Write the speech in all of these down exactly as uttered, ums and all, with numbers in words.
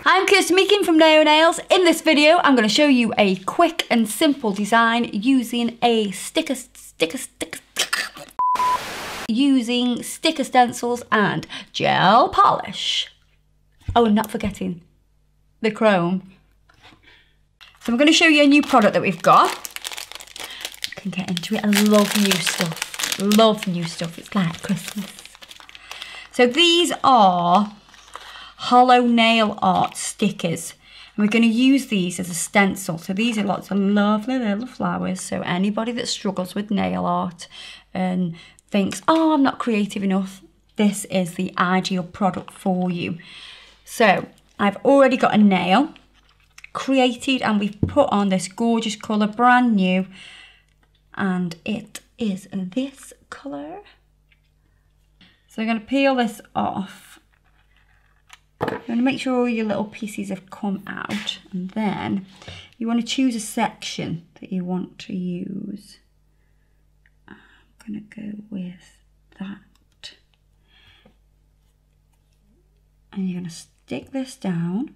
I'm Kirsty from Naio Nails. In this video, I'm going to show you a quick and simple design using a sticker, sticker, sticker, using sticker stencils and gel polish. Oh, and not forgetting the chrome. So I'm going to show you a new product that we've got. I can get into it. I love new stuff. Love new stuff. It's like Christmas. So these are hollow nail art stickers. And we're going to use these as a stencil. So these are lots of lovely little flowers. So anybody that struggles with nail art and thinks, oh, I'm not creative enough, this is the ideal product for you. So I've already got a nail created and we've put on this gorgeous colour, brand new. And it is this colour. So I'm going to peel this off. You want to make sure all your little pieces have come out, and then you want to choose a section that you want to use. I'm going to go with that. And you're going to stick this down.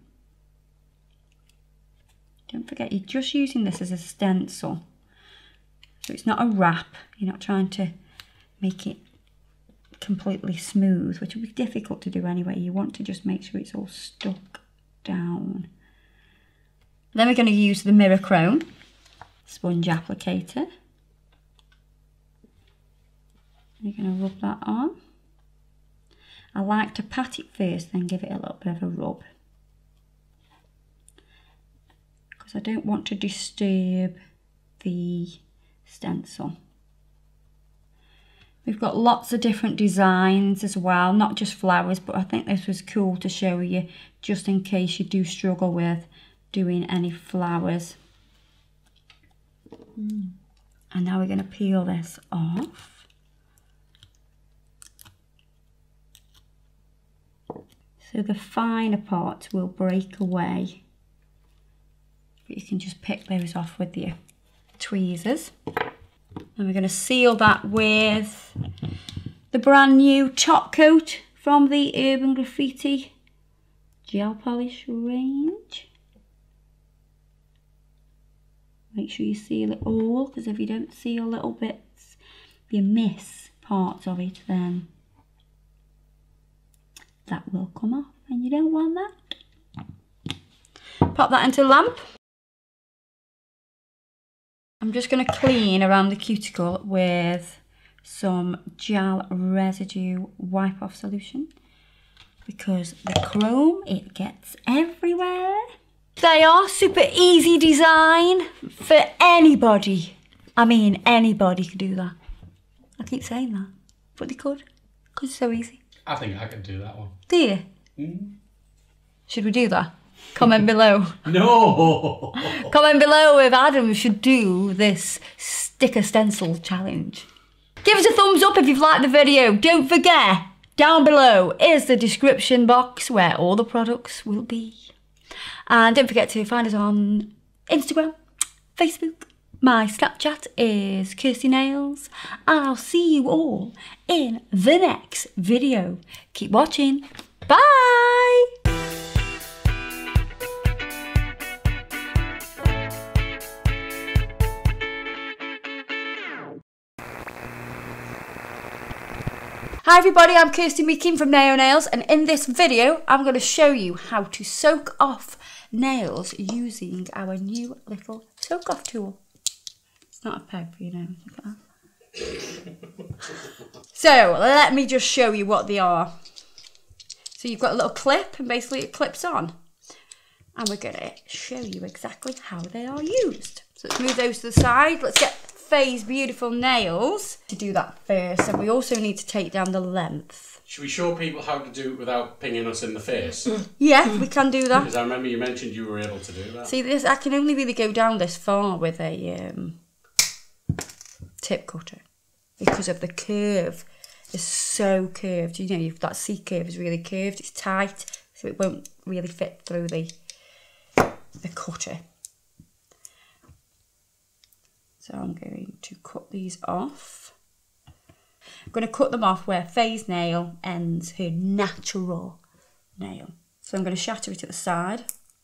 Don't forget, you're just using this as a stencil. So it's not a wrap. You're not trying to make it completely smooth, which will be difficult to do anyway. You want to just make sure it's all stuck down. Then we're going to use the mirror chrome sponge applicator. You're going to rub that on. I like to pat it first, then give it a little bit of a rub, because I don't want to disturb the stencil. We've got lots of different designs as well, not just flowers, but I think this was cool to show you just in case you do struggle with doing any flowers. Mm. And now we're going to peel this off. So the finer parts will break away, but you can just pick those off with your tweezers. And we're going to seal that with the brand new top coat from the Urban Graffiti gel polish range. Make sure you seal it all, because if you don't seal little bits, if you miss parts of it, then that will come off, and you don't want that. Pop that into the lamp. I'm just going to clean around the cuticle with some gel residue wipe off solution, because the chrome, it gets everywhere. They are super easy design for anybody. I mean, anybody could do that. I keep saying that, but they could, because it's so easy. I think I could do that one. Do you? Mm. Should we do that? Comment below. No! Comment below if Adam should do this sticker stencil challenge. Give us a thumbs up if you've liked the video. Don't forget, down below is the description box where all the products will be. And don't forget to find us on Instagram, Facebook. My Snapchat is Kirsty Nails. And I'll see you all in the next video. Keep watching. Bye! Hi everybody, I'm Kirsty from Naio Nails, and in this video I'm going to show you how to soak off nails using our new little soak off tool. It's not a peg for your nose, look at that. So let me just show you what they are. So you've got a little clip and basically it clips on. And we're going to show you exactly how they are used. So let's move those to the side. Let's get Faye's beautiful nails to do that first, and we also need to take down the length. Should we show people how to do it without pinging us in the face? Yeah, we can do that. Because I remember you mentioned you were able to do that. See, this I can only really go down this far with a um, tip cutter because of the curve. It's so curved. You know, you've, that C curve is really curved. It's tight, so it won't really fit through the the cutter. So I'm going to cut these off. I'm going to cut them off where Faye's nail ends her natural nail. So I'm going to shatter it at the side.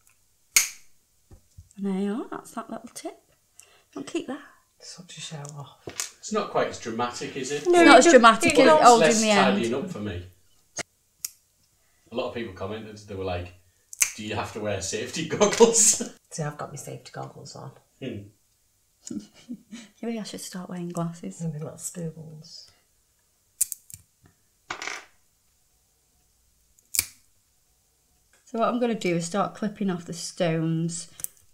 And there you are, that's that little tip. I'll keep that. Such a show off. It's not quite as dramatic, is it? No, it's not as dramatic as old in the end. It's less tidying up for me. A lot of people commented, they were like, do you have to wear safety goggles? See, I've got my safety goggles on. Hmm. Maybe I should start wearing glasses. And my little spools. So what I'm going to do is start clipping off the stones.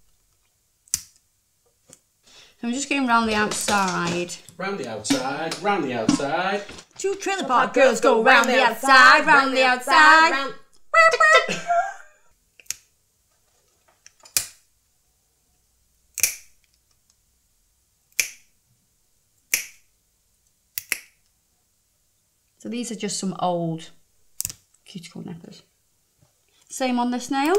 So I'm just going round the outside. Round the outside, round the outside. Two trailer park girls go round the outside, round the outside. Round. So these are just some old cuticle nippers. Same on this nail.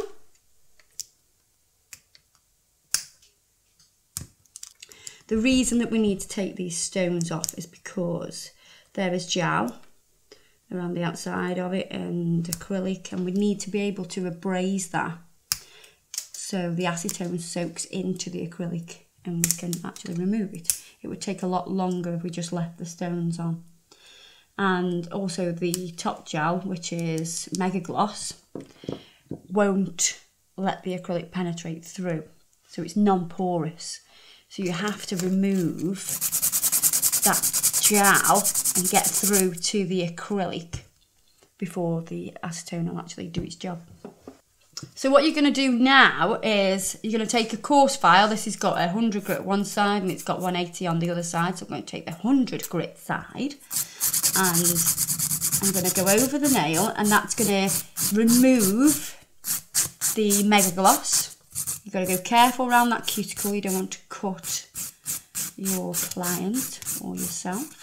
The reason that we need to take these stones off is because there is gel around the outside of it and acrylic, and we need to be able to abrase that so the acetone soaks into the acrylic and we can actually remove it. It would take a lot longer if we just left the stones on. And also the top gel, which is Mega Gloss, won't let the acrylic penetrate through, so it's non-porous. So you have to remove that gel and get through to the acrylic before the acetone will actually do its job. So what you're going to do now is you're going to take a coarse file. This has got a one hundred grit one side and it's got one eighty on the other side. So I'm going to take the one hundred grit side and I'm going to go over the nail, and that's going to remove the Mega Gloss. You've got to go careful around that cuticle. You don't want to cut your client or yourself.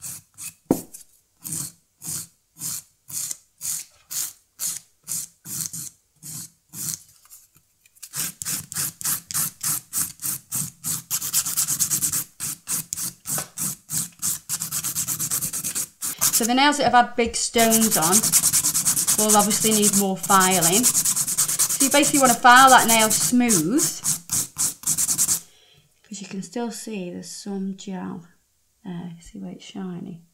So the nails that have had big stones on will obviously need more filing. So you basically want to file that nail smooth, because you can still see there's some gel there. See where it's shiny?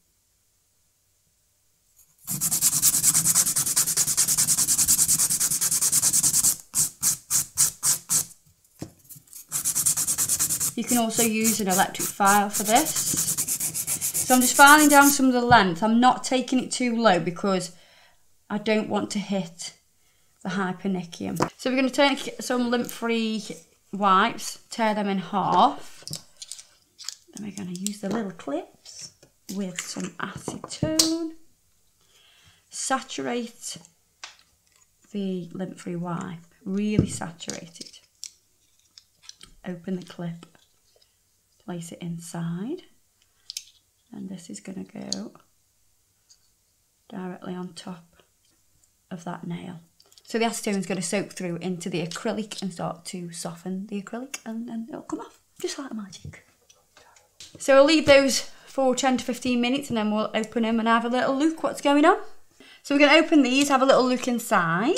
You can also use an electric file for this. So I'm just filing down some of the length. I'm not taking it too low because I don't want to hit the hypernicum. So we're going to take some lint-free wipes, tear them in half. Then we're going to use the little clips with some acetone. Saturate the lint-free wipe, really saturate it. Open the clip, place it inside. And this is going to go directly on top of that nail. So the acetone is going to soak through into the acrylic and start to soften the acrylic, and then it'll come off, just like magic. So we'll leave those for ten to fifteen minutes and then we'll open them and have a little look what's going on. So we're going to open these, have a little look inside,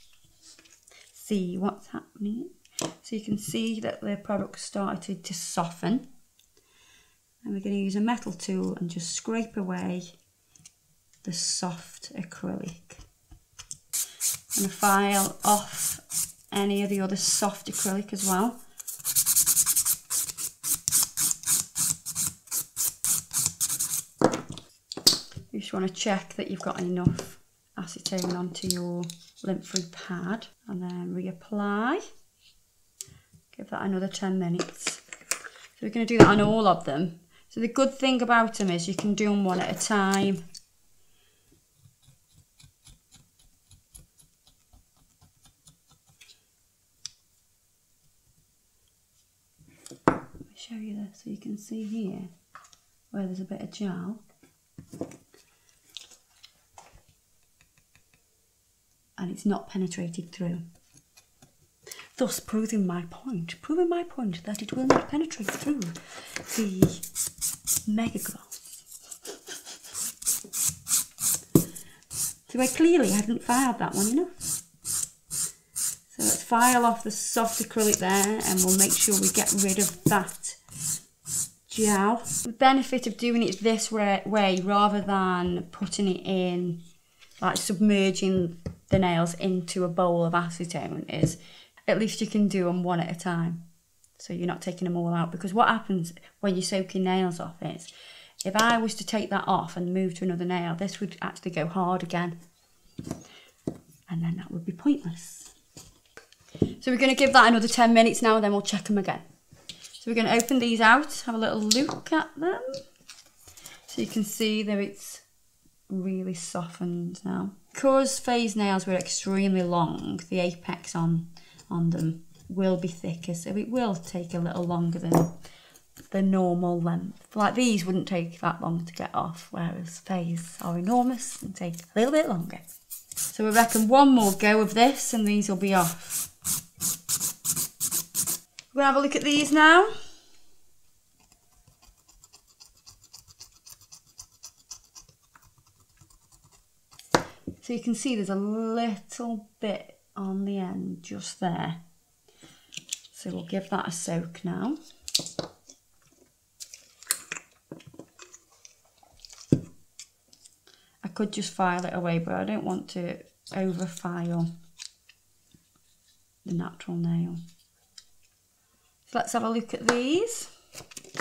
see what's happening. So you can see that the product started to soften. And we're going to use a metal tool and just scrape away the soft acrylic. I'm going to file off any of the other soft acrylic as well. You just want to check that you've got enough acetone onto your lint-free pad and then reapply. Give that another ten minutes. So we're going to do that on all of them. So the good thing about them is you can do them one at a time. Let me show you this so you can see here where there's a bit of gel. And it's not penetrated through. Thus proving my point, proving my point that it will not penetrate through the Mega Gloss. So I clearly hadn't filed that one enough. So let's file off the soft acrylic there, and we'll make sure we get rid of that gel. The benefit of doing it this way, way rather than putting it in, like submerging the nails into a bowl of acetone, is at least you can do them one at a time. So you're not taking them all out, because what happens when you're soaking nails off is, if I was to take that off and move to another nail, this would actually go hard again. And then that would be pointless. So we're going to give that another ten minutes now, and then we'll check them again. So we're going to open these out, have a little look at them. So you can see that it's really softened now. Because Faye's nails were extremely long, the apex on, on them will be thicker, so it will take a little longer than the normal length. Like these wouldn't take that long to get off, whereas Faye's are enormous and take a little bit longer. So we reckon one more go of this and these will be off. We're going to have a look at these now. So you can see there's a little bit on the end just there. So we'll give that a soak now. I could just file it away, but I don't want to over file the natural nail. So let's have a look at these. So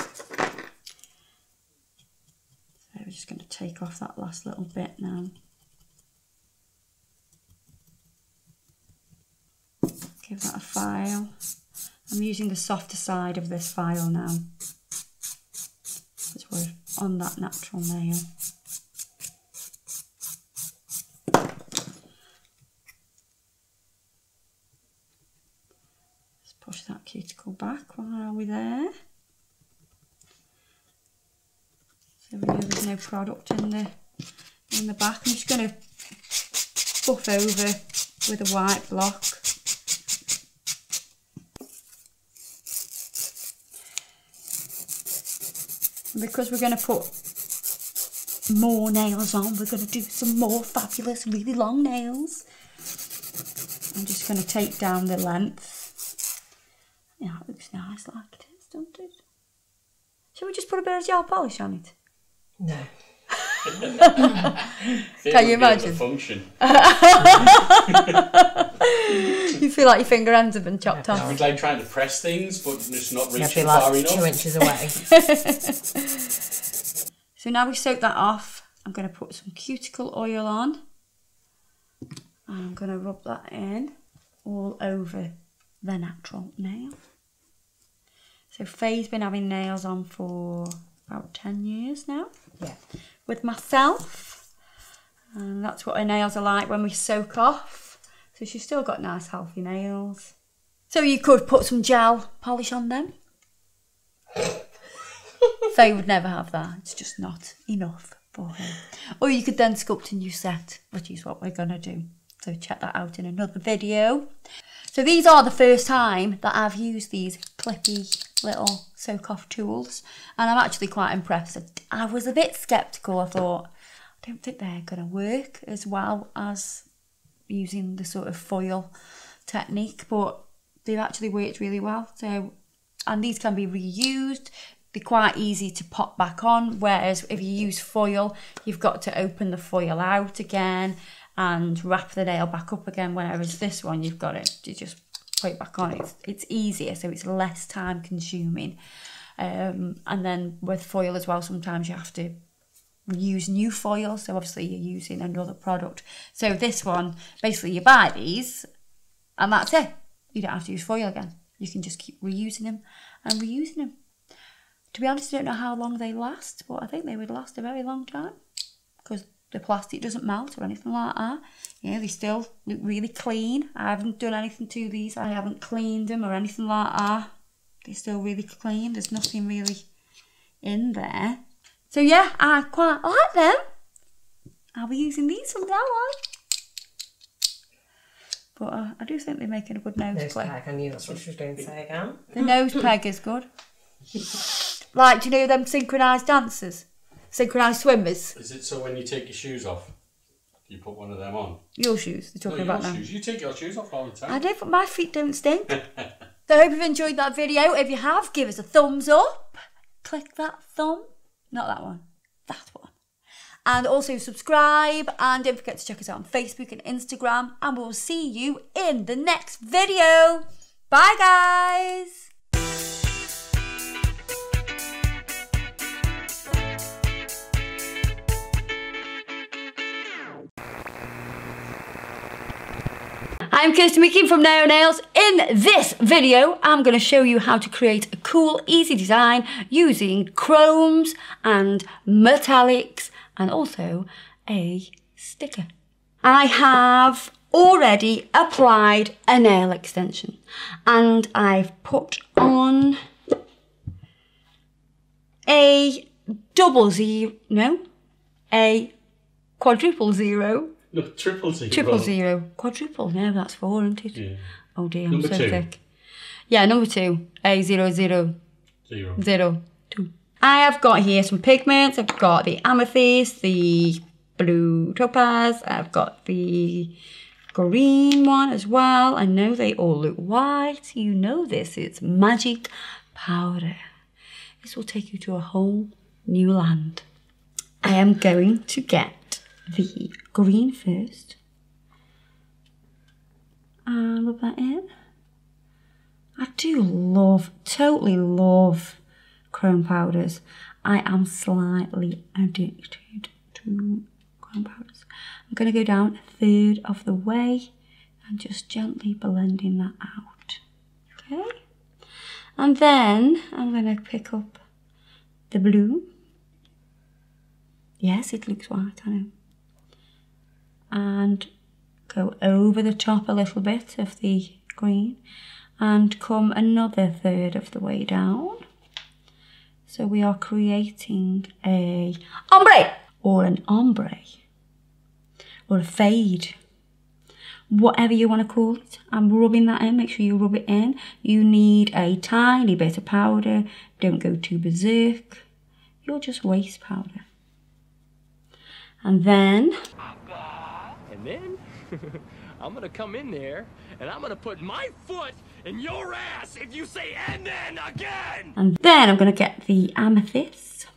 we're just going to take off that last little bit now. Give that a file. I'm using the softer side of this file now, because we're on that natural nail. Let's push that cuticle back while we're there. So we know there's no product in the in the back. I'm just going to buff over with a white block. And because we're going to put more nails on, we're going to do some more fabulous, really long nails. I'm just going to take down the length. Yeah, it looks nice like it is, don't it? Shall we just put a bit of gel polish on it? No. Can you imagine? Function. You feel like your finger ends have been chopped off. It's like trying to press things, but just not reaching like far enough. Two inches away. So now we soak that off, I'm going to put some cuticle oil on. I'm going to rub that in all over the natural nail. So Faye's been having nails on for about ten years now. Yeah. With myself. And that's what her nails are like when we soak off. So she's still got nice healthy nails. So you could put some gel polish on them. Faye would never have that. It's just not enough for her. Or you could then sculpt a new set, which is what we're going to do. So check that out in another video. So these are the first time that I've used these clippy little soak off tools. And I'm actually quite impressed. I was a bit sceptical. I thought, I don't think they're going to work as well as using the sort of foil technique, but they've actually worked really well. So, and these can be reused. They're quite easy to pop back on, whereas if you use foil, you've got to open the foil out again and wrap the nail back up again, whereas this one, you've got it, you just put it back on. It's, it's easier, so it's less time consuming. Um, and then with foil as well, sometimes you have to use new foil, so obviously you're using another product. So this one, basically you buy these and that's it. You don't have to use foil again. You can just keep reusing them and reusing them. To be honest, I don't know how long they last, but I think they would last a very long time because the plastic doesn't melt or anything like that. Yeah, they still look really clean. I haven't done anything to these. I haven't cleaned them or anything like that. They're still really clean. There's nothing really in there. So yeah, I quite like them. I'll be using these from now on. But uh, I do think they're making a good nose, Nose clip. peg, I knew that's what she was going to say again. The nose peg is good. Like, do you know them synchronised dancers? Synchronised swimmers? Is it so when you take your shoes off, You put one of them on. Your shoes, they're talking no, about your now. shoes. You take your shoes off all the time. I don't, but my feet don't stink. So I hope you've enjoyed that video. If you have, give us a thumbs up. Click that thumb. Not that one. That one. And also subscribe. And don't forget to check us out on Facebook and Instagram. And we'll see you in the next video. Bye, guys. I'm Kirsty from Naio Nails. In this video, I'm going to show you how to create a cool, easy design using chromes and metallics and also a sticker. I have already applied a nail extension and I've put on a double zero, no, a quadruple zero. No, triple zero. Triple zero. Quadruple. No, that's four, isn't it? Yeah. Oh dear, I'm Number so two. thick. Yeah, number two. A zero zero. Zero. Zero. Two. I have got here some pigments. I've got the amethyst, the blue topaz. I've got the green one as well. I know they all look white. You know this. It's magic powder. This will take you to a whole new land. I am going to get the green first and rub that in. I do love, totally love chrome powders. I am slightly addicted to chrome powders. I'm going to go down a third of the way and just gently blending that out. Okay, and then I'm going to pick up the blue. Yes, it looks white, I know. And go over the top a little bit of the green and come another third of the way down. So we are creating a ombre or an ombre or a fade, whatever you want to call it. I'm rubbing that in. Make sure you rub it in. You need a tiny bit of powder. Don't go too berserk. You'll just waste powder. And then And then I'm gonna come in there and I'm gonna put my foot in your ass if you say and then again. And then I'm gonna get the amethyst.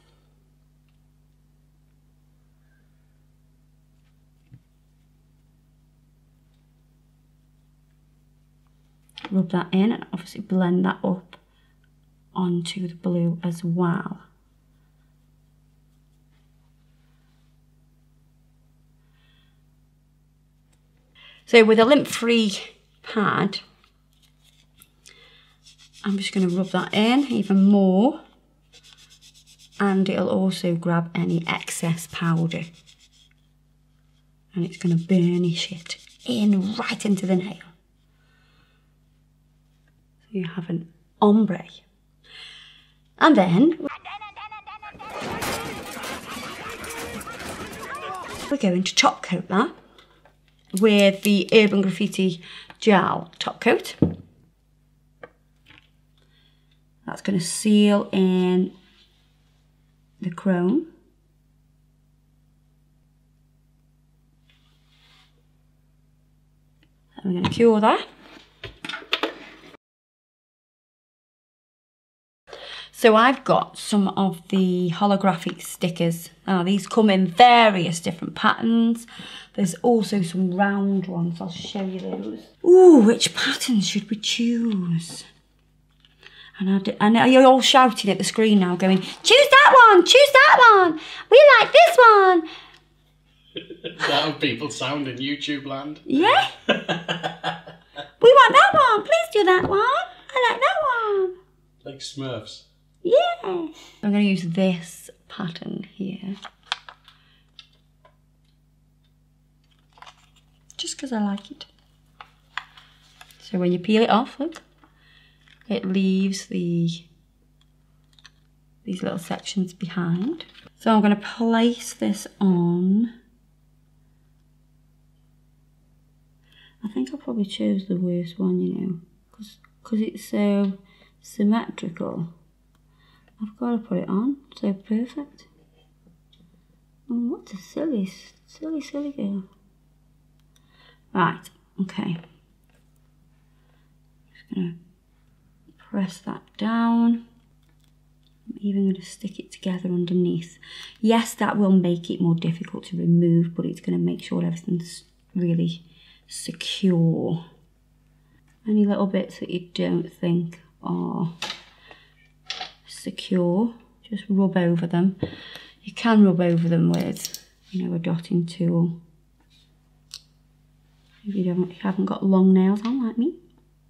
Rub that in and obviously blend that up onto the blue as well. So with a lint-free pad, I'm just going to rub that in even more, and it'll also grab any excess powder and it's going to burnish it in right into the nail. So you have an ombre. And then we're going to top coat that with the Urban Graffiti gel top coat. That's going to seal in the chrome. And we're going to cure that. So I've got some of the holographic stickers. Now these come in various different patterns. There's also some round ones. I'll show you those. Ooh, which pattern should we choose? And I, do, I know you're all shouting at the screen now going, choose that one, choose that one. We like this one. Is that how people sound in YouTube land? Yeah. We want that one. Please do that one. I like that one. Like Smurfs. Yeah. I'm going to use this pattern here. Just because I like it. So when you peel it off, look, it leaves the these little sections behind. So I'm going to place this on. I think I probably chose the worst one, you know, because because it's so symmetrical. I've got to put it on, so perfect. Oh, what a silly, silly, silly girl. Right, okay. Just gonna press that down. I'm even going to stick it together underneath. Yes, that will make it more difficult to remove, but it's going to make sure everything's really secure. Any little bits that you don't think are secure, just rub over them. You can rub over them with, you know, a dotting tool. If you don't, if you haven't got long nails on like me.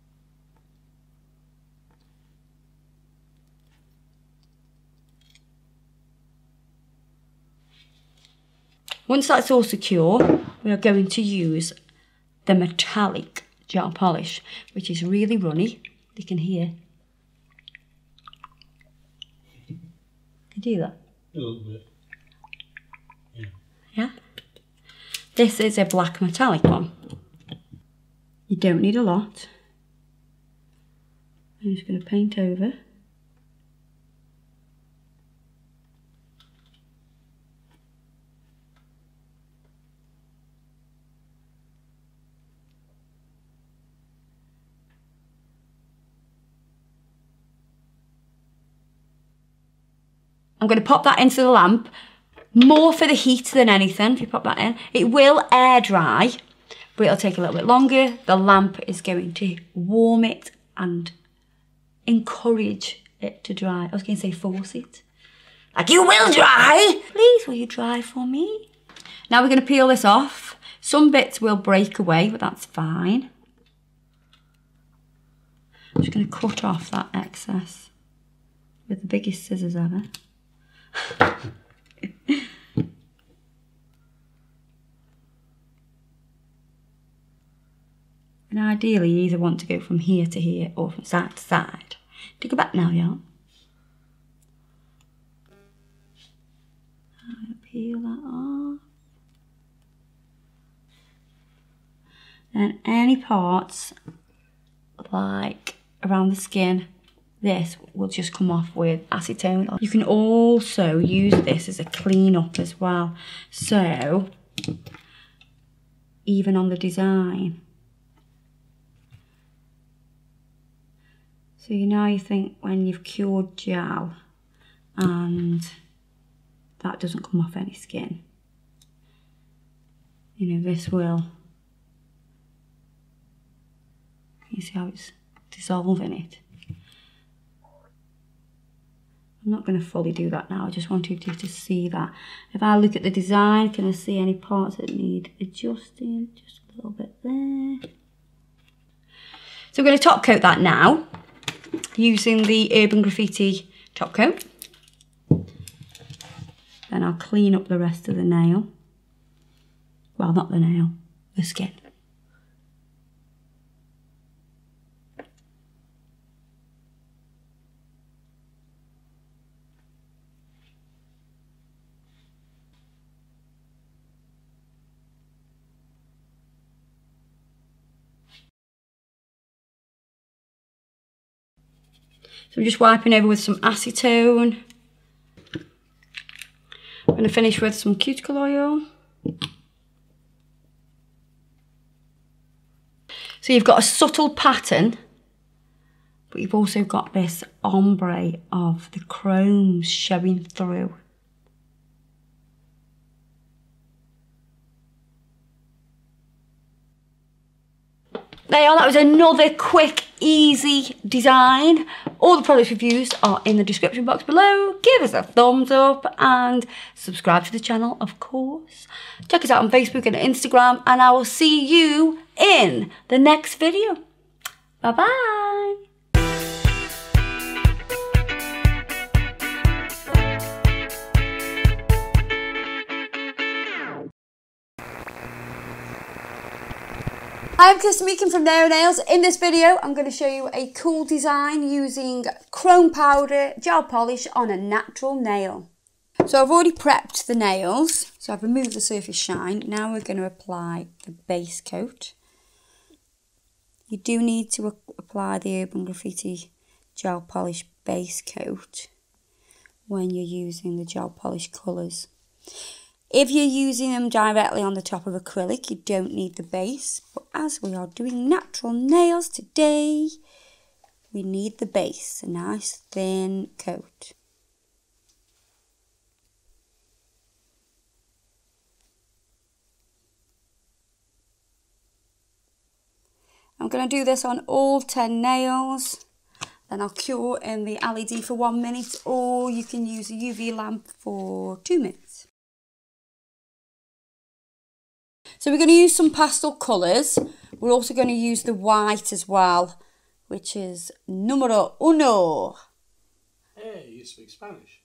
Once that's all secure, we are going to use the metallic gel polish, which is really runny. You can hear. Can you do that? A little bit. Yeah. Yeah? This is a black metallic one. You don't need a lot. I'm just going to paint over. I'm going to pop that into the lamp, more for the heat than anything, if you pop that in. It will air dry, but it'll take a little bit longer. The lamp is going to warm it and encourage it to dry. I was going to say force it. Like, you will dry! Please, will you dry for me? Now we're going to peel this off. Some bits will break away, but that's fine. I'm just going to cut off that excess with the biggest scissors ever. And ideally you either want to go from here to here or from side to side. Take it back now, y'all. Peel that off. Then any parts like around the skin, this will just come off with acetone. You can also use this as a clean up as well. So, even on the design. So you know you think when you've cured gel and that doesn't come off any skin. You know, this will. You see how it's dissolving it? I'm not going to fully do that now, I just wanted you to see that. If I look at the design, can I see any parts that need adjusting? Just a little bit there. So we're going to top coat that now, using the Urban Graffiti top coat. Then I'll clean up the rest of the nail. Well, not the nail, the skin. So I'm just wiping over with some acetone. I'm going to finish with some cuticle oil. So you've got a subtle pattern, but you've also got this ombre of the chromes showing through. There you are, that was another quick, easy design. All the products we've used are in the description box below. Give us a thumbs up and subscribe to the channel, of course. Check us out on Facebook and Instagram, and I will see you in the next video. Bye-bye. Hi, I'm Kirsty from Naio Nails. In this video, I'm going to show you a cool design using chrome powder gel polish on a natural nail. So I've already prepped the nails, so I've removed the surface shine. Now we're going to apply the base coat. You do need to apply the Urban Graffiti gel polish base coat when you're using the gel polish colours. If you're using them directly on the top of acrylic, you don't need the base. But as we are doing natural nails today, we need the base, a nice thin coat. I'm going to do this on all ten nails. Then I'll cure in the L E D for one minute, or you can use a U V lamp for two minutes. So we're going to use some pastel colours. We're also going to use the white as well, which is numero uno. Hey, you speak Spanish.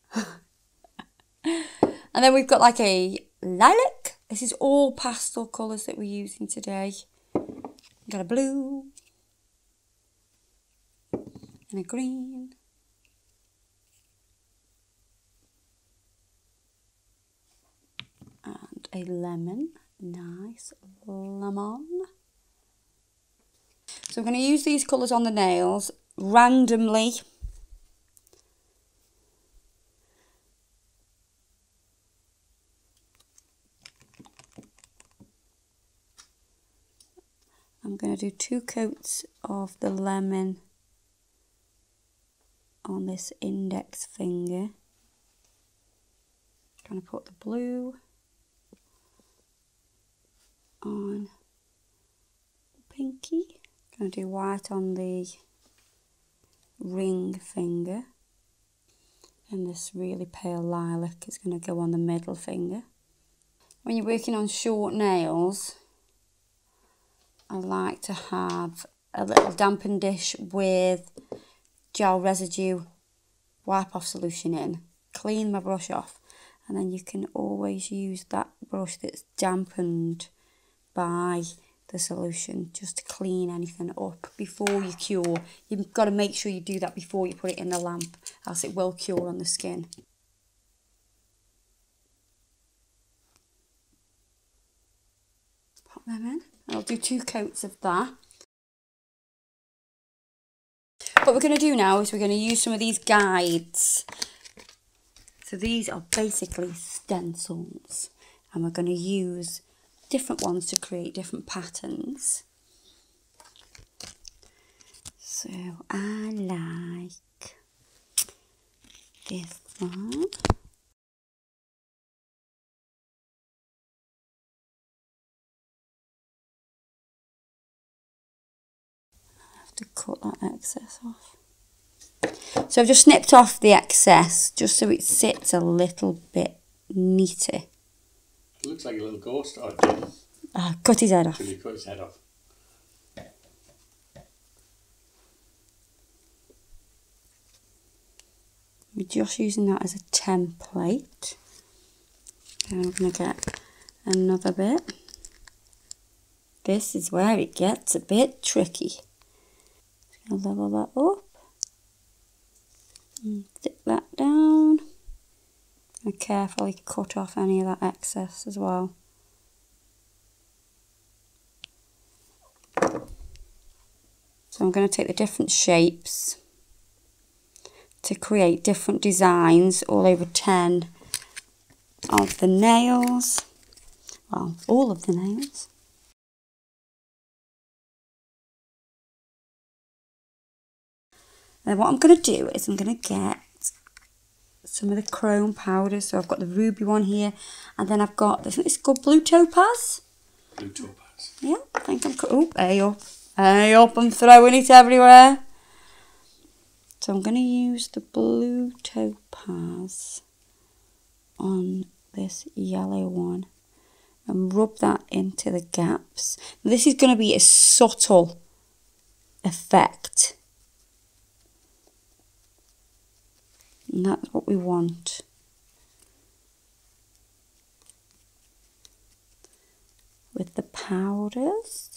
And then we've got like a lilac. This is all pastel colours that we're using today. We've got a blue and a green. And a lemon. Nice lemon. So we're going to use these colours on the nails randomly. I'm going to do two coats of the lemon on this index finger. Going to put the blue on pinky. Going to do white on the ring finger. And this really pale lilac is going to go on the middle finger. When you're working on short nails, I like to have a little dampen dish with gel residue wipe off solution in. Clean my brush off, and then you can always use that brush that's dampened by the solution just to clean anything up before you cure. You've got to make sure you do that before you put it in the lamp, else it will cure on the skin. Pop them in. I'll do two coats of that. What we're going to do now is we're going to use some of these guides. So these are basically stencils, and we're going to use different ones to create different patterns. So I like this one. I have to cut that excess off. So I've just snipped off the excess just so it sits a little bit neater. It looks like a little ghost. Oh, Ah, cut his head off. Actually, cut his head off. We're just using that as a template. And I'm going to get another bit. This is where it gets a bit tricky. Just going to level that up. And dip that down. And carefully cut off any of that excess as well. So I'm going to take the different shapes to create different designs all over ten of the nails. Well, all of the nails. Then what I'm going to do is I'm going to get some of the chrome powder. So I've got the ruby one here, and then I've got, I think it's called blue topaz. Blue topaz. Yeah, I think I'm, oh, hey up, hey up, I'm throwing it everywhere. So I'm going to use the blue topaz on this yellow one and rub that into the gaps. Now, this is going to be a subtle effect. And that's what we want. With the powders.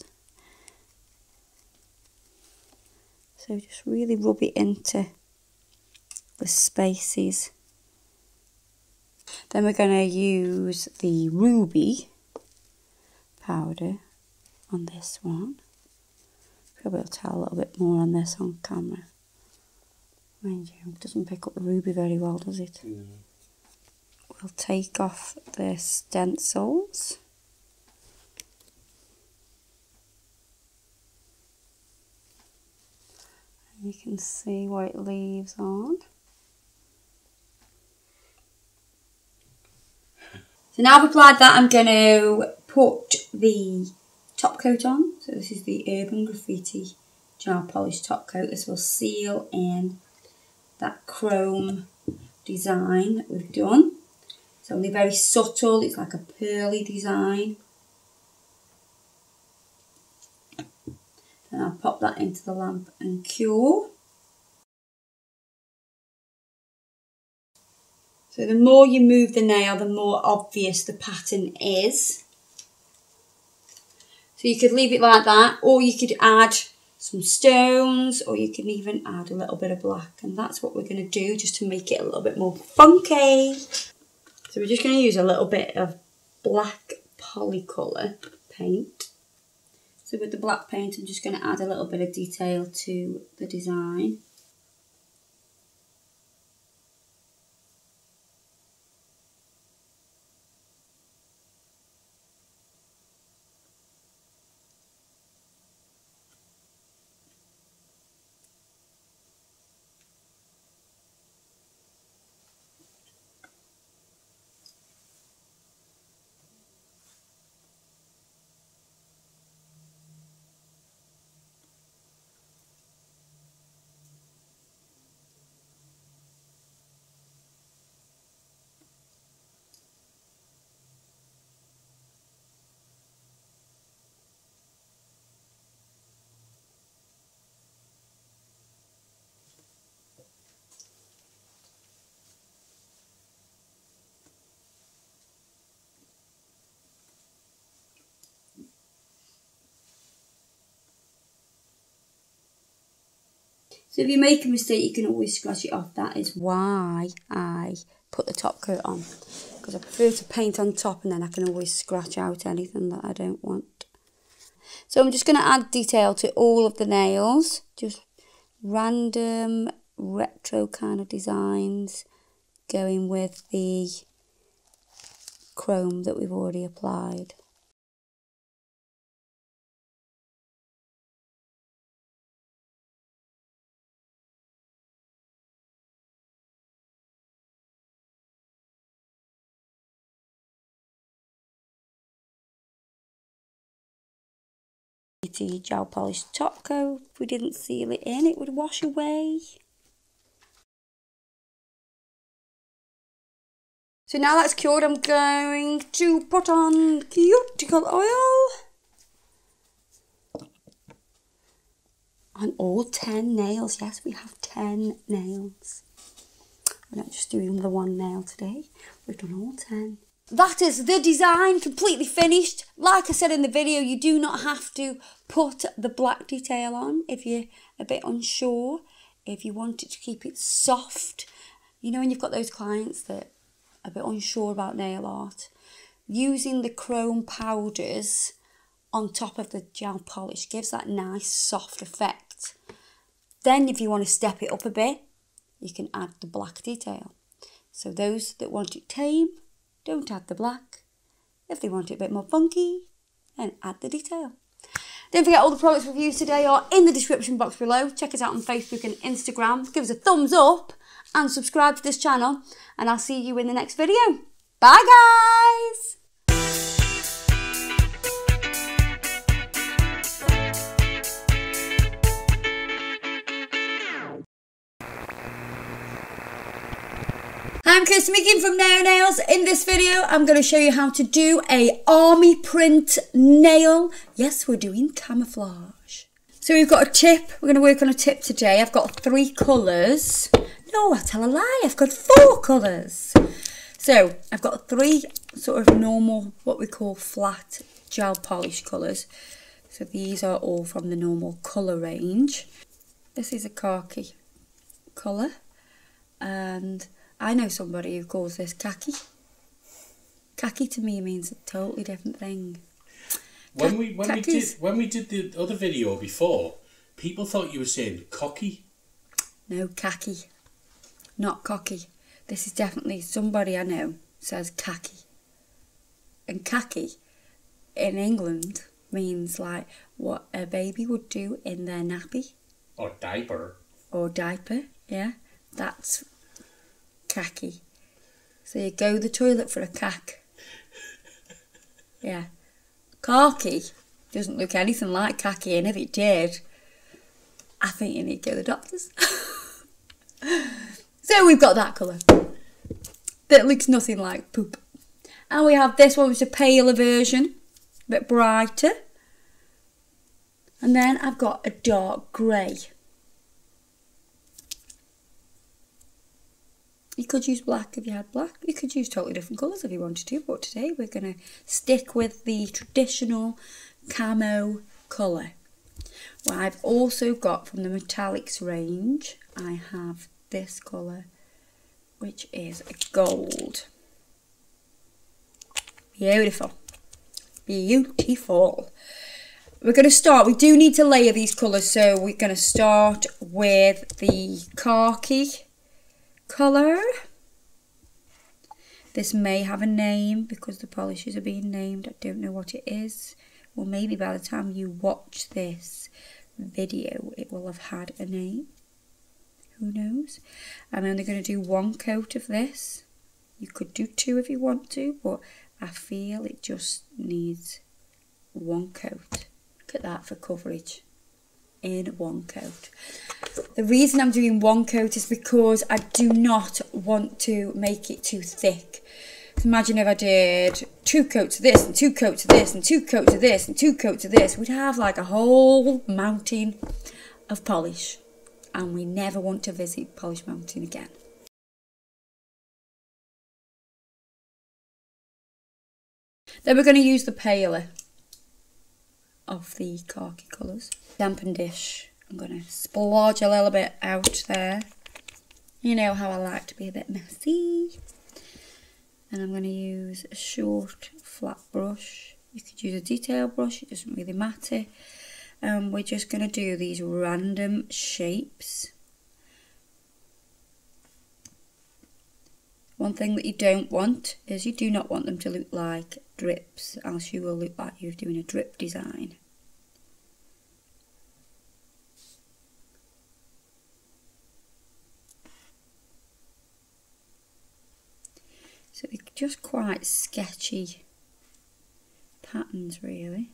So just really rub it into the spaces. Then we're going to use the ruby powder on this one. Probably will tell a little bit more on this on camera. Mind you, it doesn't pick up the ruby very well, does it? No. we'll take off the stencils. You can see what it leaves on. So now I've applied that, I'm going to put the top coat on. So this is the Urban Graffiti gel polish top coat. This will seal in that chrome design that we've done. It's only very subtle, it's like a pearly design. Then I'll pop that into the lamp and cure. So the more you move the nail, the more obvious the pattern is. So you could leave it like that, or you could add some stones, or you can even add a little bit of black, and that's what we're going to do just to make it a little bit more funky. So we're just going to use a little bit of black polycolour paint. So with the black paint, I'm just going to add a little bit of detail to the design. So if you make a mistake, you can always scratch it off. That is why I put the top coat on, because I prefer to paint on top and then I can always scratch out anything that I don't want. So I'm just going to add detail to all of the nails, just random retro kind of designs going with the chrome that we've already applied. Gel polish top coat. If we didn't seal it in, it would wash away. So now that's cured, I'm going to put on cuticle oil on all ten nails. Yes, we have ten nails. We're not just doing the one nail today, we've done all ten. That is the design completely finished. Like I said in the video, you do not have to put the black detail on if you're a bit unsure. If you want it to keep it soft, you know when you've got those clients that are a bit unsure about nail art, using the chrome powders on top of the gel polish gives that nice soft effect. Then if you want to step it up a bit, you can add the black detail. So those that want it tame, don't add the black. If they want it a bit more funky, then add the detail. Don't forget, all the products we've used today are in the description box below. Check us out on Facebook and Instagram. Give us a thumbs up and subscribe to this channel. And I'll see you in the next video. Bye guys! I'm Kirsty making from Naio Nails. In this video, I'm going to show you how to do a army print nail. Yes, we're doing camouflage. So we've got a tip. We're going to work on a tip today. I've got three colours. No, I tell a lie. I've got four colours. So I've got three sort of normal, what we call flat gel polish colours. So these are all from the normal colour range. This is a khaki colour, and I know somebody who calls this khaki. Khaki to me means a totally different thing. When we when we did when we did the other video before, people thought you were saying cocky. No, khaki, not cocky. This is definitely somebody I know says khaki. And khaki in England means like what a baby would do in their nappy. Or diaper. Or diaper, yeah. That's khaki. So you go to the toilet for a cack. Yeah. Khaki doesn't look anything like khaki, and if it did, I think you need to go to the doctors. So we've got that colour that looks nothing like poop. And we have this one, which is a paler version, a bit brighter. And then I've got a dark grey. You could use black if you had black. You could use totally different colours if you wanted to. But today we're going to stick with the traditional camo colour. Well, I've also got from the metallics range, I have this colour, which is gold. Beautiful. Beautiful. We're going to start, we do need to layer these colours, so we're going to start with the khaki colour. This may have a name because the polishes are being named. I don't know what it is. Well, maybe by the time you watch this video, it will have had a name. Who knows? I'm only going to do one coat of this. You could do two if you want to, but I feel it just needs one coat. Look at that for coverage. In one coat. The reason I'm doing one coat is because I do not want to make it too thick. Imagine if I did two coats of this and two coats of this and two coats of this and two coats of this. We'd have like a whole mountain of polish, and we never want to visit Polish Mountain again. Then we're going to use the paler of the khaki colours. Dampen dish. I'm going to splodge a little bit out there. You know how I like to be a bit messy. And I'm going to use a short flat brush. You could use a detail brush, it doesn't really matter. And we're just going to do these random shapes. One thing that you don't want is you do not want them to look like drips, else you will look like you're doing a drip design. So they're just quite sketchy patterns, really.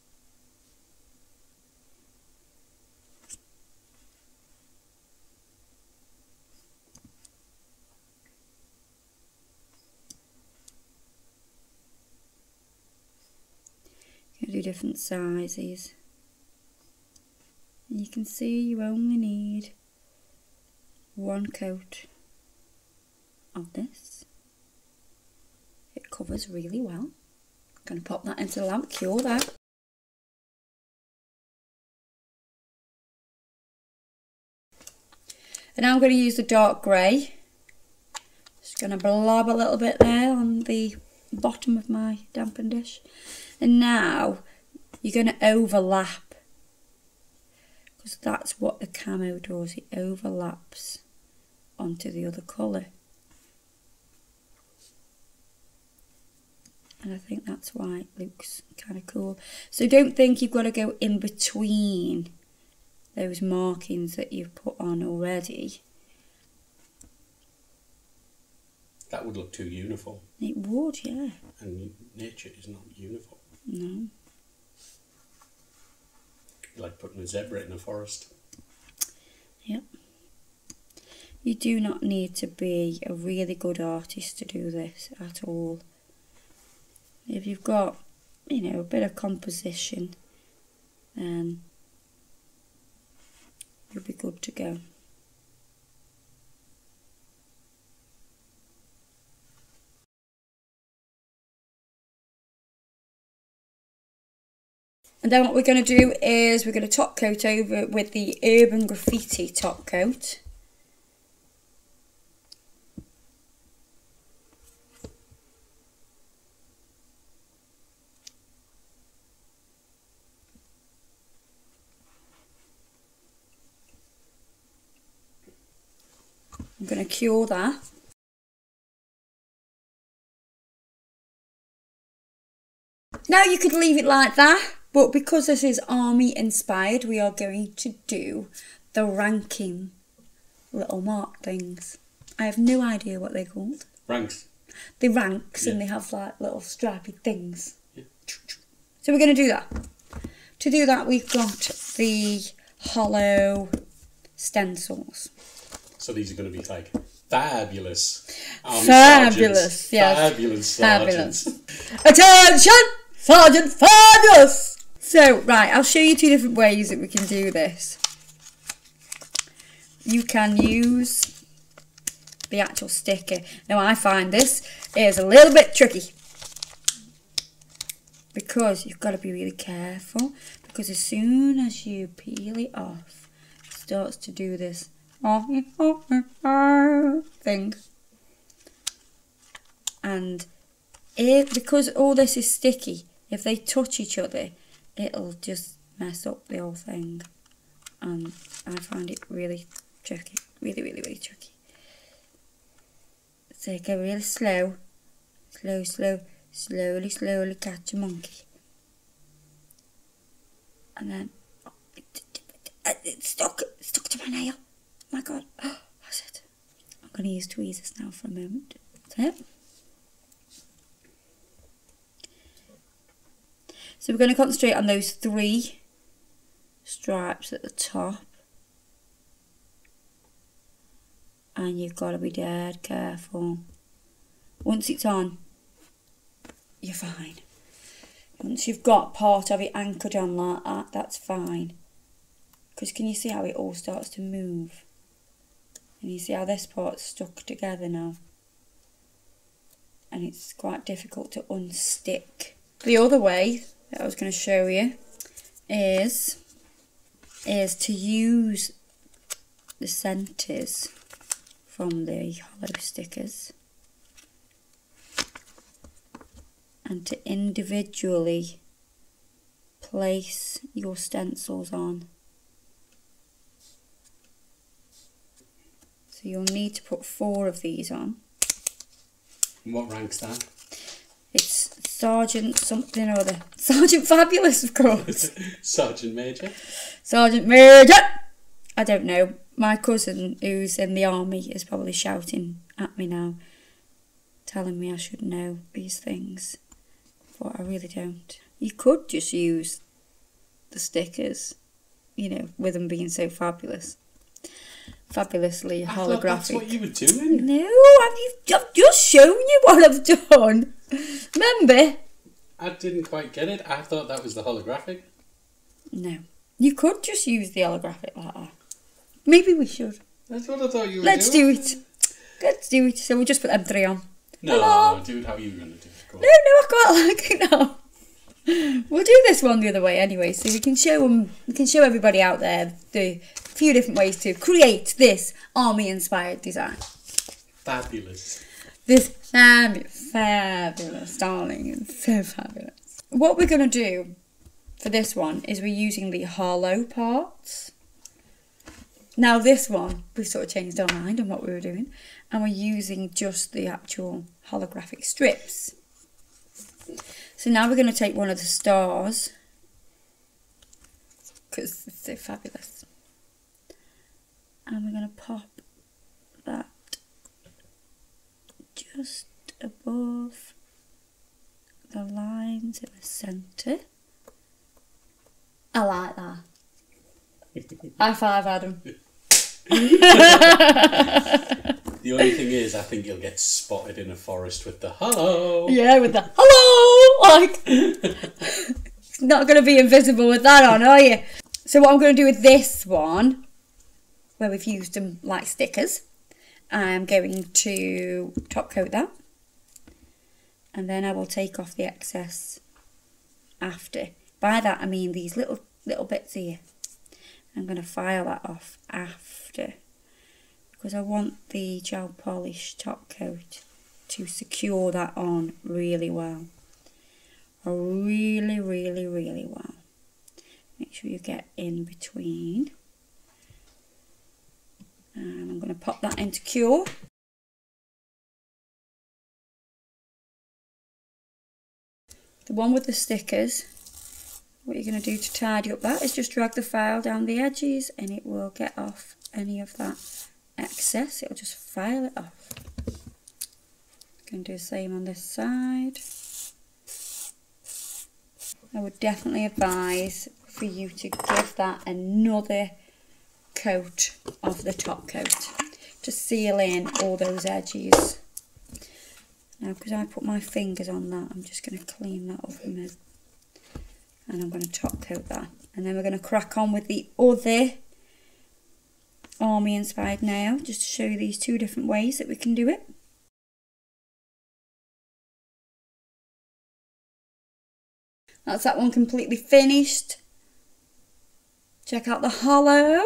You can do different sizes. And you can see you only need one coat of this. It covers really well. I'm going to pop that into the lamp, cure that. And now I'm going to use the dark grey. Just going to blob a little bit there on the bottom of my dampen dish. And now you're going to overlap, because that's what the camo does, it overlaps onto the other colour. And I think that's why it looks kind of cool. So don't think you've got to go in between those markings that you've put on already. That would look too uniform. It would, yeah. And nature is not uniform. No. Like putting a zebra in a forest. Yep. You do not need to be a really good artist to do this at all. If you've got, you know, a bit of composition, then you'll be good to go. And then what we're going to do is we're going to top coat over with the Urban Graffiti top coat. I'm going to cure that. Now you could leave it like that, but because this is army inspired, we are going to do the ranking little mark things. I have no idea what they're called. Ranks. The ranks, Yeah. and they have like little stripy things. Yeah. So we're going to do that. To do that, we've got the hollow stencils. So these are going to be like fabulous. Army Fabulous, sergeants. yes. Fabulous sergeants. Fabulous. Attention! Sergeant Fabulous! So, right, I'll show you two different ways that we can do this. You can use the actual sticker. Now, I find this is a little bit tricky, because you've got to be really careful, because as soon as you peel it off, it starts to do this thing. And if, because all this is sticky, if they touch each other, it'll just mess up the whole thing. And I find it really tricky, really, really, really tricky. So go really slow, slow, slow, slowly, slowly catch a monkey. And then, oh, it, it, it, it's stuck, it's stuck to my nail. Oh my God, oh, that's it. I'm going to use tweezers now for a moment. That's it. So we're going to concentrate on those three stripes at the top. And you've got to be dead careful. Once it's on, you're fine. Once you've got part of it anchored on like that, that's fine. Because can you see how it all starts to move? And you see how this part's stuck together now? And it's quite difficult to unstick. The other way that I was going to show you is, is to use the centres from the hollow stickers and to individually place your stencils on. So you'll need to put four of these on. And what rank's that? It's Sergeant something or other. Sergeant Fabulous, of course. Sergeant Major? Sergeant Major! I don't know. My cousin, who's in the army, is probably shouting at me now, telling me I should know these things. But I really don't. You could just use the stickers, you know, with them being so fabulous. Fabulously I holographic. thought that's what you were doing. No, I've, I've just shown you what I've done. Remember? I didn't quite get it. I thought that was the holographic. No. You could just use the holographic like that. Maybe we should. That's what I thought you were Let's doing. do it. Let's do it. So we'll just put them three on. No, Hello? do it how you were going to do it. Go on. No, no, I quite like it now. We'll do this one the other way anyway, so we can show them, we can show everybody out there the few different ways to create this army-inspired design. Fabulous. This fabulous, fabulous, darling, it's so fabulous. What we're going to do for this one is we're using the hollow parts. Now this one, we've sort of changed our mind on what we were doing, and we're using just the actual holographic strips. So now we're going to take one of the stars, because it's so fabulous, and we're going to pop that just above the lines in the centre. I like that. High five, Adam. The only thing is, I think you'll get spotted in a forest with the hello. Yeah, with the hello! Like, it's not going to be invisible with that on, are you? So what I'm going to do with this one, where we've used them like stickers, I'm going to top coat that. And then I will take off the excess after. By that I mean these little little bits here. I'm going to file that off after, because I want the gel polish top coat to secure that on really well. Really, really, really well. Make sure you get in between. And I'm going to pop that into cure. the one with the stickers, what you're going to do to tidy up that is just drag the file down the edges and it will get off any of that excess. It'll just file it off. Going to do the same on this side. I would definitely advise for you to give that another coat of the top coat to seal in all those edges. Now, because I put my fingers on that, I'm just going to clean that up a bit. And I'm going to top coat that. And then we're going to crack on with the other army inspired nail, just to show you these two different ways that we can do it. That's that one completely finished. Check out the hollow.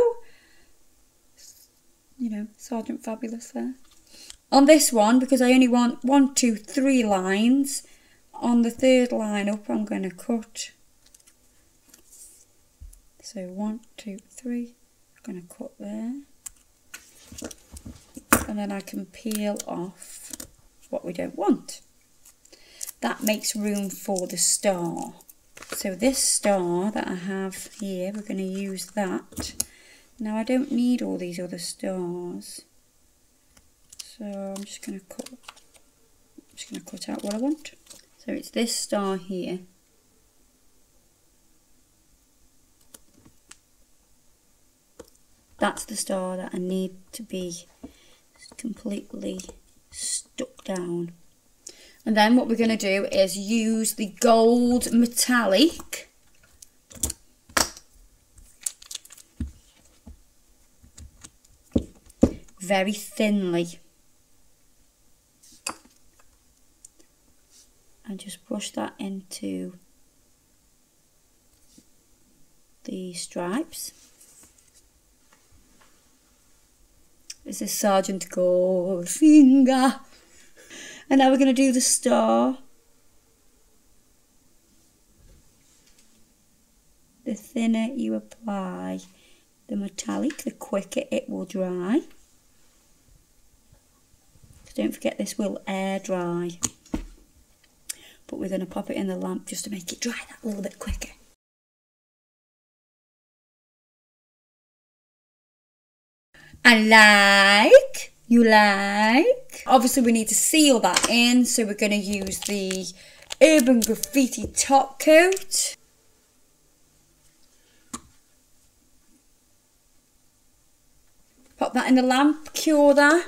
You know, Sergeant Fabulous there. On this one, because I only want one, two, three lines, on the third line up I'm going to cut. So one, two, three, I'm going to cut there. And then I can peel off what we don't want. That makes room for the star. So this star that I have here, we're going to use that. Now I don't need all these other stars. So I'm just going to cut, I'm just going to cut out what I want. So it's this star here. That's the star that I need to be completely stuck down. And then what we're going to do is use the gold metallic very thinly and just brush that into the stripes. This is Sergeant Goldfinger. And now we're going to do the star. The thinner you apply the metallic, the quicker it will dry. So don't forget, this will air dry. But we're going to pop it in the lamp just to make it dry that little bit quicker. I like. You like? Obviously we need to seal that in, so we're going to use the Urban Graffiti top coat. Pop that in the lamp, cure that.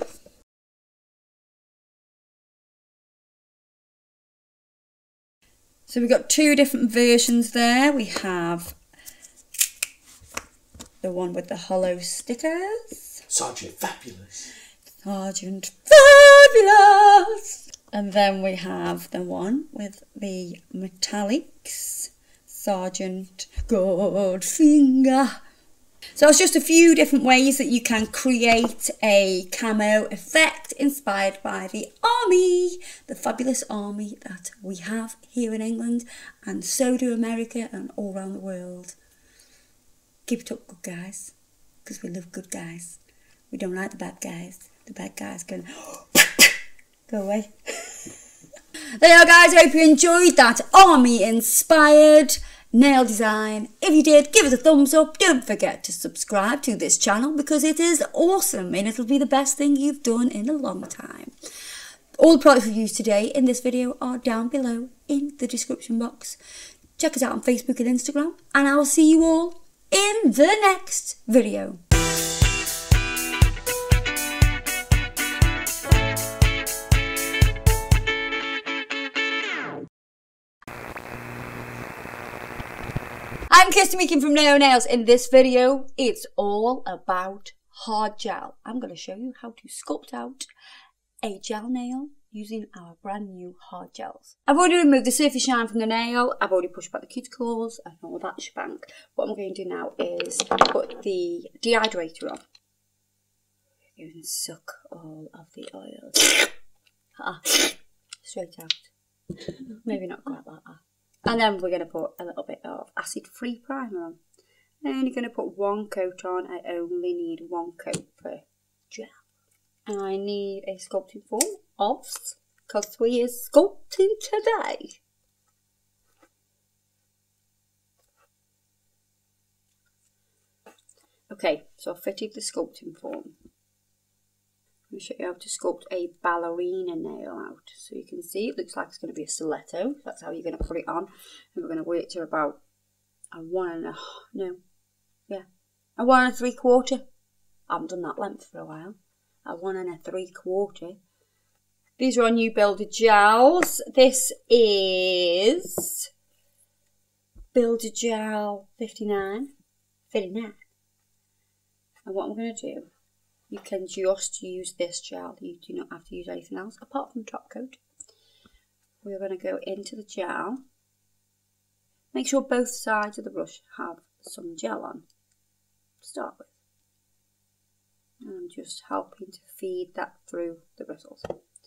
So we've got two different versions there. We have the one with the hollow stickers. Sergeant Fabulous. Sergeant Fabulous! And then we have the one with the metallics, Sergeant Goldfinger. So it's just a few different ways that you can create a camo effect inspired by the army, the fabulous army that we have here in England, and so do America and all around the world. Keep it up, good guys, because we love good guys. We don't like the bad guys. The bad guys can go away. There you are, guys. I hope you enjoyed that army-inspired nail design. If you did, give us a thumbs up. Don't forget to subscribe to this channel because it is awesome and it'll be the best thing you've done in a long time. All the products we've used today in this video are down below in the description box. Check us out on Facebook and Instagram, and I will see you all in the next video. I'm Kirsty Meekin from Naio Nails. In this video, it's all about hard gel. I'm going to show you how to sculpt out a gel nail using our brand new hard gels. I've already removed the surface shine from the nail. I've already pushed back the cuticles and all that shebang. What I'm going to do now is put the dehydrator on. You can suck all of the oil. Ah, straight out. Maybe not quite like that. And then we're going to put a little bit of acid-free primer on. I'm only going to put one coat on. I only need one coat per gel. And I need a sculpting form of, because we are sculpting today. Okay, so I've fitted the sculpting form. I'm going to show you how to sculpt a ballerina nail out. So you can see it looks like it's going to be a stiletto. That's how you're going to put it on. And we're going to work to about a one and a, no, yeah, a one and a three quarter. I haven't done that length for a while. A one and a three quarter. These are our new Builder gels. This is Builder Gel fifty-nine. fifty-nine. And what I'm going to do, you can just use this gel. You do not have to use anything else apart from top coat. We're going to go into the gel. Make sure both sides of the brush have some gel on to start with. And I'm just helping to feed that through the bristles.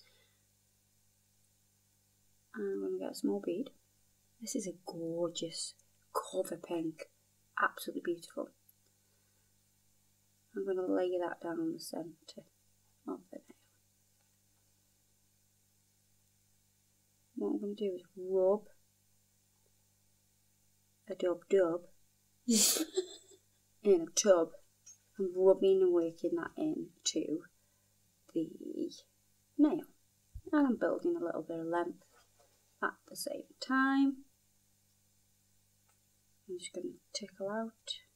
And I'm going to get a small bead. This is a gorgeous cover pink. Absolutely beautiful. I'm going to lay that down the centre of the nail. What I'm going to do is rub a dub dub in a tub. I'm rubbing and working that into the nail. And I'm building a little bit of length at the same time. I'm just going to tickle out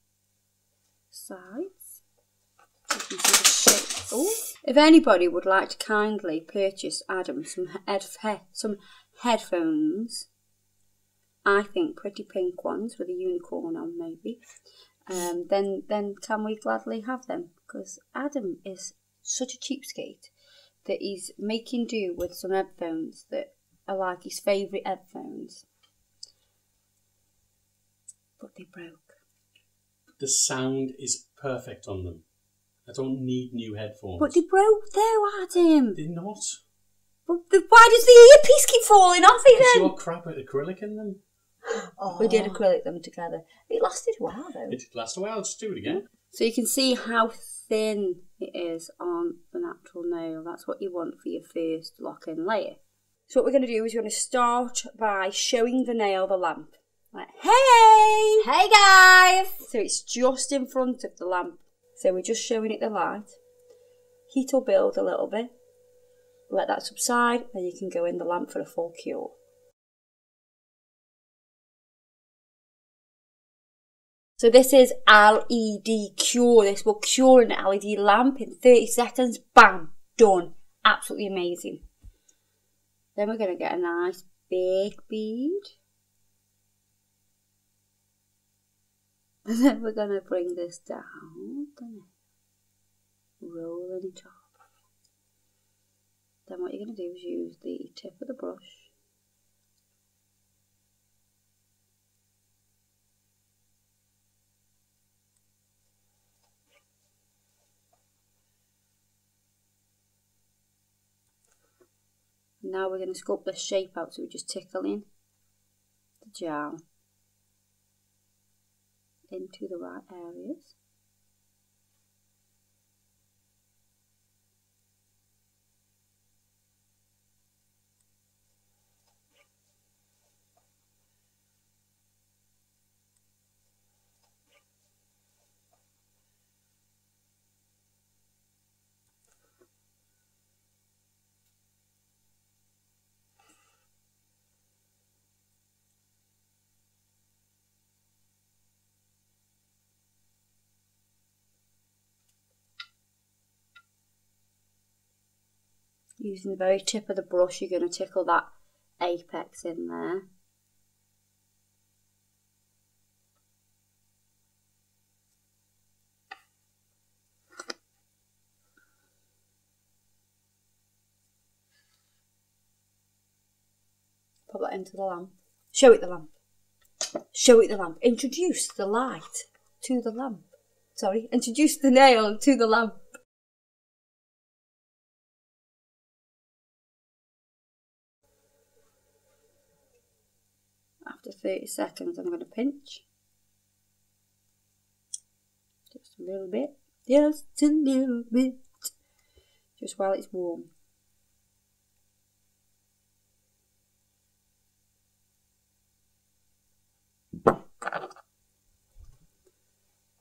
sides. You can see the shape. Oh. If anybody would like to kindly purchase Adam some head some headphones, I think pretty pink ones with a unicorn on maybe, um, then then can we gladly have them? Because Adam is such a cheapskate that he's making do with some headphones that are like his favourite headphones. But they broke. The sound is perfect on them. I don't need new headphones. But they broke though, Adam. They're not. But the, why does the earpiece keep falling off it Because then? you're crap at acrylic in them. Oh. We did acrylic them together. It lasted a while though. It did last a while. I'll just do it again. So you can see how thin it is on the natural nail. That's what you want for your first lock-in layer. So what we're going to do is we're going to start by showing the nail the lamp. Like, hey! Hey guys! So it's just in front of the lamp. So we're just showing it the light. Heat will build a little bit. Let that subside, then you can go in the lamp for a full cure. So this is L E D cure. This will cure an L E D lamp in thirty seconds. Bam! Done. Absolutely amazing. Then we're going to get a nice big bead. And then we're going to bring this down, rolling it up. Then what you're going to do is use the tip of the brush now we're going to sculpt the shape out, so we're just tickling the gel into the right areas. Using the very tip of the brush, you're going to tickle that apex in there. Pop that into the lamp. Show it the lamp. Show it the lamp. Introduce the light to the lamp. Sorry, introduce the nail to the lamp. After thirty seconds, I'm going to pinch. Just a little bit. Just a little bit. Just while it's warm.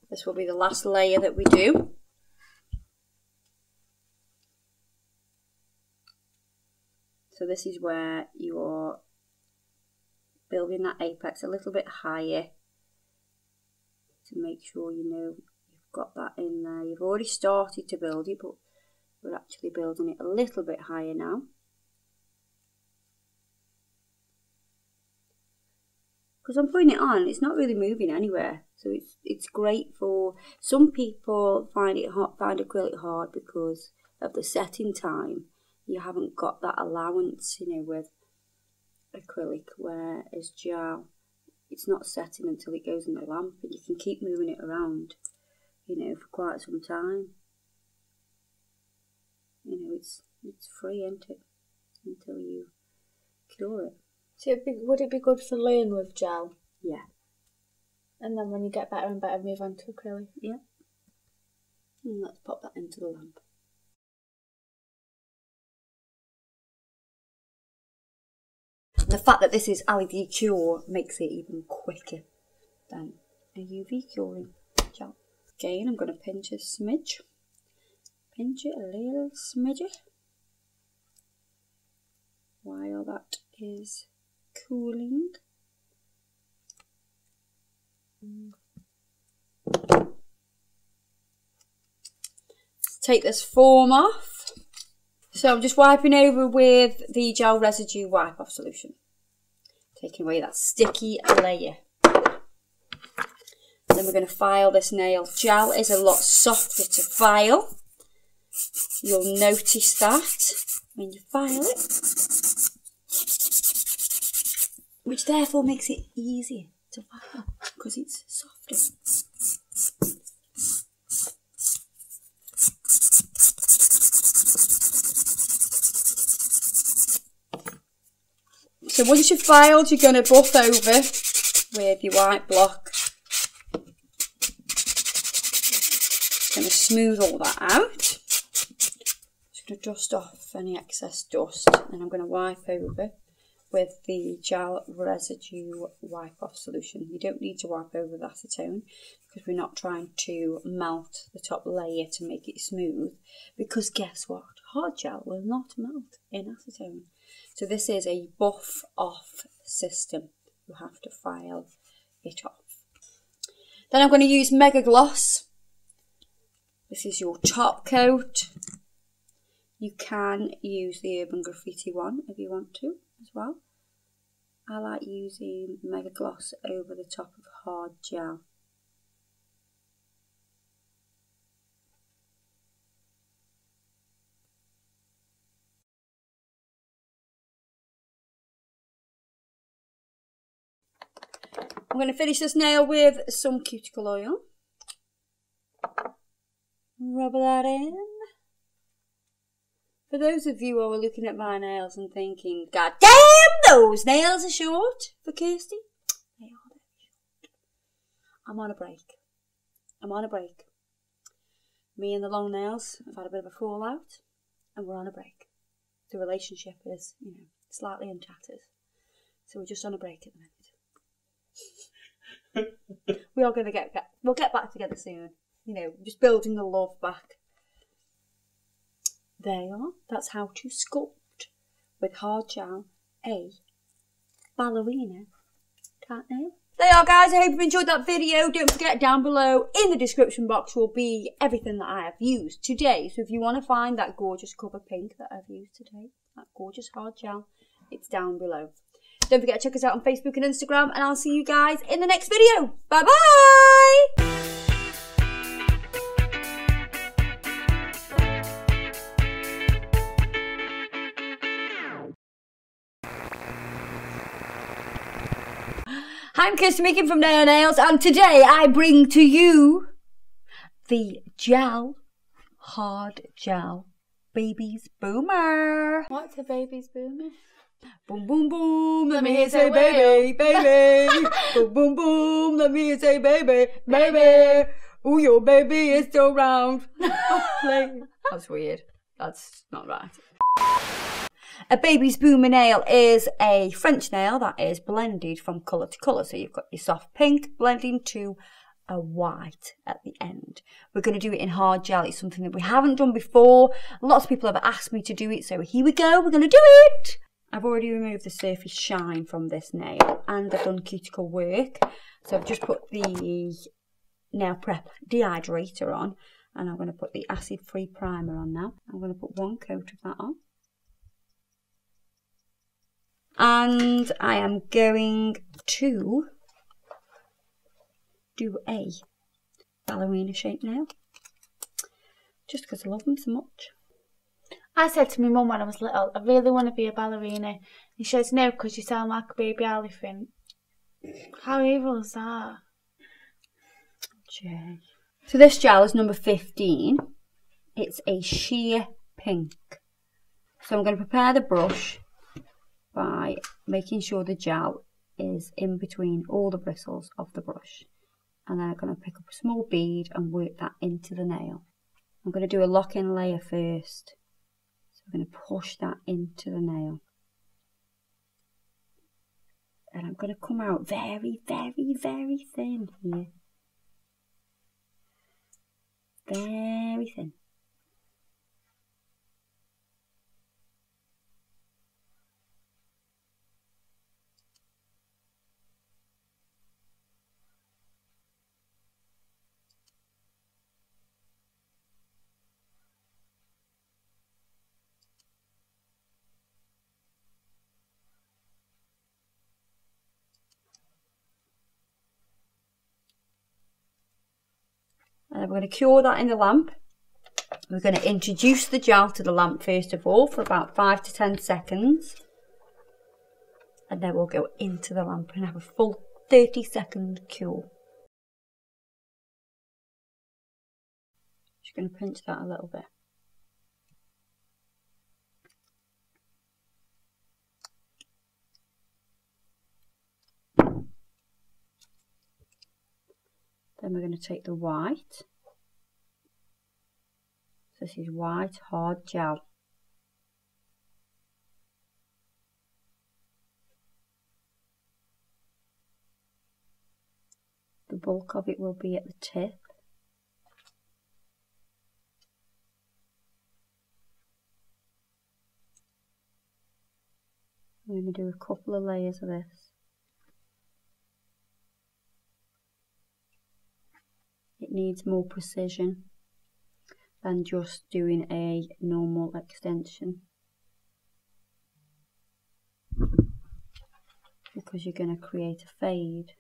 This will be the last layer that we do. So this is where you are building that apex a little bit higher to make sure you know you've got that in there. You've already started to build it, but we're actually building it a little bit higher now. Because I'm putting it on, it's not really moving anywhere. So it's it's great for some people. Find it hard, find acrylic hard because of the setting time. You haven't got that allowance, you know, with acrylic, whereas gel, it's not setting until it goes in the lamp, and you can keep moving it around, you know, for quite some time. You know, it's it's free, isn't it? Until you cure it. So it'd be, would it be good for laying with gel? Yeah. And then when you get better and better, move on to acrylic? Yeah. And let's pop that into the lamp. The fact that this is L E D cure makes it even quicker than a U V curing gel. Again, I'm going to pinch a smidge. Pinch it a little smidge while that is cooling. Let's take this foam off. So I'm just wiping over with the gel residue wipe off solution, taking away that sticky layer. And then we're going to file this nail. Gel is a lot softer to file. You'll notice that when you file it, which therefore makes it easier to file because it's softer. So once you've filed, you're going to buff over with your white block. Just going to smooth all that out. Just going to dust off any excess dust, and I'm going to wipe over with the gel residue wipe off solution. You don't need to wipe over with acetone because we're not trying to melt the top layer to make it smooth, because guess what? Hard gel will not melt in acetone. So this is a buff off system. You have to file it off. Then I'm going to use Mega Gloss. This is your top coat. You can use the Urban Graffiti one if you want to as well. I like using Mega Gloss over the top of hard gel. I'm going to finish this nail with some cuticle oil. Rub that in. For those of you who are looking at my nails and thinking, God damn, those nails are short for Kirsty. They are very short. I'm on a break. I'm on a break. Me and the long nails have had a bit of a fallout, and we're on a break. The relationship is, you know, slightly in tatters. So we're just on a break at the minute. We are going to get, we'll get back together soon. You know, just building the love back. There you are. That's how to sculpt with hard gel a ballerina cat nail. There you are, guys. I hope you've enjoyed that video. Don't forget, down below in the description box will be everything that I have used today. So if you want to find that gorgeous cover pink that I've used today, that gorgeous hard gel, it's down below. Don't forget to check us out on Facebook and Instagram, and I'll see you guys in the next video. Bye bye! Hi, I'm Kirsty making from Naio Nails, and today I bring to you the gel, hard gel, Baby's Boomer. What's a Baby's Boomer? Boom, boom, boom, let me hear you say baby, baby. Boom, boom, boom, let me hear you say baby, baby. Ooh, your baby is still round. That's weird. That's not right. A Baby's Boomer nail is a French nail that is blended from colour to colour. So you've got your soft pink blending to a white at the end. We're going to do it in hard gel. It's something that we haven't done before. Lots of people have asked me to do it, so here we go. We're going to do it. I've already removed the surface shine from this nail and I've done cuticle work. So I've just put the nail prep dehydrator on and I'm going to put the acid-free primer on now. I'm going to put one coat of that on. And I am going to do a ballerina shaped nail, just because I love them so much. I said to my mum when I was little, I really want to be a ballerina. And she says, no, because you sound like a baby elephant. How evil is that? Jay. So this gel is number fifteen. It's a sheer pink. So I'm going to prepare the brush by making sure the gel is in between all the bristles of the brush. And then I'm going to pick up a small bead and work that into the nail. I'm going to do a lock-in layer first. So I'm going to push that into the nail. And I'm going to come out very, very, very thin here. Very thin. And we're going to cure that in the lamp. We're going to introduce the gel to the lamp first of all for about five to ten seconds. And then we'll go into the lamp and have a full thirty second cure. Just going to pinch that a little bit. Then we're going to take the white. So this is white hard gel. The bulk of it will be at the tip. I'm going to do a couple of layers of this. It needs more precision than just doing a normal extension, because you're going to create a fade.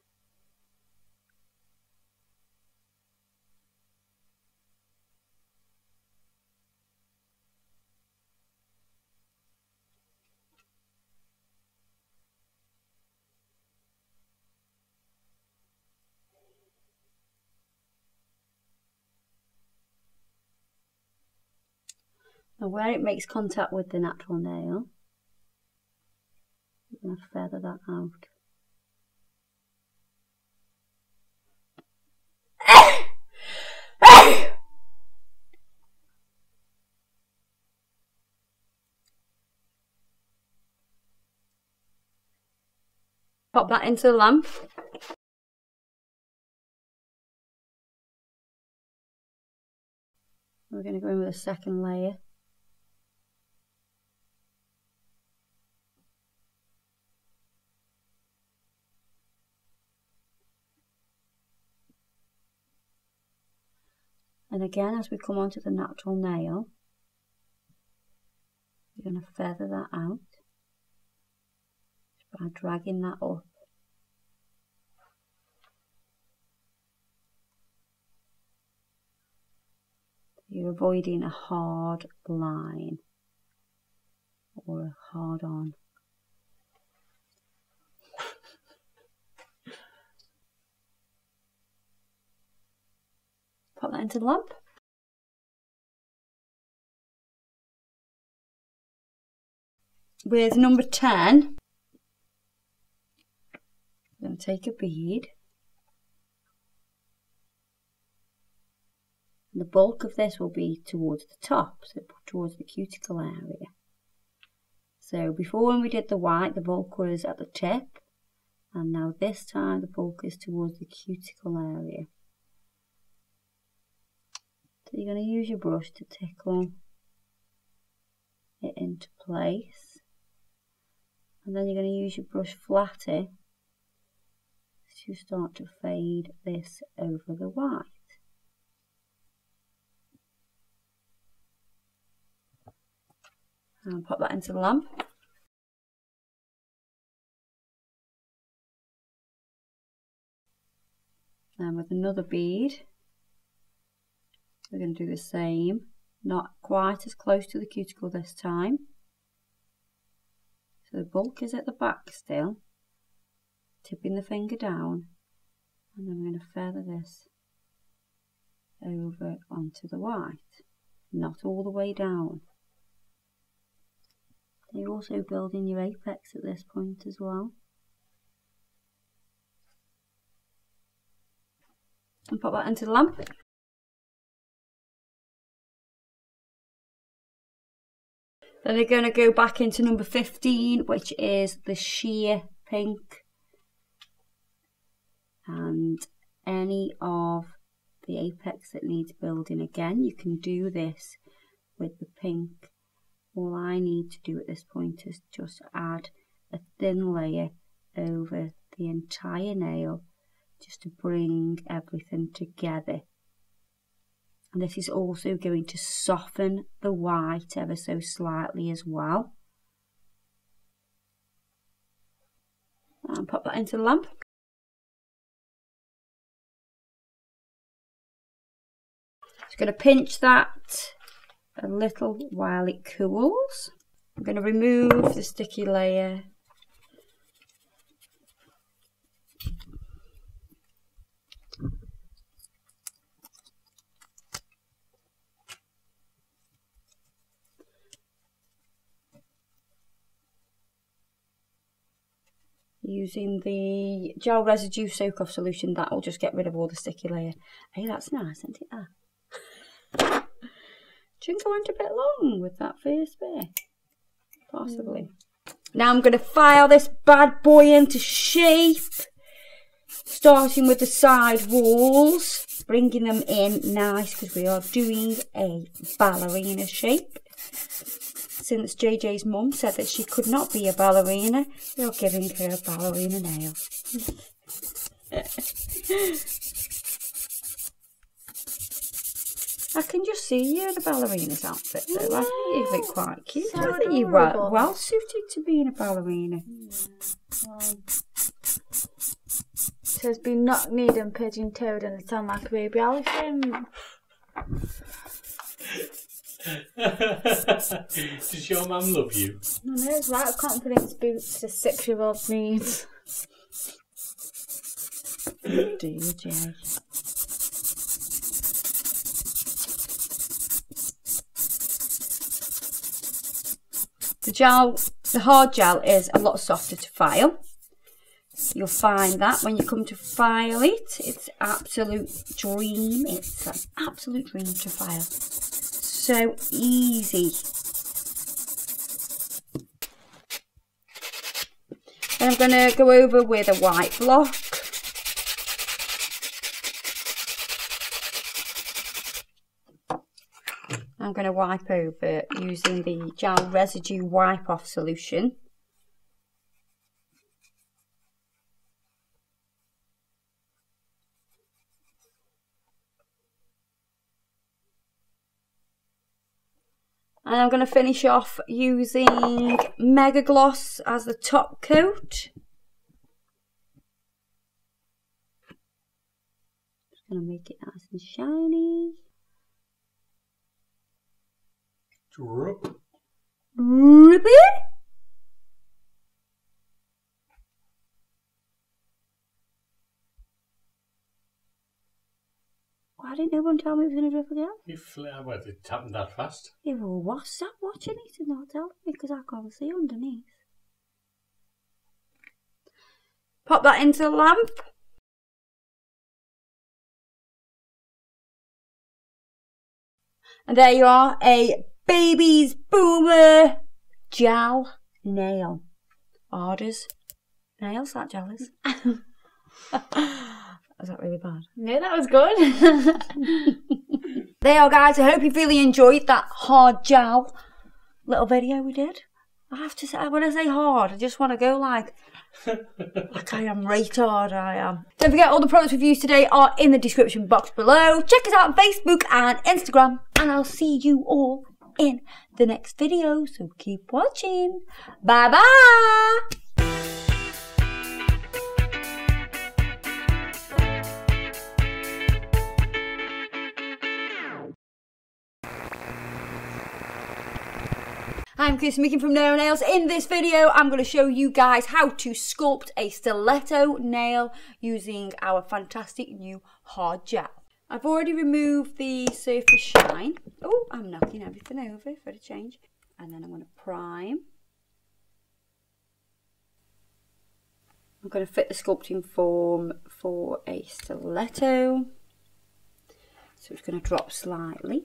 Now where it makes contact with the natural nail, I'm going to feather that out. Pop that into the lamp. We're going to go in with a second layer. And again, as we come onto the natural nail, you're going to feather that out by dragging that up. You're avoiding a hard line or a hard on. Pop that into the lamp. With number ten, I'm going to take a bead. And the bulk of this will be towards the top, so towards the cuticle area. So before, when we did the white, the bulk was at the tip, and now this time the bulk is towards the cuticle area. you're going to use your brush to tickle it into place. And then you're going to use your brush flatter to start to fade this over the white. And pop that into the lamp. And with another bead, we're going to do the same, not quite as close to the cuticle this time. So the bulk is at the back still, tipping the finger down, and then we're going to feather this over onto the white, not all the way down. You're also building your apex at this point as well. And pop that into the lamp. Then we're going to go back into number fifteen, which is the sheer pink. And any of the apex that needs building again, you can do this with the pink. All I need to do at this point is just add a thin layer over the entire nail, just to bring everything together. And this is also going to soften the white ever so slightly as well. And pop that into the lamp. Just going to pinch that a little while it cools. I'm going to remove the sticky layer. Using the gel residue soak off solution, that will just get rid of all the sticky layer. Hey, that's nice, isn't it? That. Do you think I went a bit long with that first bit? Possibly. Mm. Now I'm going to file this bad boy into shape, starting with the side walls, bringing them in nice because we are doing a ballerina shape. Since J J's mum said that she could not be a ballerina, we are giving her a ballerina nail. I can just see you in a ballerina's outfit though. No, I think you'd be quite cute. So I think you were well suited to being a ballerina. Yeah. Well, so it's been knock-kneed and pigeon-toed and it's on like a baby elephant. Does your mum love you? No, no, it's right confidence boots to six-year-old needs. Do you, Jay? The gel, the hard gel is a lot softer to file. You'll find that when you come to file it, it's absolute dream. It's an absolute dream to file. So easy. Then I'm going to go over with a white block. I'm going to wipe over using the gel residue wipe off solution. And I'm going to finish off using Mega Gloss as the top coat. Just going to make it nice and shiny. Drip. Rip it. Why didn't no one tell me it was going to drip again? You flare, well, it happened that fast. Yeah, well, what's that watching it and not telling me because I can't see underneath. Pop that into the lamp. And there you are, a baby's boomer gel nail. Arders nails, that gel is. Was that really bad? No, that was good. There you are, guys. I hope you really enjoyed that hard gel little video we did. I have to say, when I say hard, I just want to go like, like I am retard, I am. Don't forget, all the product reviews today are in the description box below. Check us out on Facebook and Instagram, and I'll see you all in the next video, so keep watching. Bye bye. I'm Kirsty making from Naio Nails. In this video, I'm going to show you guys how to sculpt a stiletto nail using our fantastic new hard gel. I've already removed the surface shine. Oh, I'm knocking everything over for a change. And then I'm going to prime. I'm going to fit the sculpting form for a stiletto. So it's going to drop slightly.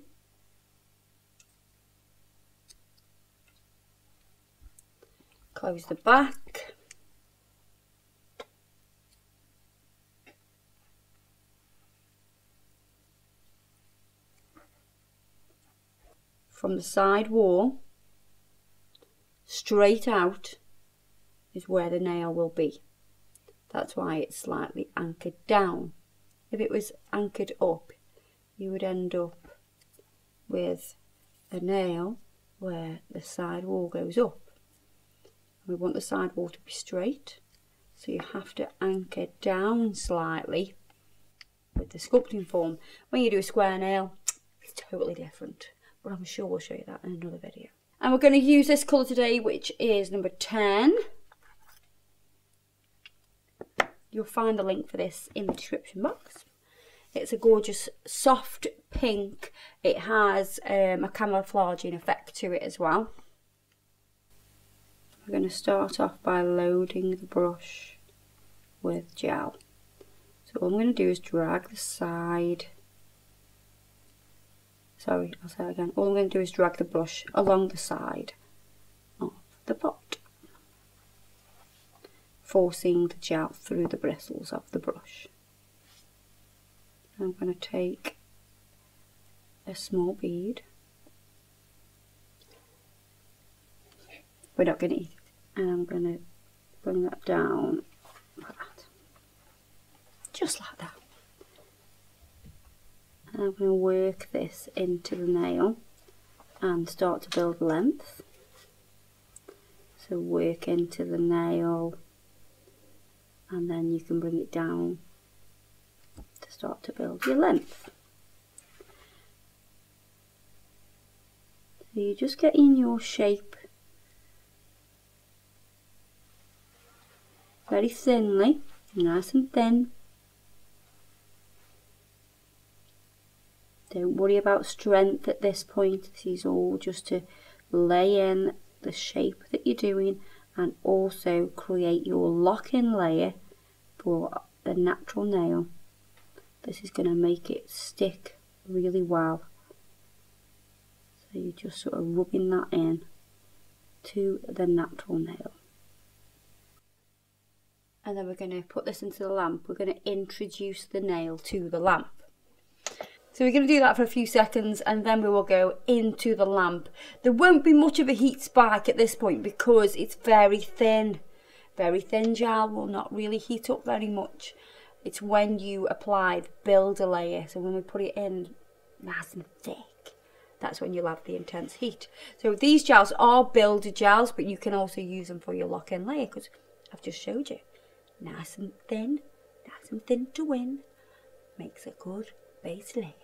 Close the back. From the side wall, straight out is where the nail will be. That's why it's slightly anchored down. If it was anchored up, you would end up with a nail where the side wall goes up. We want the side wall to be straight, so you have to anchor down slightly with the sculpting form. When you do a square nail, it's totally different, but I'm sure we'll show you that in another video. And we're going to use this colour today, which is number ten. You'll find the link for this in the description box. It's a gorgeous soft pink. It has um, a camouflaging effect to it as well. We're going to start off by loading the brush with gel. So all I'm going to do is drag the side, sorry, I'll say that again. All I'm going to do is drag the brush along the side of the pot, forcing the gel through the bristles of the brush. I'm going to take a small bead. We're not going to eat it. And I'm going to bring that down like that. Just like that. And I'm going to work this into the nail and start to build length. So work into the nail and then you can bring it down to start to build your length. So you're just getting your shape very thinly, nice and thin. Don't worry about strength at this point. This is all just to lay in the shape that you're doing and also create your lock-in layer for the natural nail. This is going to make it stick really well. So you're just sort of rubbing that in to the natural nail. And then we're going to put this into the lamp. We're going to introduce the nail to the lamp. So we're going to do that for a few seconds and then we will go into the lamp. There won't be much of a heat spike at this point because it's very thin. Very thin gel will not really heat up very much. It's when you apply the builder layer, so when we put it in nice and thick, that's when you'll have the intense heat. So these gels are builder gels, but you can also use them for your lock-in layer because I've just showed you. Nice and thin, nice and thin to win, makes a good base layer.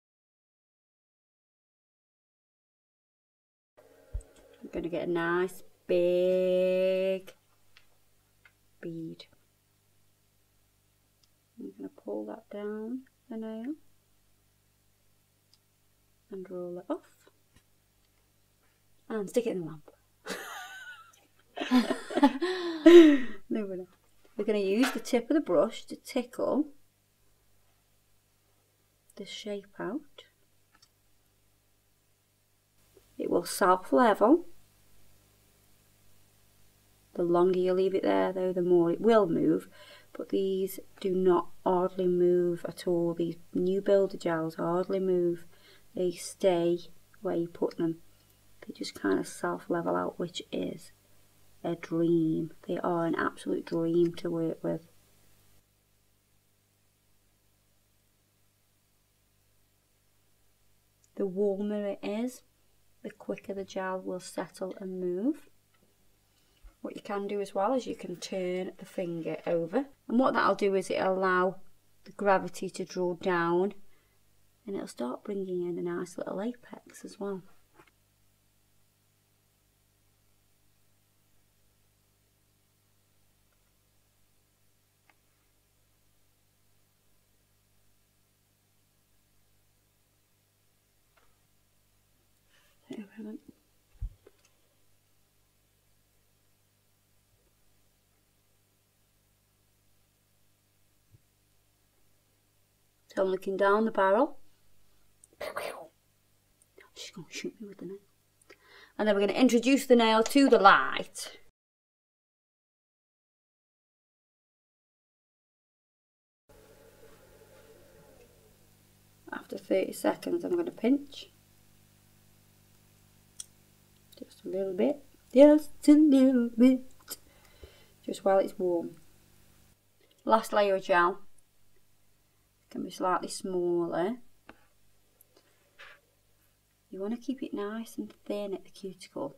I'm going to get a nice big bead. I'm going to pull that down the nail and roll it off and stick it in the lamp. No, we're not. We're going to use the tip of the brush to tickle the shape out. It will self-level. The longer you leave it there though, the more it will move, but these do not hardly move at all. These new builder gels hardly move, they stay where you put them. They just kind of self-level out, which is a dream. They are an absolute dream to work with. The warmer it is, the quicker the gel will settle and move. What you can do as well is you can turn the finger over, and what that'll do is it'll allow the gravity to draw down, and it'll start bringing in a nice little apex as well. So I'm looking down the barrel. She's going to shoot me with the nail. And then we're going to introduce the nail to the light. After thirty seconds, I'm going to pinch. Just a little bit. Just a little bit. Just while it's warm. Last layer of gel. Can be slightly smaller. You want to keep it nice and thin at the cuticle.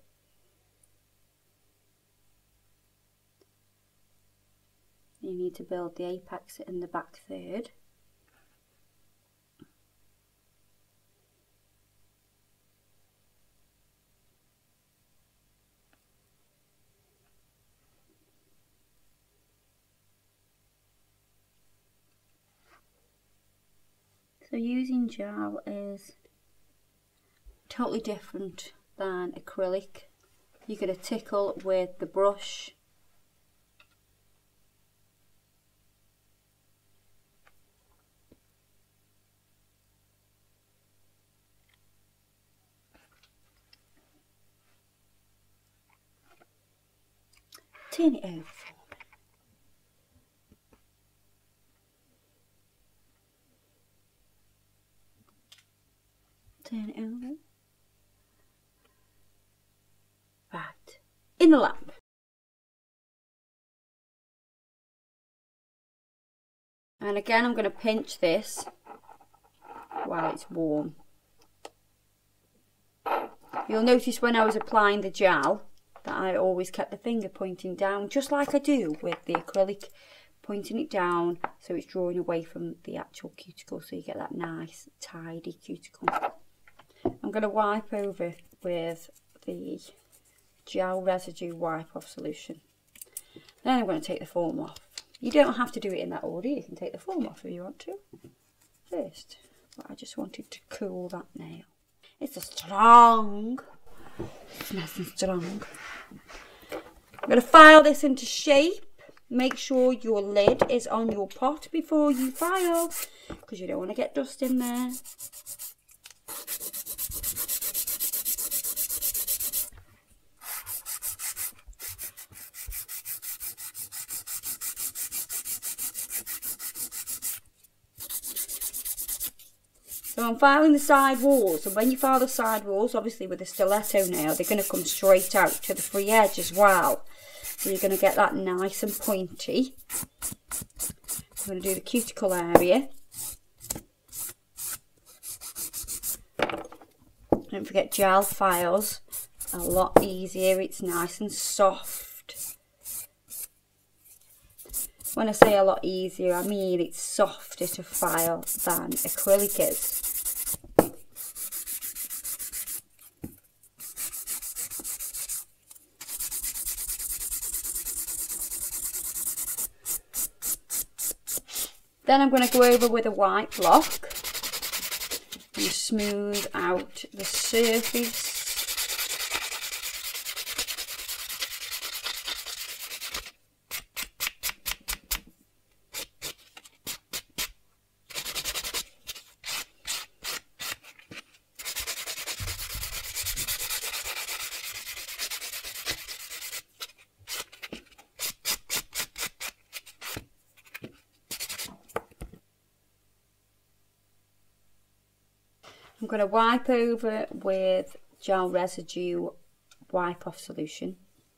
You need to build the apex in the back third. So using gel is totally different than acrylic. You're going to tickle with the brush. Turn it over. Turn it over. Right, in the lamp. And again, I'm going to pinch this while it's warm. You'll notice when I was applying the gel that I always kept the finger pointing down, just like I do with the acrylic, pointing it down so it's drawing away from the actual cuticle, so you get that nice tidy cuticle. I'm going to wipe over with the gel residue wipe off solution. Then I'm going to take the foam off. You don't have to do it in that order, you can take the foam off if you want to first, but I just wanted to cool that nail. It's a strong, it's nice and strong. I'm going to file this into shape. Make sure your lid is on your pot before you file, because you don't want to get dust in there. So I'm filing the side walls, and when you file the side walls, obviously with a stiletto nail, they're going to come straight out to the free edge as well. So you're going to get that nice and pointy. I'm going to do the cuticle area. Don't forget, gel files a lot easier, it's nice and soft. When I say a lot easier, I mean it's softer to file than acrylic is. Then I'm going to go over with a white block and smooth out the surface. I'm going to wipe over with gel residue wipe off solution.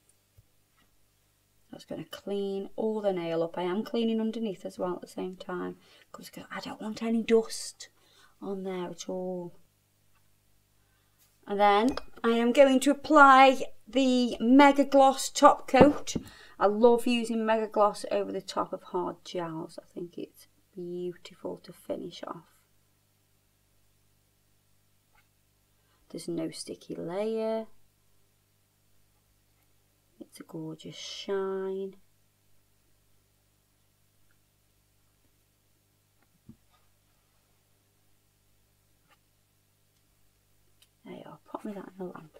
That's going to clean all the nail up. I am cleaning underneath as well at the same time because I don't want any dust on there at all. And then I am going to apply the Mega Gloss top coat. I love using Mega Gloss over the top of hard gels. I think it's beautiful to finish off. There's no sticky layer. It's a gorgeous shine. There you are, pop me that in the lamp.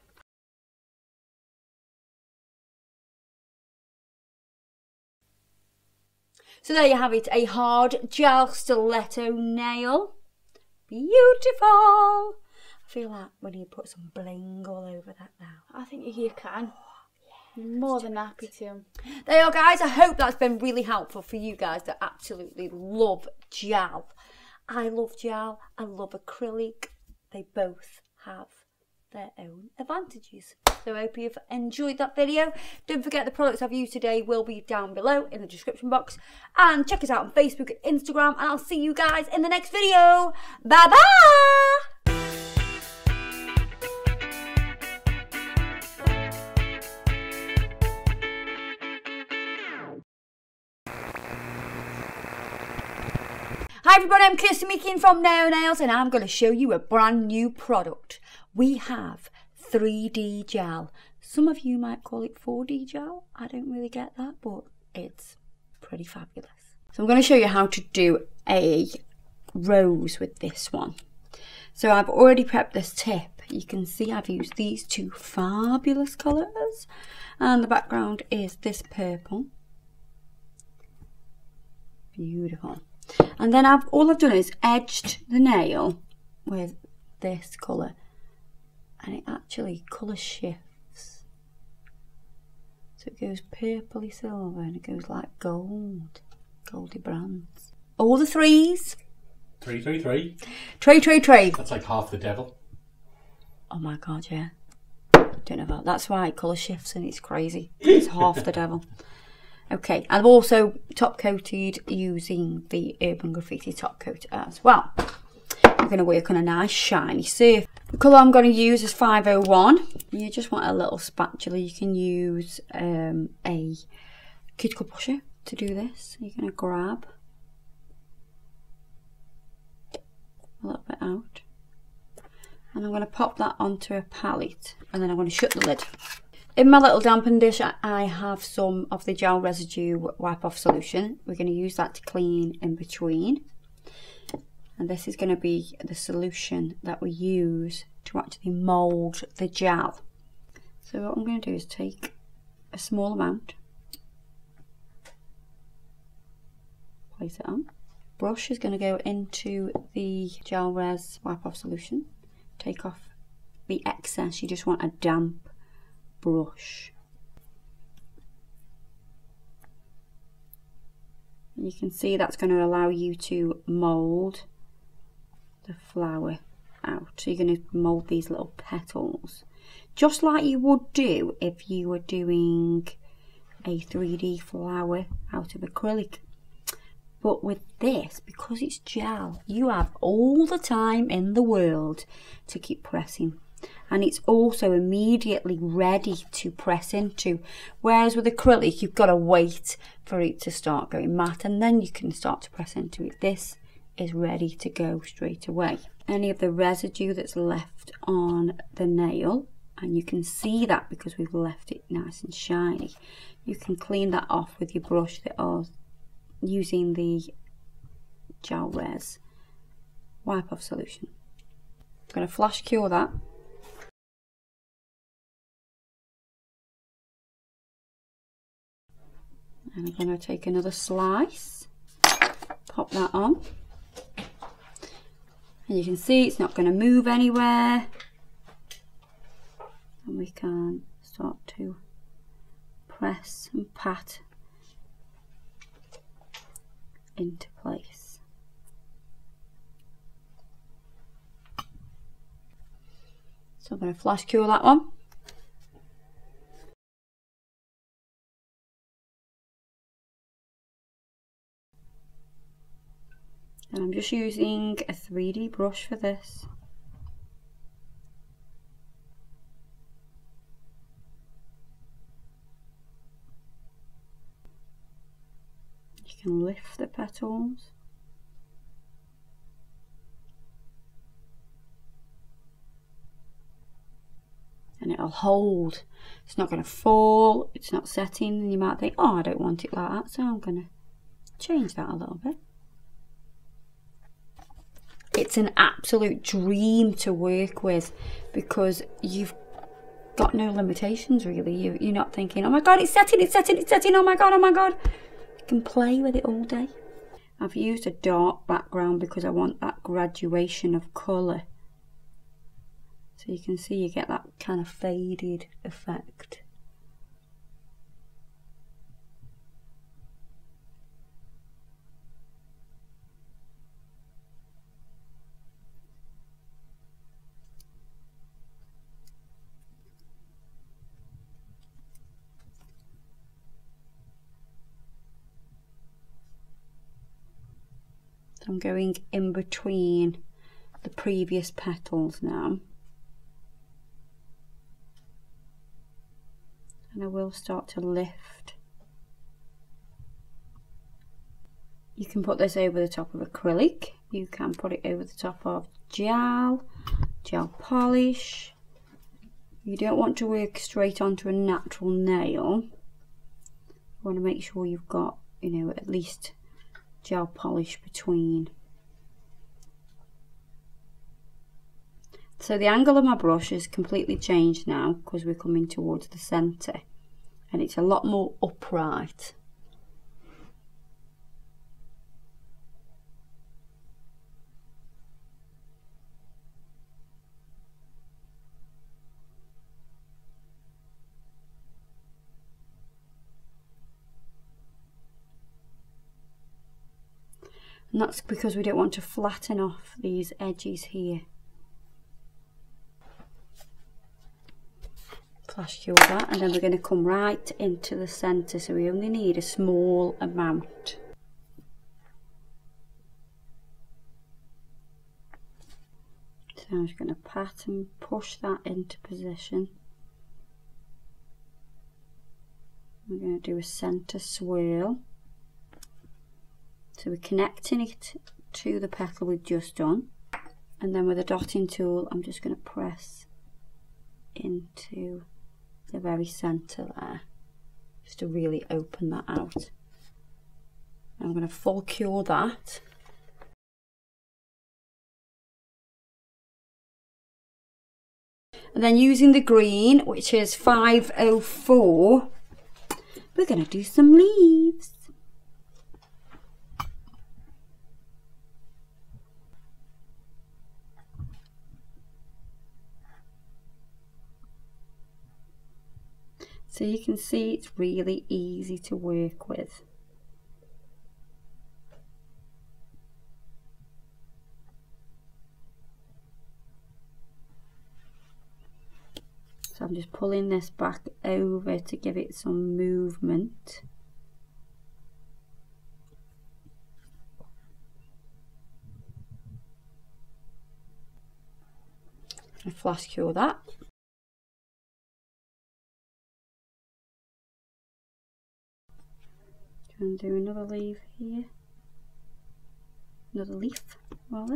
So there you have it, a hard gel stiletto nail. Beautiful. I feel like we need to put some bling all over that now. I think you can. More than happy to. There you are, guys. I hope that's been really helpful for you guys that absolutely love gel. I love gel. I love acrylic. They both have their own advantages. So I hope you've enjoyed that video. Don't forget the products I've used today will be down below in the description box. And check us out on Facebook and Instagram. And I'll see you guys in the next video. Bye bye. Hi everybody, I'm Kirsty making from Naio Nails and I'm going to show you a brand new product. We have three D gel. Some of you might call it four D gel. I don't really get that, but it's pretty fabulous. So I'm going to show you how to do a rose with this one. So I've already prepped this tip. You can see I've used these two fabulous colours. And the background is this purple. Beautiful. And then I've all I've done is edged the nail with this colour, and it actually colour shifts. So it goes purpley silver and it goes like gold, goldy bronze. All the threes. Three, three, three. Tray, tray, tray. That's like half the devil. Oh my god, yeah. Don't know about that's why it colour shifts and it's crazy. It's half the devil. Okay, I've also top coated using the Urban Graffiti top coat as well. I'm going to work on a nice shiny surface. The colour I'm going to use is five oh one. You just want a little spatula. You can use um, a cuticle pusher to do this. You're going to grab a little bit out. And I'm going to pop that onto a palette. And then I'm going to shut the lid. In my little dampen dish, I have some of the gel residue wipe off solution. We're going to use that to clean in between. And this is going to be the solution that we use to actually mould the gel. So what I'm going to do is take a small amount, place it on. Brush is going to go into the gel res wipe off solution. Take off the excess. You just want a damp brush. And you can see that's going to allow you to mould the flower out. So you're going to mould these little petals just like you would do if you were doing a three D flower out of acrylic. But with this, because it's gel, you have all the time in the world to keep pressing. And it's also immediately ready to press into. Whereas with acrylic, you've got to wait for it to start going matte and then you can start to press into it. This is ready to go straight away. Any of the residue that's left on the nail, and you can see that because we've left it nice and shiny, you can clean that off with your brush that are using the gel res wipe off solution. I'm going to flash cure that. And I'm going to take another slice, pop that on, and you can see it's not going to move anywhere, and we can start to press and pat into place. So I'm going to flash cure that one. And I'm just using a three D brush for this. You can lift the petals. And it'll hold. It's not going to fall, it's not setting, and you might think, oh, I don't want it like that, so I'm going to change that a little bit. It's an absolute dream to work with because you've got no limitations really. You, you're not thinking, oh my god, it's setting, it's setting, it's setting, oh my god, oh my god. You can play with it all day. I've used a dark background because I want that graduation of colour. So you can see you get that kind of faded effect. So I'm going in between the previous petals now. And I will start to lift. You can put this over the top of acrylic. You can put it over the top of gel, gel polish. You don't want to work straight onto a natural nail. You want to make sure you've got, you know, at least gel polish between. So the angle of my brush is completely changed now because we're coming towards the centre and it's a lot more upright. And that's because we don't want to flatten off these edges here. Flash cure that, and then we're going to come right into the centre, so we only need a small amount. So I'm just going to pat and push that into position. We're going to do a centre swirl. So we're connecting it to the petal we've just done, and then with a dotting tool I'm just going to press into the very centre there, just to really open that out. I'm going to full cure that. And then using the green, which is five oh four, we're going to do some leaves. So you can see it's really easy to work with. So I'm just pulling this back over to give it some movement. I flash cure that. And do another leaf here, another leaf rather.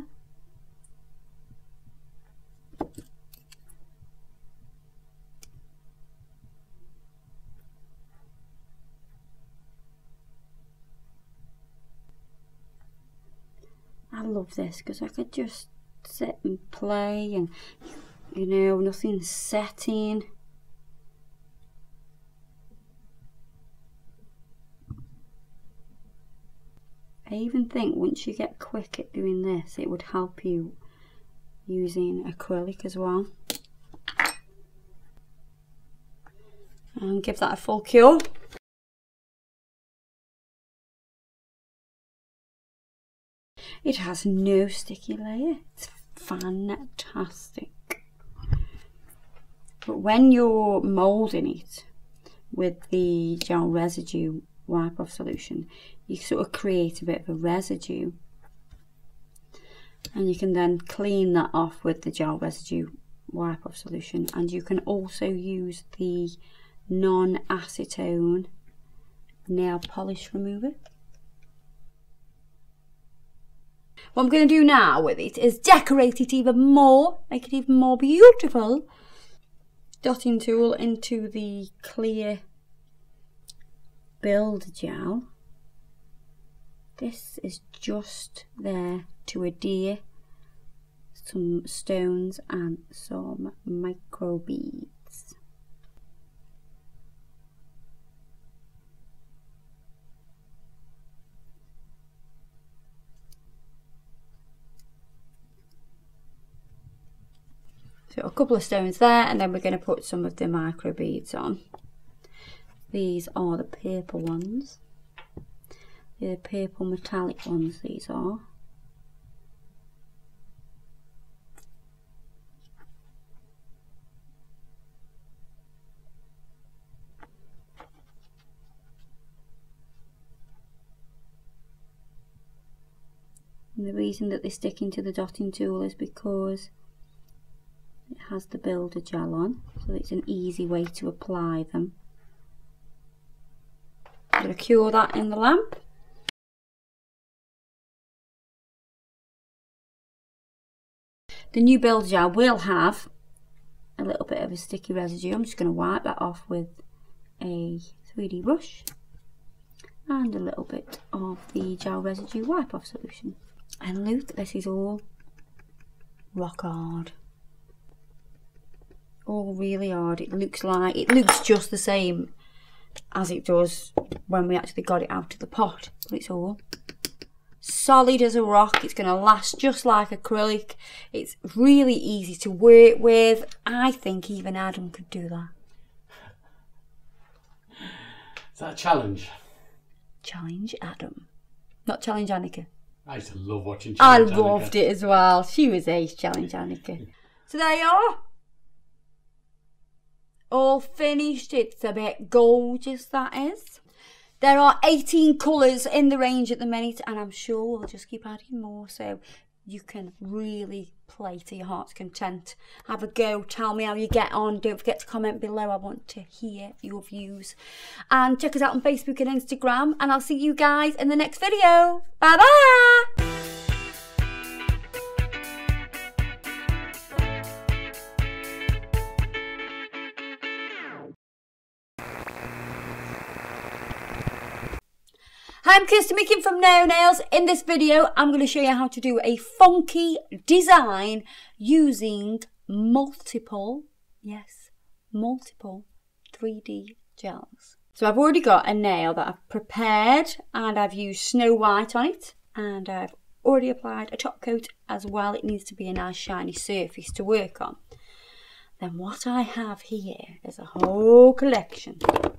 I love this because I could just sit and play and, you know, nothing's setting. I even think once you get quick at doing this, it would help you using acrylic as well. And give that a full cure. It has no sticky layer. It's fantastic. But when you're moulding it with the gel residue wipe off solution, you sort of create a bit of a residue, and you can then clean that off with the gel residue wipe off solution. And you can also use the non-acetone nail polish remover. What I'm going to do now with it is decorate it even more, make it even more beautiful. Dotting tool into the clear build gel. This is just there to adhere some stones and some micro beads. So a couple of stones there, and then we're going to put some of the micro beads on. These are the purple ones. They're the purple metallic ones, these are. And the reason that they stick into the dotting tool is because it has the builder gel on, so it's an easy way to apply them. I'm going to cure that in the lamp. The new builder gel will have a little bit of a sticky residue. I'm just going to wipe that off with a three D brush and a little bit of the gel residue wipe off solution. And look, this is all rock hard. All really hard. It looks like, it looks just the same as it does when we actually got it out of the pot, but it's all solid as a rock. It's going to last just like acrylic. It's really easy to work with. I think even Adam could do that. Is that a challenge? Challenge Adam, not challenge Annika. I used to love watching I Challenge loved Annika. it as well. She was ace, challenge Annika. So there you are. All finished. It's a bit gorgeous, that is. There are eighteen colours in the range at the minute, and I'm sure we'll just keep adding more, so you can really play to your heart's content. Have a go, tell me how you get on. Don't forget to comment below. I want to hear your views. And check us out on Facebook and Instagram, and I'll see you guys in the next video. Bye bye. Hi, I'm Kirsty making from Naio Nails. In this video, I'm going to show you how to do a funky design using multiple, yes, multiple three D gels. So I've already got a nail that I've prepared, and I've used Snow White on it, and I've already applied a top coat as well. It needs to be a nice shiny surface to work on. Then what I have here is a whole collection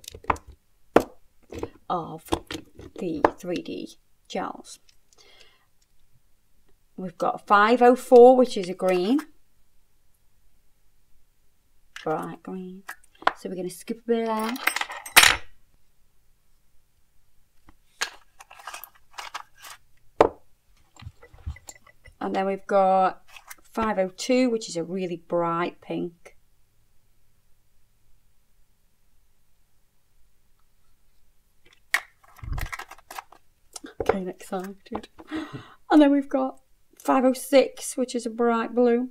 of the three D gels. We've got five oh four, which is a green, bright green. So we're going to skip a bit there. And then we've got five oh two, which is a really bright pink. Getting excited. And then we've got five oh six, which is a bright blue.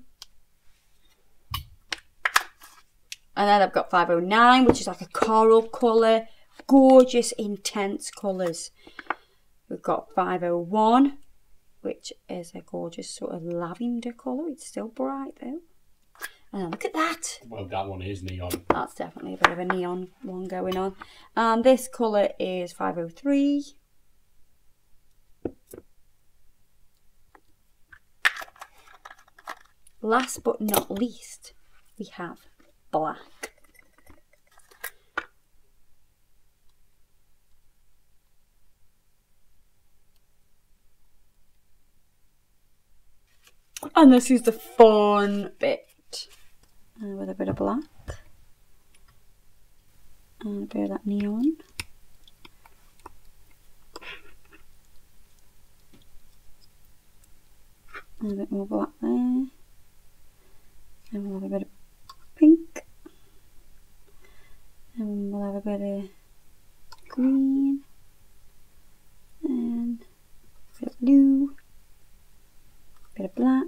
And then I've got five oh nine, which is like a coral colour. Gorgeous, intense colours. We've got five oh one, which is a gorgeous sort of lavender colour. It's still bright though. And then look at that. Well, that one is neon. That's definitely a bit of a neon one going on. And this colour is five oh three. Last but not least, we have black. And this is the fun bit. Uh, with a bit of black. And a bit of that neon. And a bit more black there. And we'll have a bit of pink. And we'll have a bit of green. And a bit of blue. A bit of black.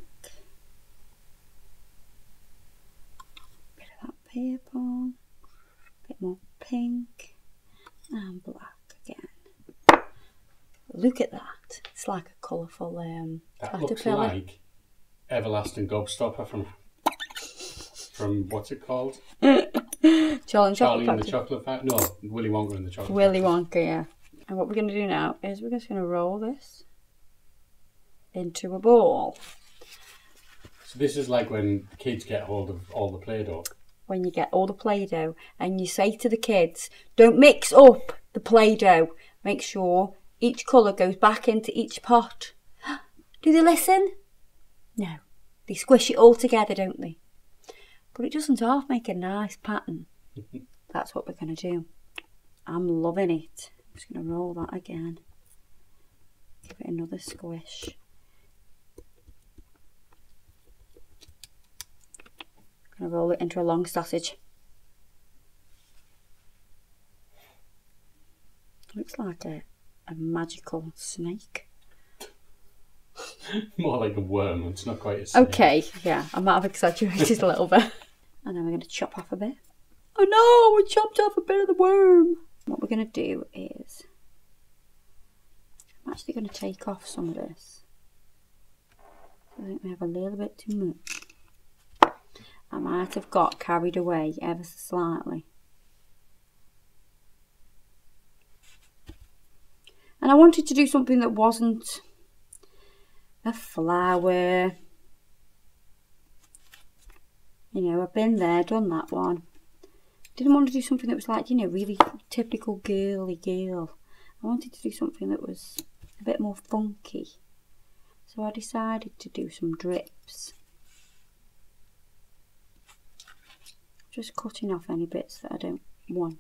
A bit of that purple. A bit more pink. And black again. Look at that. It's like a colourful um, That looks caterpillar. like Everlasting Gobstopper from from what's it called? Charlie and Charlie Chocolate and the Factory. Chocolate Factory. No, Willy Wonka and the Chocolate Willy Factory. Wonka, yeah. And what we're going to do now is we're just going to roll this into a ball. So this is like when kids get hold of all the Play-Doh. When you get all the Play-Doh and you say to the kids, don't mix up the Play-Doh. Make sure each colour goes back into each pot. Do they listen? No. They squish it all together, don't they? But it doesn't half make a nice pattern. That's what we're going to do. I'm loving it. I'm just going to roll that again. Give it another squish. I'm going to roll it into a long sausage. Looks like a, a magical snake. More like a worm. It's not quite a snake. Okay, yeah, I might have exaggerated a little bit. And then we're going to chop off a bit. Oh no, we chopped off a bit of the worm. What we're going to do is, I'm actually going to take off some of this. I think we have a little bit too much. I might have got carried away ever so slightly. And I wanted to do something that wasn't a flower. You know, I've been there, done that one. Didn't want to do something that was like, you know, really typical girly girl. I wanted to do something that was a bit more funky. So I decided to do some drips. Just cutting off any bits that I don't want.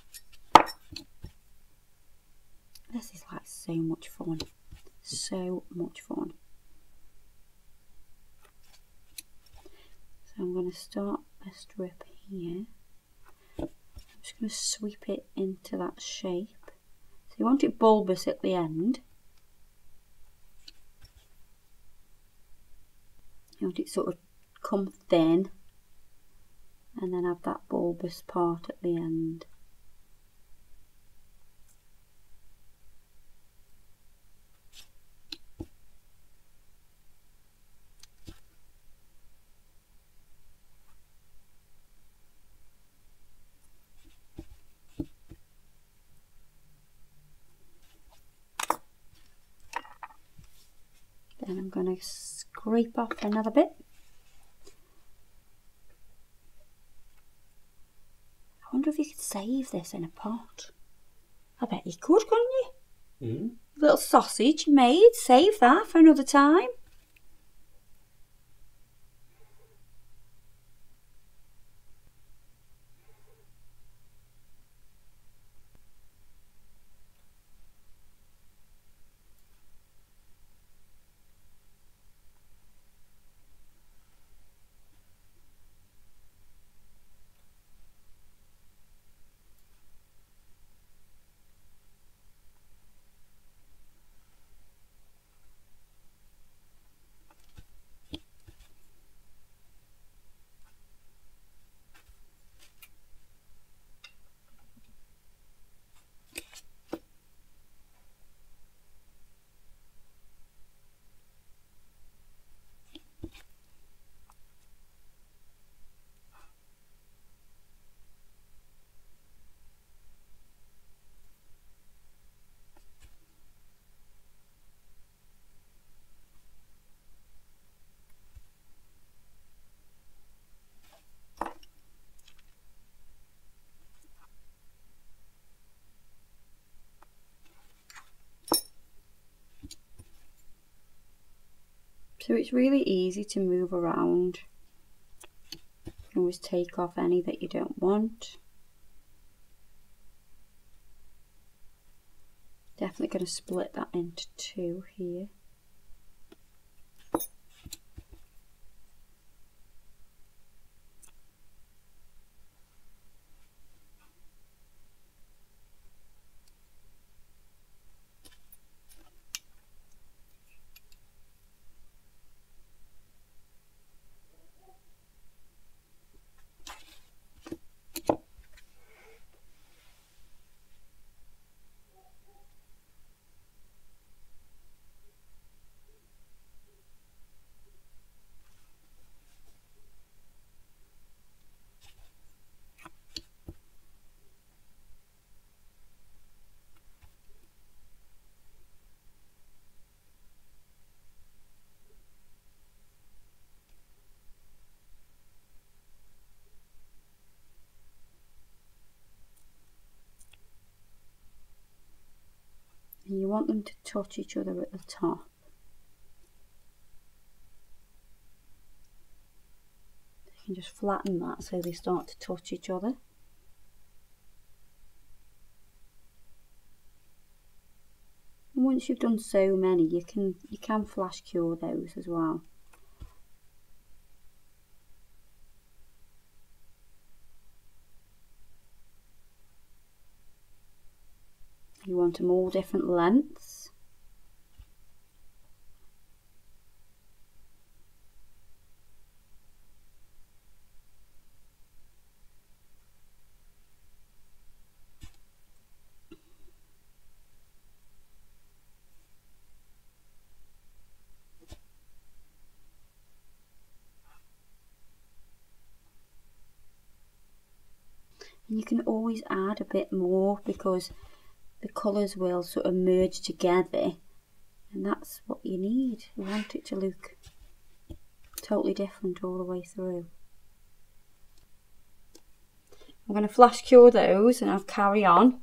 This is like so much fun. So much fun. So I'm going to start a strip here. I'm just going to sweep it into that shape. So you want it bulbous at the end. You want it sort of come thin. And then have that bulbous part at the end. Then I'm going to scrape off another bit. I wonder if you could save this in a pot. I bet you could, couldn't you? Mm. Little sausage made, save that for another time. So it's really easy to move around. You can always take off any that you don't want. Definitely going to split that into two here. And you want them to touch each other at the top. You can just flatten that so they start to touch each other. And once you've done so many, you can you can flash cure those as well. You want them all different lengths. And you can always add a bit more because the colours will sort of merge together, and that's what you need. You want it to look totally different all the way through. I'm going to flash cure those and I'll carry on.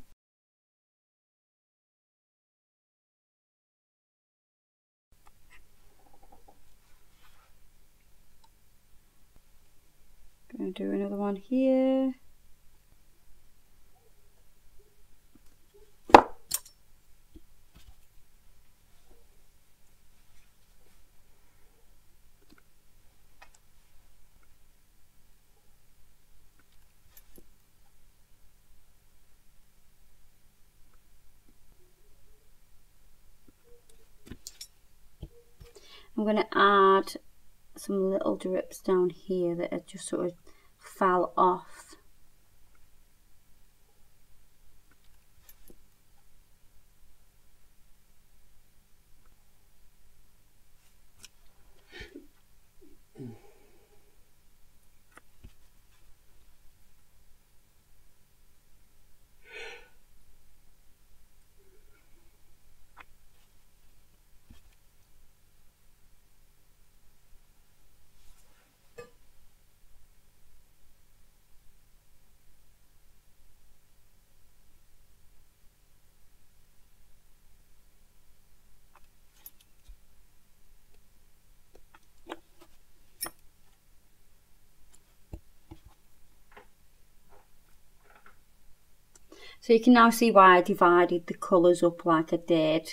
Going to do another one here. I'm going to add some little drips down here that are just sort of fell off. So you can now see why I divided the colours up like I did.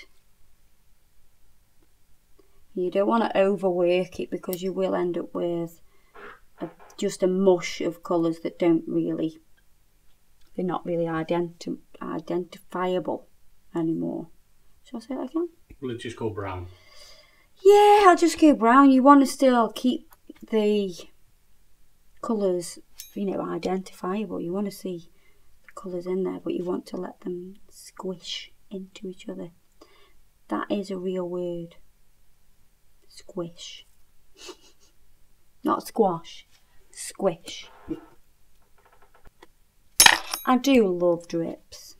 You don't want to overwork it because you will end up with a, just a mush of colours that don't really, they're not really identi identifiable anymore. Shall I say that again? Well, it's just called brown. Yeah, I'll just go brown. You want to still keep the colours, you know, identifiable. You want to see colours in there, but you want to let them squish into each other. That is a real word. Squish. Not squash. Squish. I do love drips.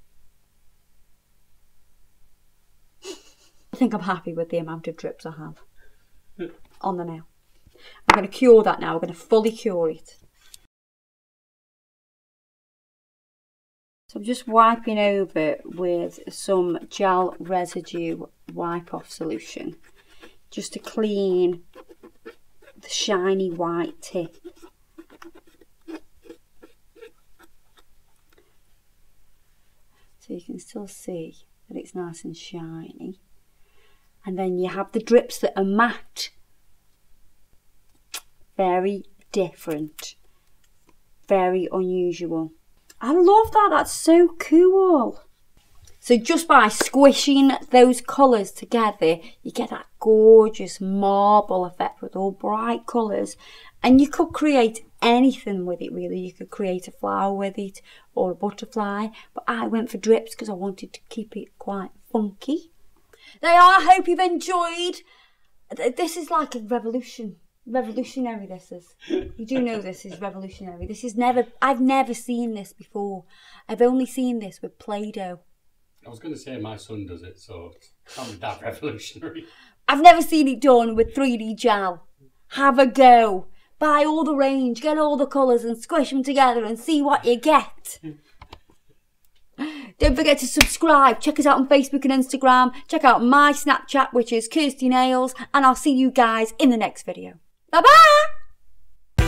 I think I'm happy with the amount of drips I have on the nail. I'm going to cure that now. We're going to fully cure it. So I'm just wiping over with some gel residue wipe off solution just to clean the shiny white tip. So you can still see that it's nice and shiny. And then you have the drips that are matte. Very different. Very unusual. I love that. That's so cool. So just by squishing those colours together, you get that gorgeous marble effect with all bright colours. And you could create anything with it, really. You could create a flower with it or a butterfly. But I went for drips because I wanted to keep it quite funky. There you are. I hope you've enjoyed. This is like a revolution. Revolutionary, this is. You do know this is revolutionary. This is never, I've never seen this before. I've only seen this with Play-Doh. I was going to say my son does it, so it's not that revolutionary. I've never seen it done with three D gel. Have a go. Buy all the range, get all the colours and squish them together and see what you get. Don't forget to subscribe. Check us out on Facebook and Instagram. Check out my Snapchat, which is Kirsty Nails. And I'll see you guys in the next video. Bye-bye!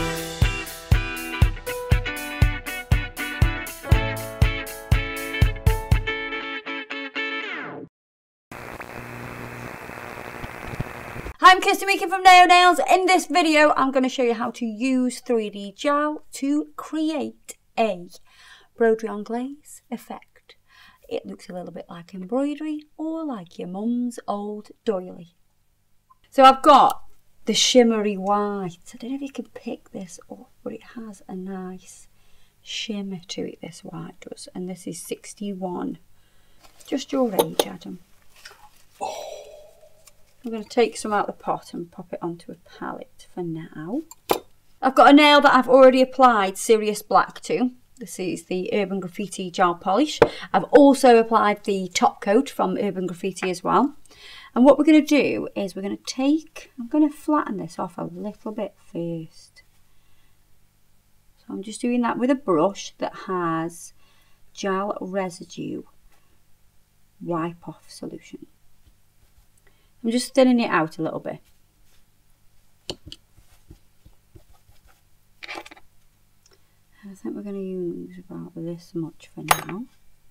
Hi, I'm Kirsty Meekin from Naio Nails. In this video, I'm going to show you how to use three D gel to create a broderie on glaze effect. It looks a little bit like embroidery or like your mum's old doily. So I've got the shimmery white. I don't know if you can pick this up, but it has a nice shimmer to it, this white does. And this is sixty-one. Just your age, Adam. I'm going to take some out of the pot and pop it onto a palette for now. I've got a nail that I've already applied Serious Black to. This is the Urban Graffiti gel polish. I've also applied the top coat from Urban Graffiti as well. And what we're going to do is we're going to take, I'm going to flatten this off a little bit first. So I'm just doing that with a brush that has gel residue wipe off solution. I'm just thinning it out a little bit. I think we're going to use about this much for now.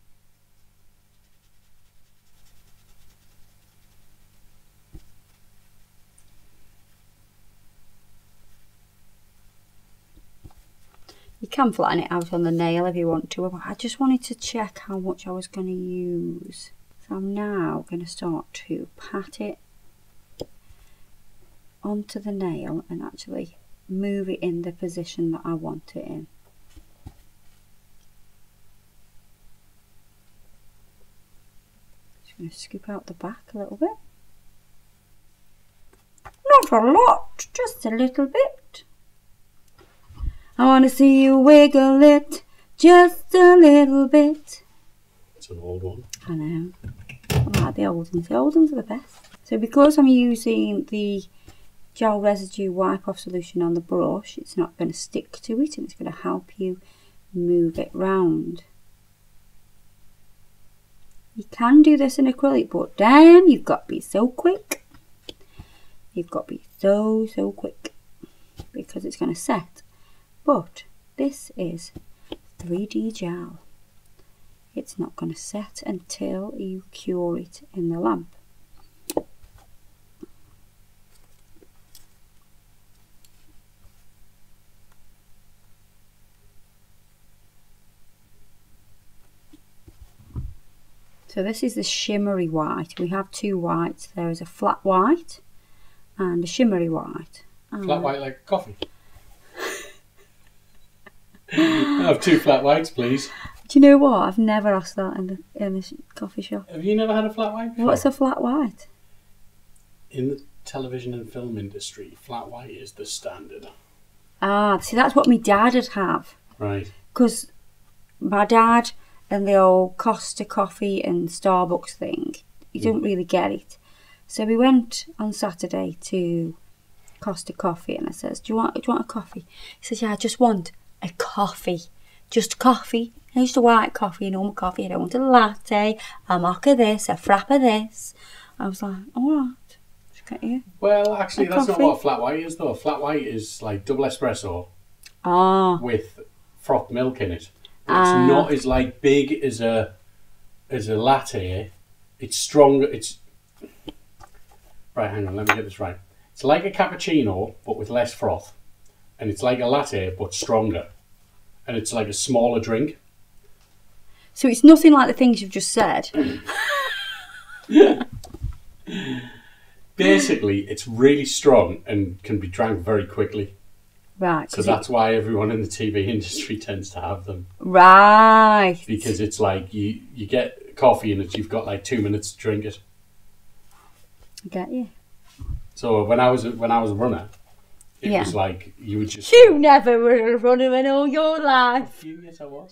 You can flatten it out on the nail if you want to, but I just wanted to check how much I was going to use. So I'm now going to start to pat it onto the nail and actually move it in the position that I want it in. Just going to scoop out the back a little bit. Not a lot, just a little bit. I want to see you wiggle it just a little bit. It's an old one. I know. I like the old ones. The old ones are the best. So because I'm using the gel residue wipe off solution on the brush, it's not going to stick to it and it's going to help you move it round. You can do this in acrylic, but damn, you've got to be so quick. You've got to be so, so quick because it's going to set. But this is three D gel. It's not going to set until you cure it in the lamp. So this is the shimmery white. We have two whites. There is a flat white and a shimmery white. Flat white like coffee. I have two flat whites, please. Do you know what? I've never asked that in the in the coffee shop. Have you never had a flat white before? What's a flat white? In the television and film industry, flat white is the standard. Ah, see, that's what my dad would have. Right. Because my dad and the old Costa coffee and Starbucks thing, you don't really get it. So we went on Saturday to Costa Coffee and I says, do you want, do you want a coffee? He says, yeah, I just want a coffee. Just coffee. And just a white coffee, a normal coffee. I don't want a latte, a mocha this, a frappa this. I was like, alright. Get you. Well, actually, a that's coffee. not what a flat white is, though. A flat white is like double espresso Ah. with frothed milk in it. It's Ah. not as like big as a as a latte, it's stronger. It's right. Hang on, let me get this right. It's like a cappuccino, but with less froth, and it's like a latte, but stronger, and it's like a smaller drink. So it's nothing like the things you've just said. Basically, it's really strong and can be drank very quickly. Right. So that's it, why everyone in the T V industry tends to have them. Right. Because it's like you, you get coffee and it's, you've got like two minutes to drink it. I get you. So when I was when I was a runner, it yeah. was like you would just. You never were a runner in all your life. Yes, I was.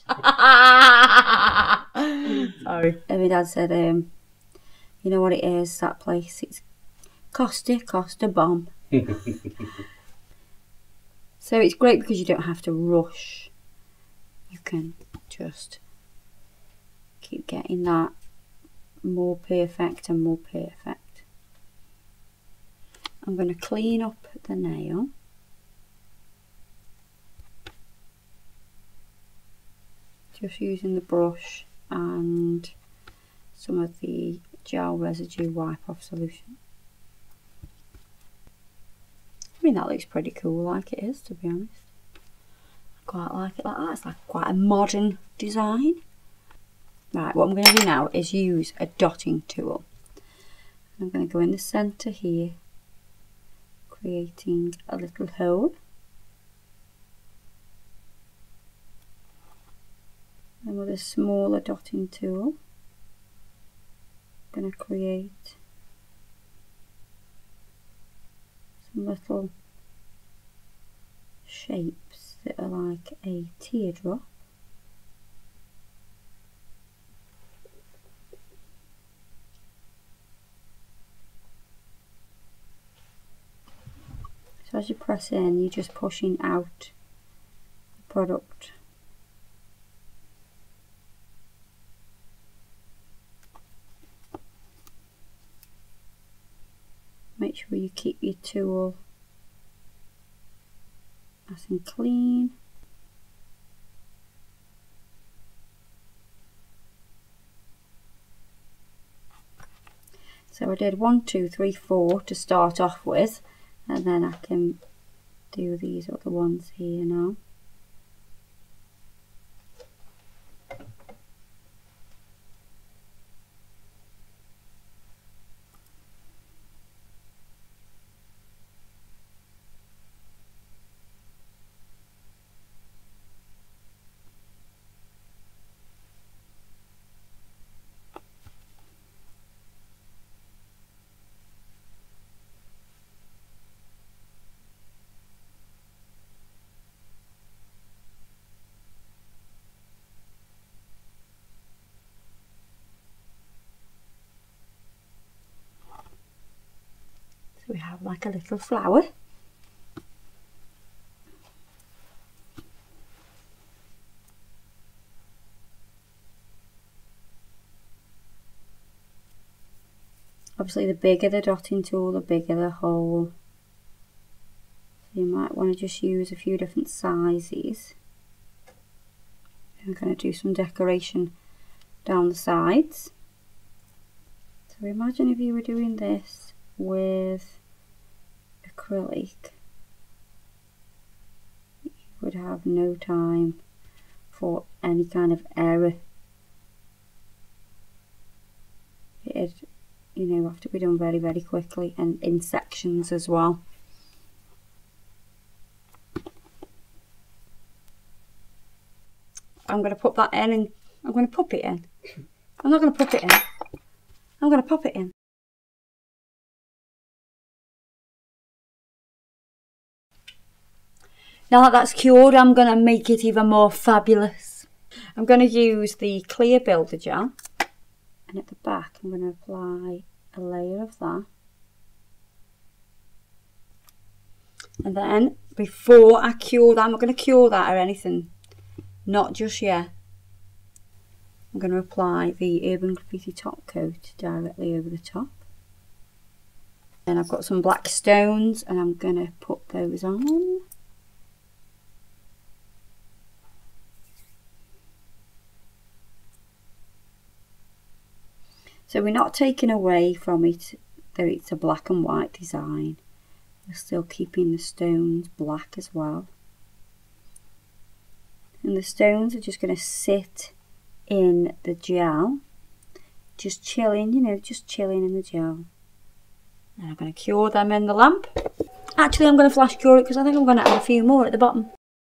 Sorry. And my dad said, um, "You know what it is? That place. It's Costa Costa Bomb." So it's great because you don't have to rush. You can just keep getting that more perfect and more perfect. I'm going to clean up the nail. Just using the brush and some of the gel residue wipe off solution. I mean, that looks pretty cool like it is, to be honest. I quite like it like that. It's like quite a modern design. Right, what I'm going to do now is use a dotting tool. I'm going to go in the centre here, creating a little hole. And with a smaller dotting tool, I'm going to create some little shapes that are like a teardrop. So as you press in, you're just pushing out the product. Make sure you keep your tool nice and clean. So I did one, two, three, four to start off with, and then I can do these other ones here now. So we have like a little flower. Obviously the bigger the dotting tool, the bigger the hole. So you might want to just use a few different sizes. I'm going to do some decoration down the sides. So imagine if you were doing this with acrylic, you would have no time for any kind of error. It'd, you know, have to be done very, very quickly and in sections as well. I'm going to put that in and I'm going to pop it in. I'm not going to pop it in. I'm going to pop it in. Now that that's cured, I'm going to make it even more fabulous. I'm going to use the clear builder gel, and at the back I'm going to apply a layer of that. And then before I cure that, I'm not going to cure that or anything, not just yet. I'm going to apply the Urban Graffiti top coat directly over the top. Then I've got some black stones and I'm going to put those on. So we're not taking away from it that it's a black and white design. We're still keeping the stones black as well. And the stones are just going to sit in the gel, just chilling, you know, just chilling in the gel. And I'm going to cure them in the lamp. Actually, I'm going to flash cure it because I think I'm going to add a few more at the bottom.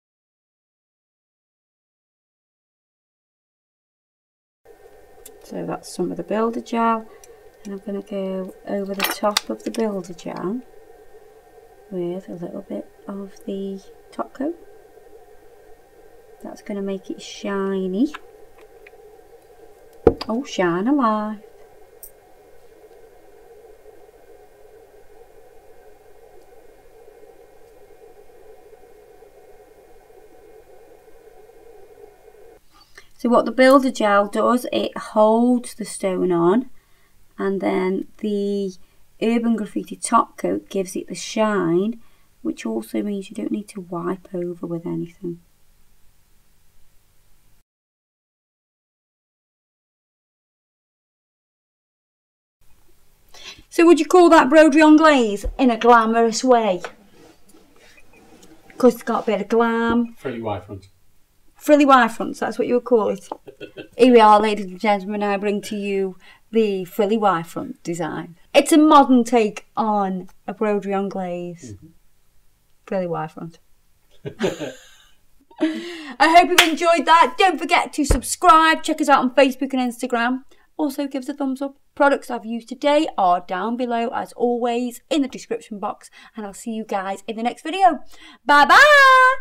So that's some of the builder gel. And I'm going to go over the top of the builder gel with a little bit of the top coat. That's going to make it shiny. Oh, shine alive. So what the builder gel does, it holds the stone on, and then the Urban Graffiti top coat gives it the shine, which also means you don't need to wipe over with anything. So would you call that broderie on glaze in a glamorous way? Because it's got a bit of glam. Frilly Y front. Frilly Y fronts, that's what you would call it. Here we are, ladies and gentlemen, I bring to you the frilly Y front design. It's a modern take on a broderie on glaze. Mm-hmm. Frilly Y front. I hope you've enjoyed that. Don't forget to subscribe, check us out on Facebook and Instagram. Also give us a thumbs up. Products I've used today are down below as always in the description box, and I'll see you guys in the next video. Bye bye!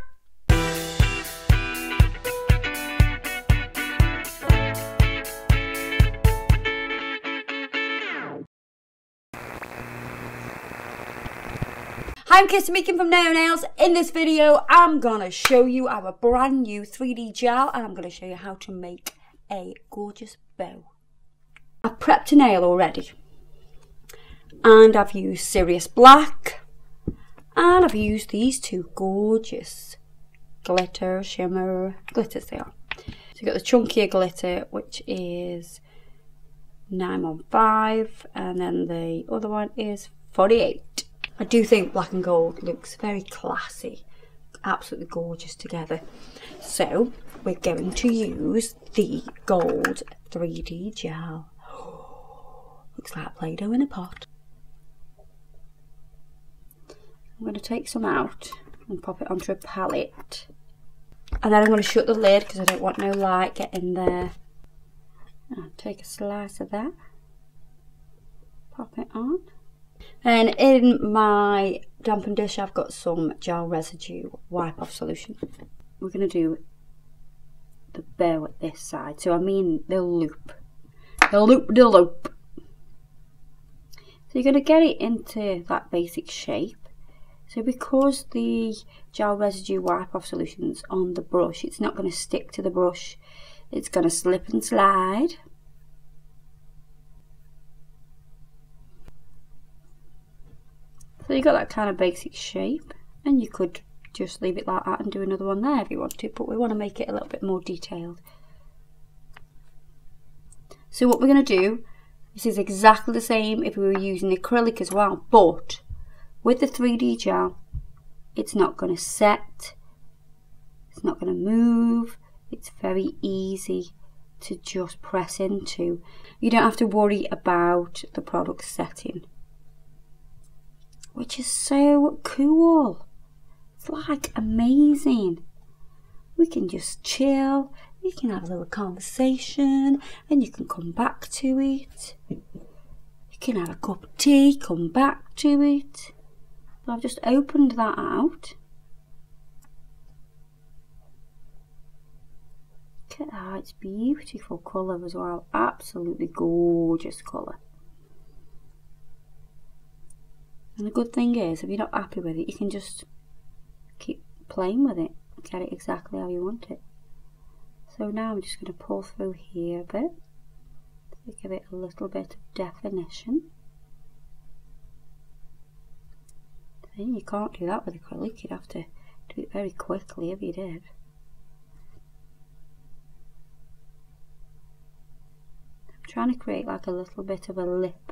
Hi, I'm Kirsty from Naio Nails. In this video, I'm going to show you our brand new three D gel, and I'm going to show you how to make a gorgeous bow. I've prepped a nail already, and I've used Sirius Black, and I've used these two gorgeous glitter, shimmer, glitters they are. So you've got the chunkier glitter, which is nine one five, and then the other one is forty-eight. I do think black and gold looks very classy, absolutely gorgeous together. So we're going to use the gold three D gel. Looks like Play-Doh in a pot. I'm going to take some out and pop it onto a palette. And then I'm going to shut the lid because I don't want no light getting there. I'll take a slice of that. Pop it on. And in my dampen dish I've got some gel residue wipe off solution. We're going to do the bow at this side. So I mean the loop. The loop, the loop. So you're going to get it into that basic shape. So because the gel residue wipe off solution's on the brush, it's not going to stick to the brush. It's going to slip and slide. So you got that kind of basic shape, and you could just leave it like that and do another one there if you want to, but we want to make it a little bit more detailed. So what we're going to do, this is exactly the same if we were using acrylic as well, but with the three D gel, it's not going to set, it's not going to move, it's very easy to just press into. You don't have to worry about the product setting, which is so cool. It's like amazing. We can just chill, we can have a little conversation, and you can come back to it. You can have a cup of tea, come back to it. So I've just opened that out. Look at that, it's beautiful colour as well. Absolutely gorgeous colour. And the good thing is, if you're not happy with it, you can just keep playing with it. Get it exactly how you want it. So now I'm just going to pull through here a bit to give it a little bit of definition. Then you can't do that with acrylic, you'd have to do it very quickly if you did. I'm trying to create like a little bit of a lip.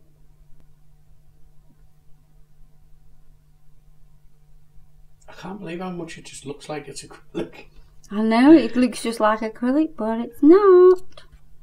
I can't believe how much it just looks like it's acrylic. I know, it looks just like acrylic, but it's not.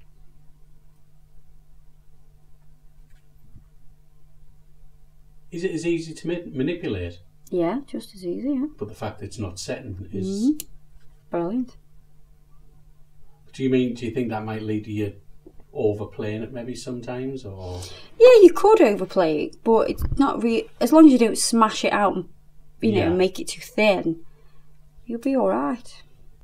Is it as easy to ma manipulate? Yeah, just as easy, yeah. But the fact that it's not setting is... Mm-hmm. Brilliant. Do you mean, do you think that might lead to you overplaying it maybe sometimes, or...? Yeah, you could overplay it, but it's not really... As long as you don't smash it out and, you know, Yeah. make it too thin, you'll be alright.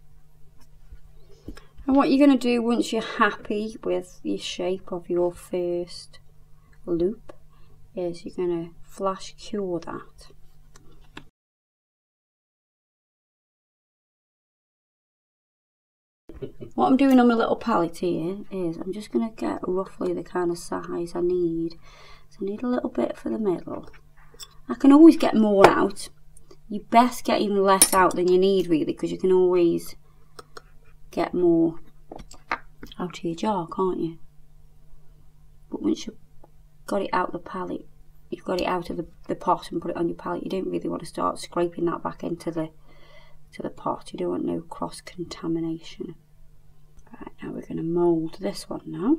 And what you're going to do once you're happy with the shape of your first loop is you're going to flash cure that. What I'm doing on my little palette here is I'm just going to get roughly the kind of size I need. So I need a little bit for the middle. I can always get more out. You best get even less out than you need really, because you can always get more out of your jar, can't you? But once you've got it out the palette, you've got it out of the, the pot and put it on your palette, you don't really want to start scraping that back into the to the pot. You don't want no cross contamination. Right, now we're going to mould this one now.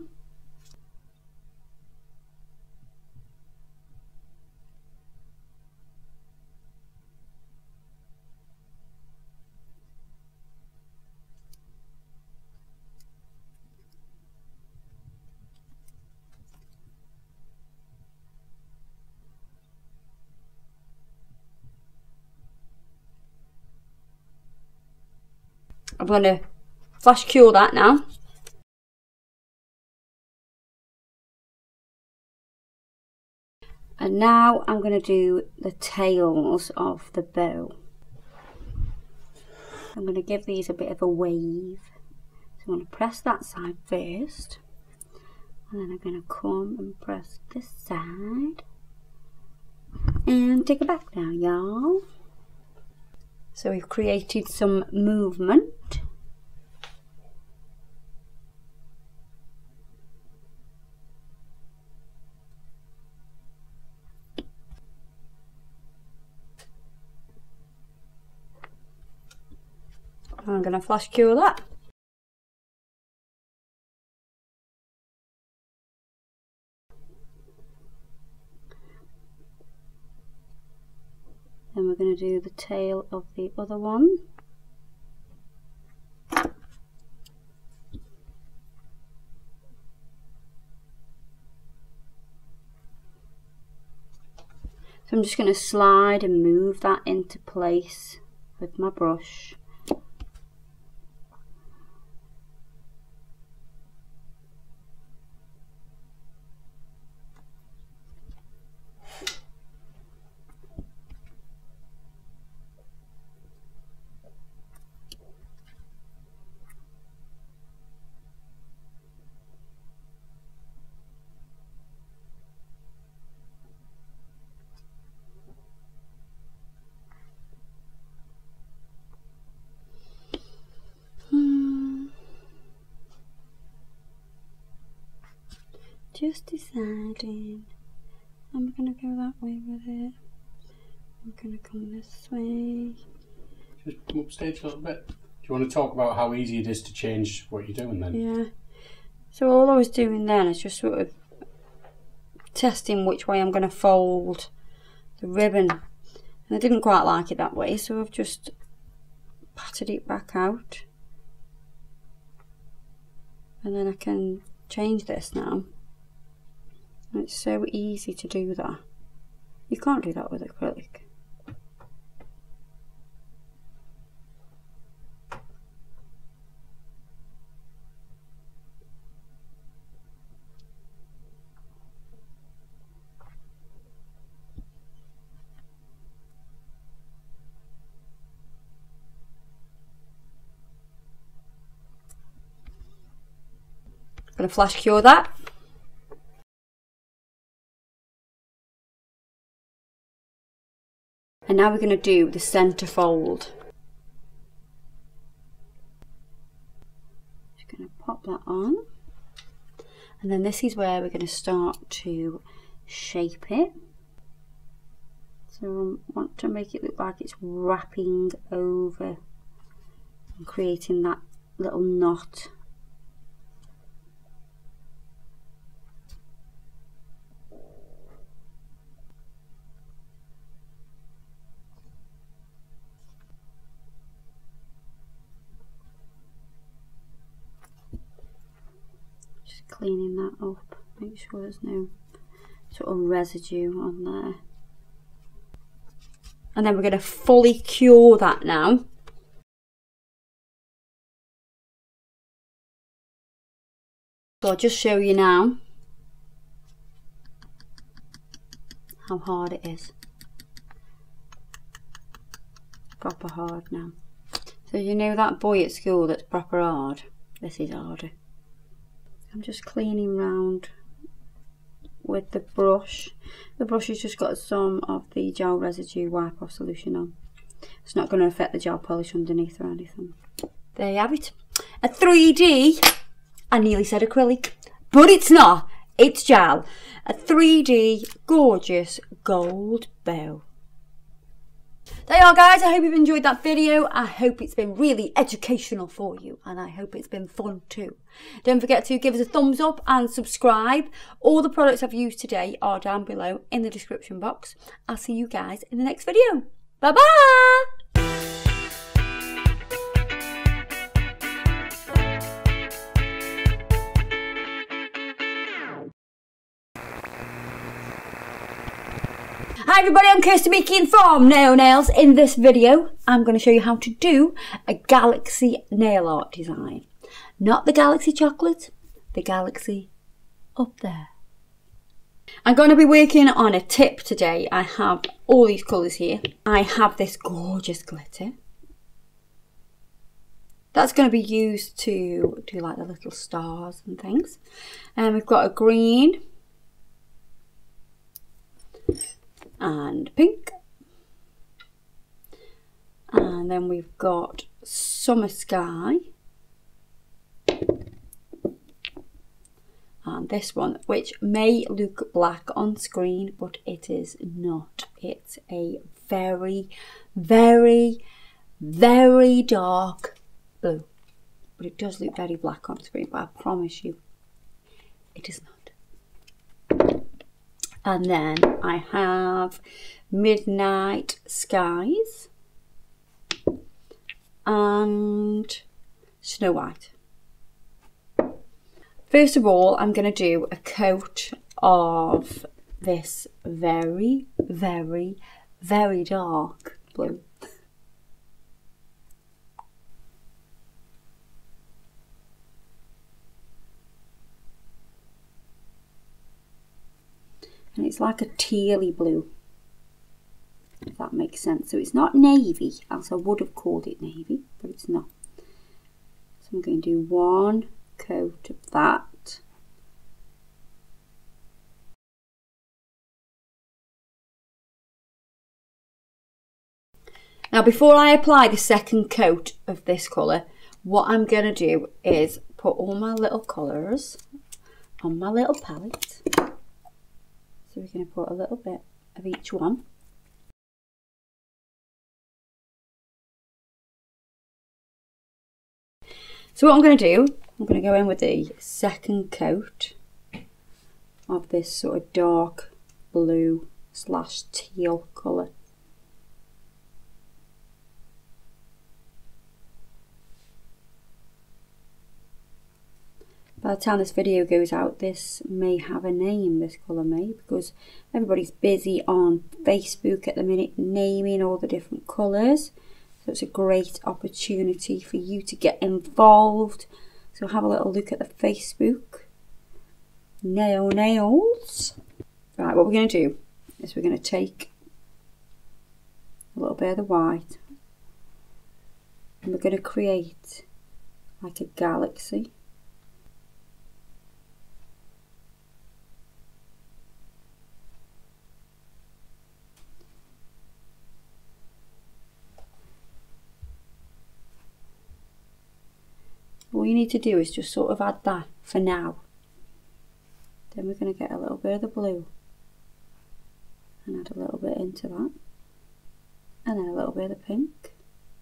I'm going to flash cure that now. And now I'm going to do the tails of the bow. I'm going to give these a bit of a wave. So I'm going to press that side first. And then I'm going to come and press this side. And take it back now, y'all. So we've created some movement. I'm going to flash cure that. Then we're going to do the tail of the other one. So I'm just going to slide and move that into place with my brush. Just deciding I'm going to go that way with it. I'm going to come this way. Just come upstage a little bit. Do you want to talk about how easy it is to change what you're doing then? Yeah. So all I was doing then is just sort of testing which way I'm going to fold the ribbon. And I didn't quite like it that way, so I've just patted it back out. And then I can change this now. And it's so easy to do that. You can't do that with acrylic. I'm going to flash cure that. And now we're going to do the centre fold. Just going to pop that on. And then this is where we're going to start to shape it. So I want to make it look like it's wrapping over and creating that little knot. Just cleaning that up, make sure there's no sort of residue on there. And then we're going to fully cure that now. So I'll just show you now how hard it is. Proper hard now. So you know that boy at school that's proper hard? This is harder. I'm just cleaning round with the brush. The brush has just got some of the gel residue wipe off solution on. It's not going to affect the gel polish underneath or anything. There you have it. A three D, I nearly said acrylic, but it's not. It's gel. A three D gorgeous gold bow. There you are, guys. I hope you've enjoyed that video. I hope it's been really educational for you, and I hope it's been fun too. Don't forget to give us a thumbs up and subscribe. All the products I've used today are down below in the description box. I'll see you guys in the next video. Bye bye. Hi everybody, I'm Kirsty speaking from Naio Nails. In this video, I'm going to show you how to do a galaxy nail art design. Not the galaxy chocolate, the galaxy up there. I'm going to be working on a tip today. I have all these colours here. I have this gorgeous glitter. That's going to be used to do like the little stars and things. And we've got a green. And pink, and then we've got summer sky, and this one, which may look black on screen, but it is not. It's a very, very, very dark blue, but it does look very black on screen, but I promise you it is not. And then I have Midnight Skies and Snow White. First of all, I'm going to do a coat of this very, very, very dark blue. And it's like a tealy blue, if that makes sense. So it's not navy, else I would have called it navy, but it's not. So I'm going to do one coat of that. Now before I apply the second coat of this colour, what I'm going to do is put all my little colours on my little palette. So we're going to put a little bit of each one. So what I'm going to do, I'm going to go in with the second coat of this sort of dark blue slash teal colour. By the time this video goes out, this may have a name, this colour may, because everybody's busy on Facebook at the minute naming all the different colours. So it's a great opportunity for you to get involved. So have a little look at the Facebook. Naio Nails. Right, what we're going to do is we're going to take a little bit of the white and we're going to create like a galaxy. All you need to do is just sort of add that for now. Then we're going to get a little bit of the blue and add a little bit into that, and then a little bit of the pink,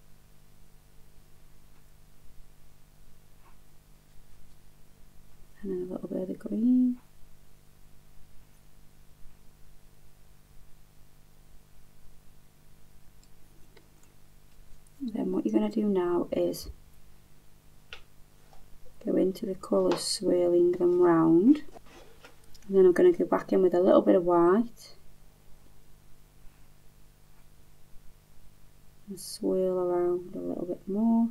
and then a little bit of the green, and then what you're going to do now is go into the colours, swirling them round, and then I'm going to go back in with a little bit of white and swirl around a little bit more,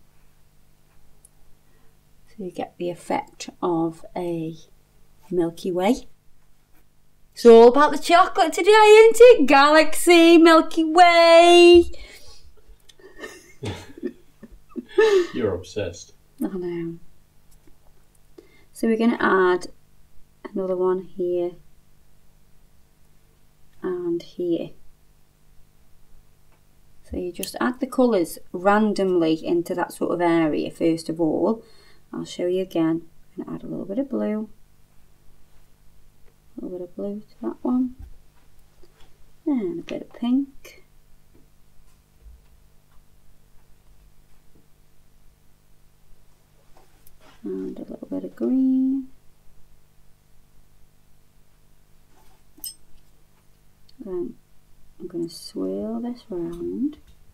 so you get the effect of a Milky Way. It's all about the chocolate today, isn't it? Galaxy, Milky Way. You're obsessed. I know. So we're going to add another one here and here. So you just add the colours randomly into that sort of area first of all. I'll show you again. I'm going to add a little bit of blue, a little bit of blue to that one, and a bit of pink, and a little bit of green, then I'm going to swirl this round,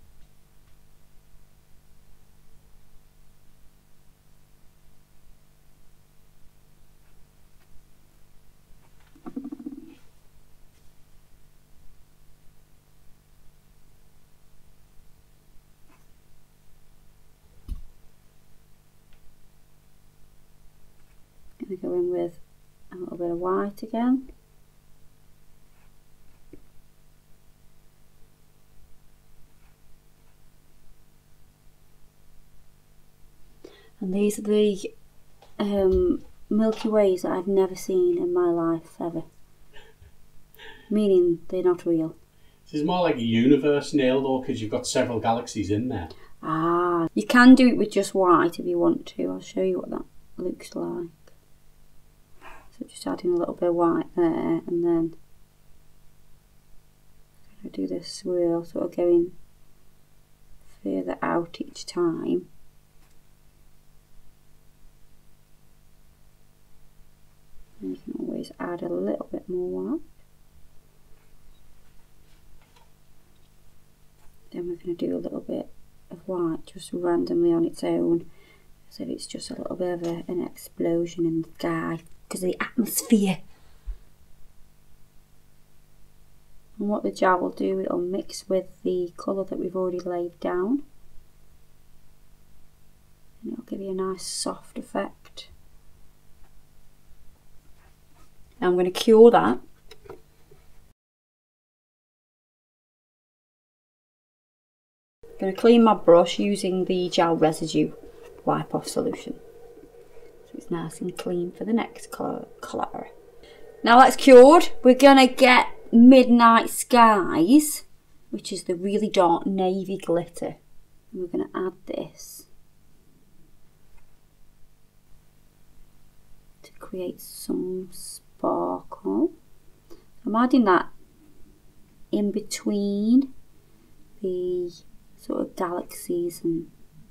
going to go in with a little bit of white again, and these are the um, Milky Ways that I've never seen in my life ever, meaning they're not real. This is more like a universe nail though, because you've got several galaxies in there. Ah, you can do it with just white if you want to. I'll show you what that looks like. So just adding a little bit of white there, and then I do this swirl, sort of going further out each time. And you can always add a little bit more white. Then we're going to do a little bit of white just randomly on its own, as if it's just a little bit of a, an explosion in the sky because of the atmosphere. And what the gel will do, it'll mix with the colour that we've already laid down, and it'll give you a nice soft effect. Now I'm going to cure that. I'm going to clean my brush using the gel residue wipe off solution, so it's nice and clean for the next colour. colour. Now that's cured, we're going to get Midnight Skies, which is the really dark navy glitter, and we're going to add this to create some sparkle. I'm adding that in between the sort of galaxies and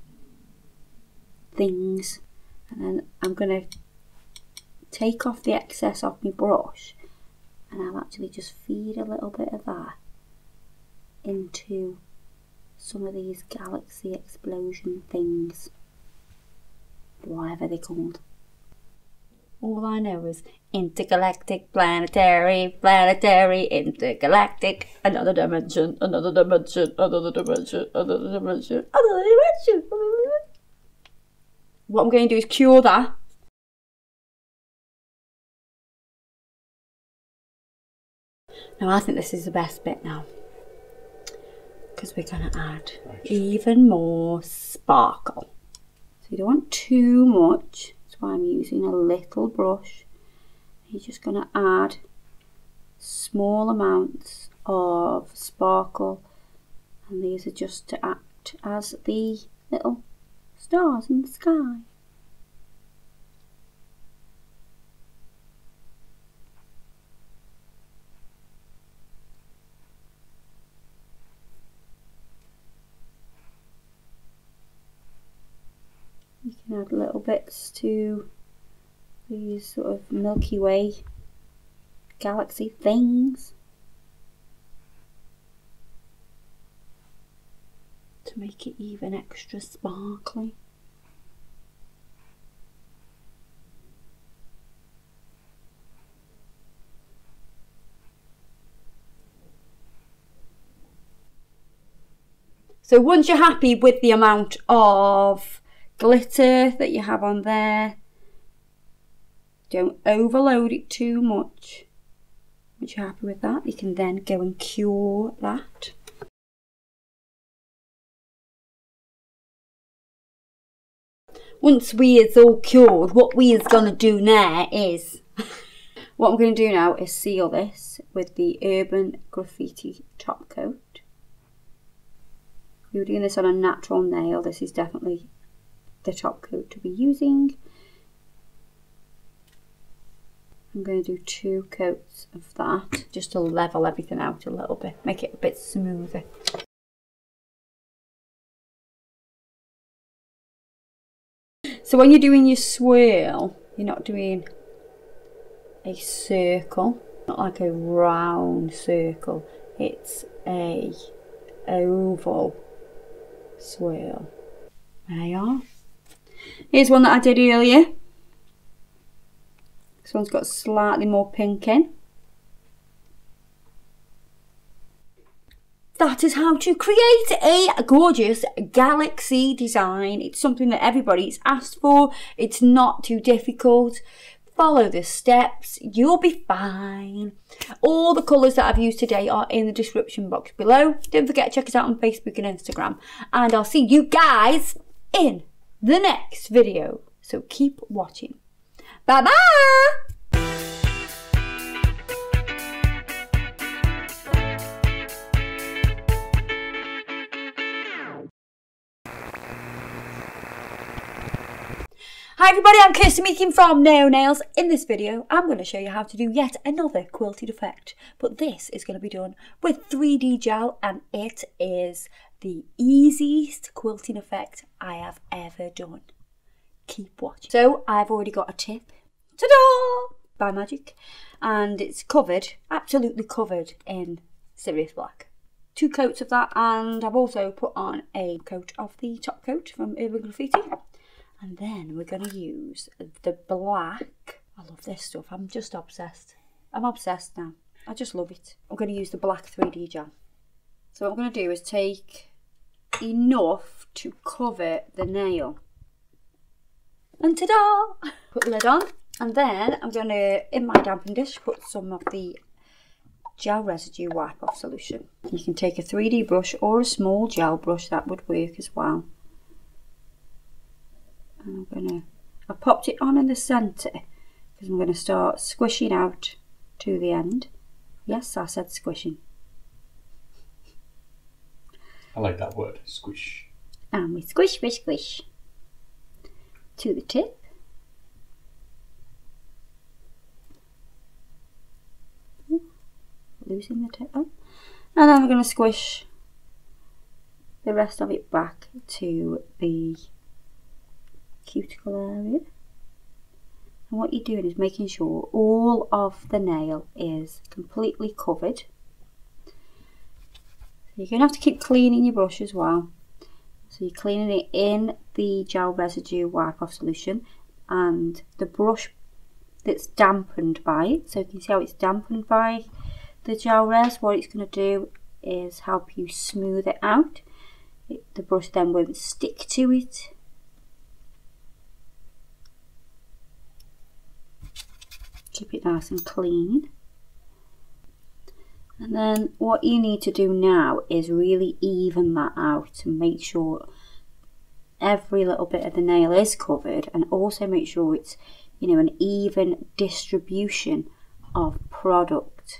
things, and then I'm going to take off the excess off my brush, and I'll actually just feed a little bit of that into some of these galaxy explosion things, whatever they're called. All I know is intergalactic, planetary, planetary, intergalactic, another dimension, another dimension, another dimension, another dimension, another dimension. What I'm going to do is cure that. Now I think this is the best bit now, because we're going to add right. even more sparkle. So you don't want too much. That's why I'm using a little brush. You're just going to add small amounts of sparkle, and these are just to act as the little stars in the sky. You can add little bits to these sort of Milky Way galaxy things to make it even extra sparkly. So once you're happy with the amount of glitter that you have on there, don't overload it too much. Once you're happy with that, you can then go and cure that. Once we is all cured, what we is going to do now is, what I'm going to do now is seal this with the Urban Graffiti top coat. If you're doing this on a natural nail, this is definitely the top coat to be using. I'm going to do two coats of that just to level everything out a little bit, make it a bit smoother. So when you're doing your swirl, you're not doing a circle, not like a round circle, it's a oval swirl. There you are. Here's one that I did earlier. This one's got slightly more pink in. That is how to create a gorgeous galaxy design. It's something that everybody's asked for. It's not too difficult. Follow the steps, you'll be fine. All the colours that I've used today are in the description box below. Don't forget to check us out on Facebook and Instagram. And I'll see you guys in the next video. So keep watching. Bye bye! Hi everybody, I'm Kirsty making from Naio Nails. In this video, I'm going to show you how to do yet another quilted effect. But this is going to be done with three D gel, and it is the easiest quilting effect I have ever done. Keep watching. So I've already got a tip, ta-da, by magic, and it's covered, absolutely covered in Serious Black. Two coats of that, and I've also put on a coat of the top coat from Urban Graffiti. And then we're going to use the black. I love this stuff. I'm just obsessed. I'm obsessed now. I just love it. I'm going to use the black three D gel. So what I'm going to do is take enough to cover the nail. And ta-da! Put the lid on. And then I'm going to, in my damping dish, put some of the gel residue wipe off solution. You can take a three D brush or a small gel brush, that would work as well. And I'm gonna, I popped it on in the centre because I'm gonna start squishing out to the end. Yes, I said squishing. I like that word, squish. And we squish, squish, squish to the tip. Ooh, losing the tip on. And then we're gonna squish the rest of it back to the cuticle area. And what you're doing is making sure all of the nail is completely covered. So you're going to have to keep cleaning your brush as well. So you're cleaning it in the gel residue wipe off solution, and the brush that's dampened by it, so you can see how it's dampened by the gel res, what it's going to do is help you smooth it out. It, the brush then won't stick to it. Keep it nice and clean. And then what you need to do now is really even that out and make sure every little bit of the nail is covered, and also make sure it's, you know, an even distribution of product.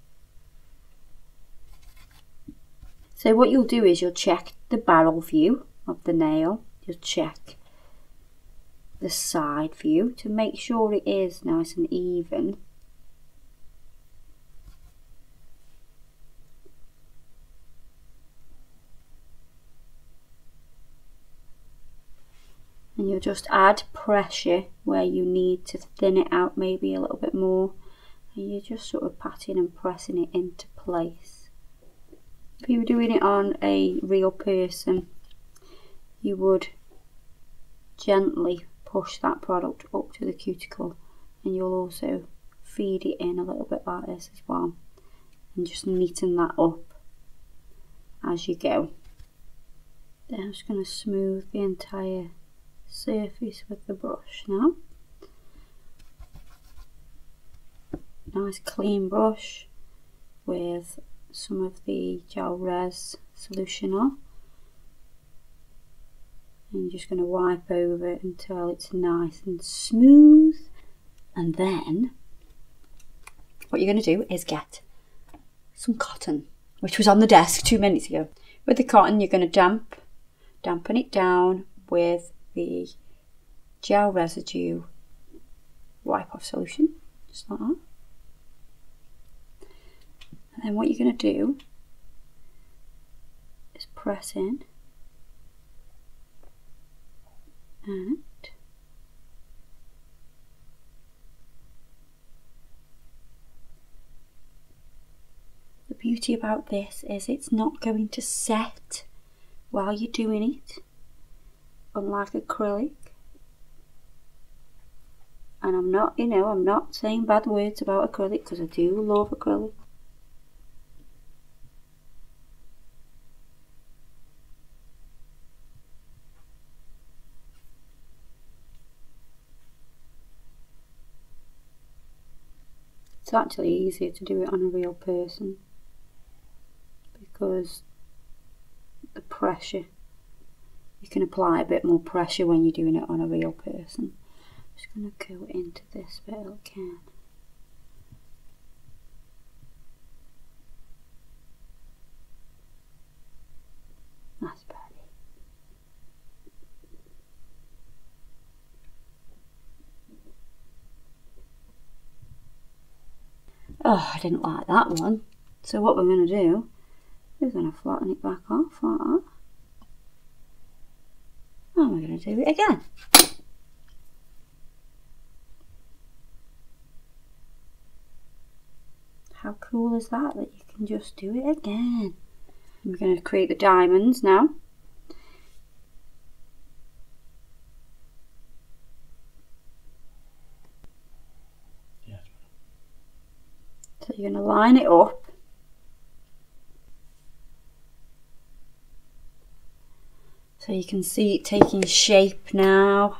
So what you'll do is you'll check the barrel view of the nail, you'll check the side view to make sure it is nice and even. And and you'll just add pressure where you need to thin it out maybe a little bit more, and you're just sort of patting and pressing it into place. If you were doing it on a real person, you would gently push that product up to the cuticle, and you'll also feed it in a little bit like this as well, and just neaten that up as you go. Then I'm just going to smooth the entire surface with the brush now. Nice clean brush with some of the gel res solution on, and you're just going to wipe over it until it's nice and smooth. And then what you're going to do is get some cotton, which was on the desk two minutes ago. With the cotton, you're going to damp dampen it down with the gel residue wipe off solution, just like that. And then what you're going to do is press in and the beauty about this is it's not going to set while you're doing it, unlike acrylic. And I'm not, you know, I'm not saying bad words about acrylic, because I do love acrylic. It's actually easier to do it on a real person, because the pressure, you can apply a bit more pressure when you're doing it on a real person. I'm just going to go into this bit again. That's pretty. Oh, I didn't like that one. So what we're going to do, we're going to flatten it back off like that. And we're going to do it again. How cool is that, that you can just do it again. We're going to create the diamonds now. Yes. So you're going to line it up. So you can see it taking shape now.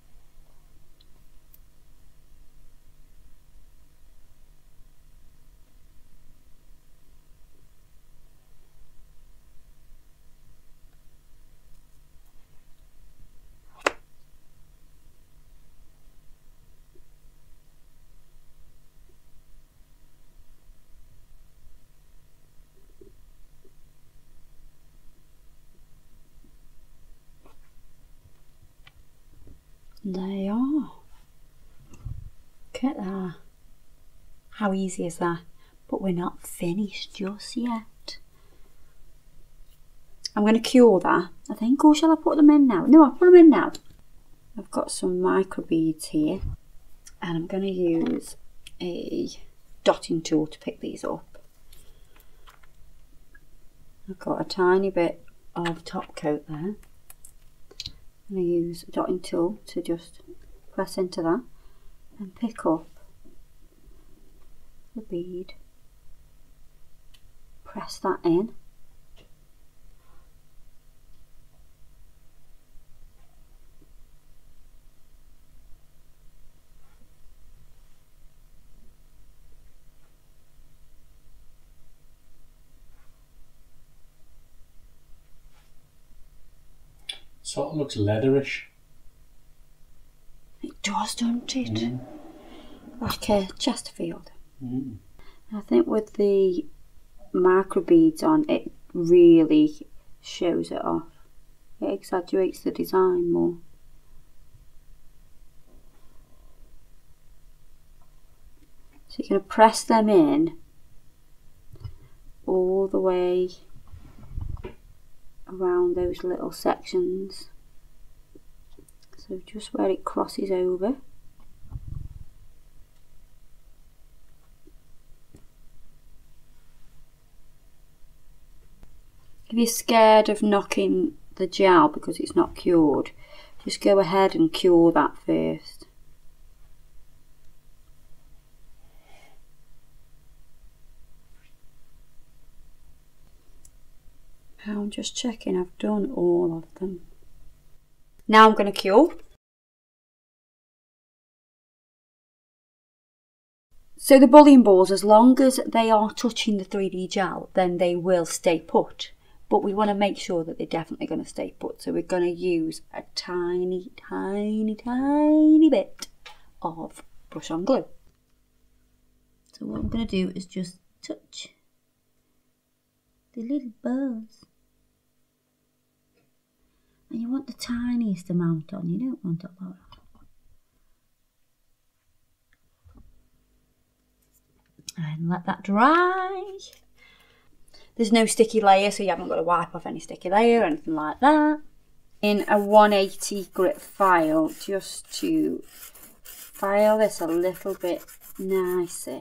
There you are. Look at that. How easy is that? But we're not finished just yet. I'm going to cure that, I think. Or shall I put them in now? No, I'll put them in now. I've got some micro beads here, and I'm going to use a dotting tool to pick these up. I've got a tiny bit of top coat there. I'm going to use a dotting tool to just press into that and pick up the bead, press that in, Sort of looks leatherish. It does, don't it? Mm. Like a Chesterfield. Mm. I think with the micro beads on, it really shows it off. It exaggerates the design more. So you're going to press them in all the way around those little sections. So just where it crosses over. If you're scared of knocking the gel because it's not cured, just go ahead and cure that first. I'm just checking I've done all of them. Now I'm going to cure. So the bullion balls, as long as they are touching the three D gel, then they will stay put. But we want to make sure that they're definitely going to stay put. So we're going to use a tiny, tiny, tiny bit of brush on glue. So what I'm going to do is just touch the little balls. And you want the tiniest amount on, you don't want a lot. And let that dry. There's no sticky layer, so you haven't got to wipe off any sticky layer or anything like that. In a one eighty grit file, just to file this a little bit nicer.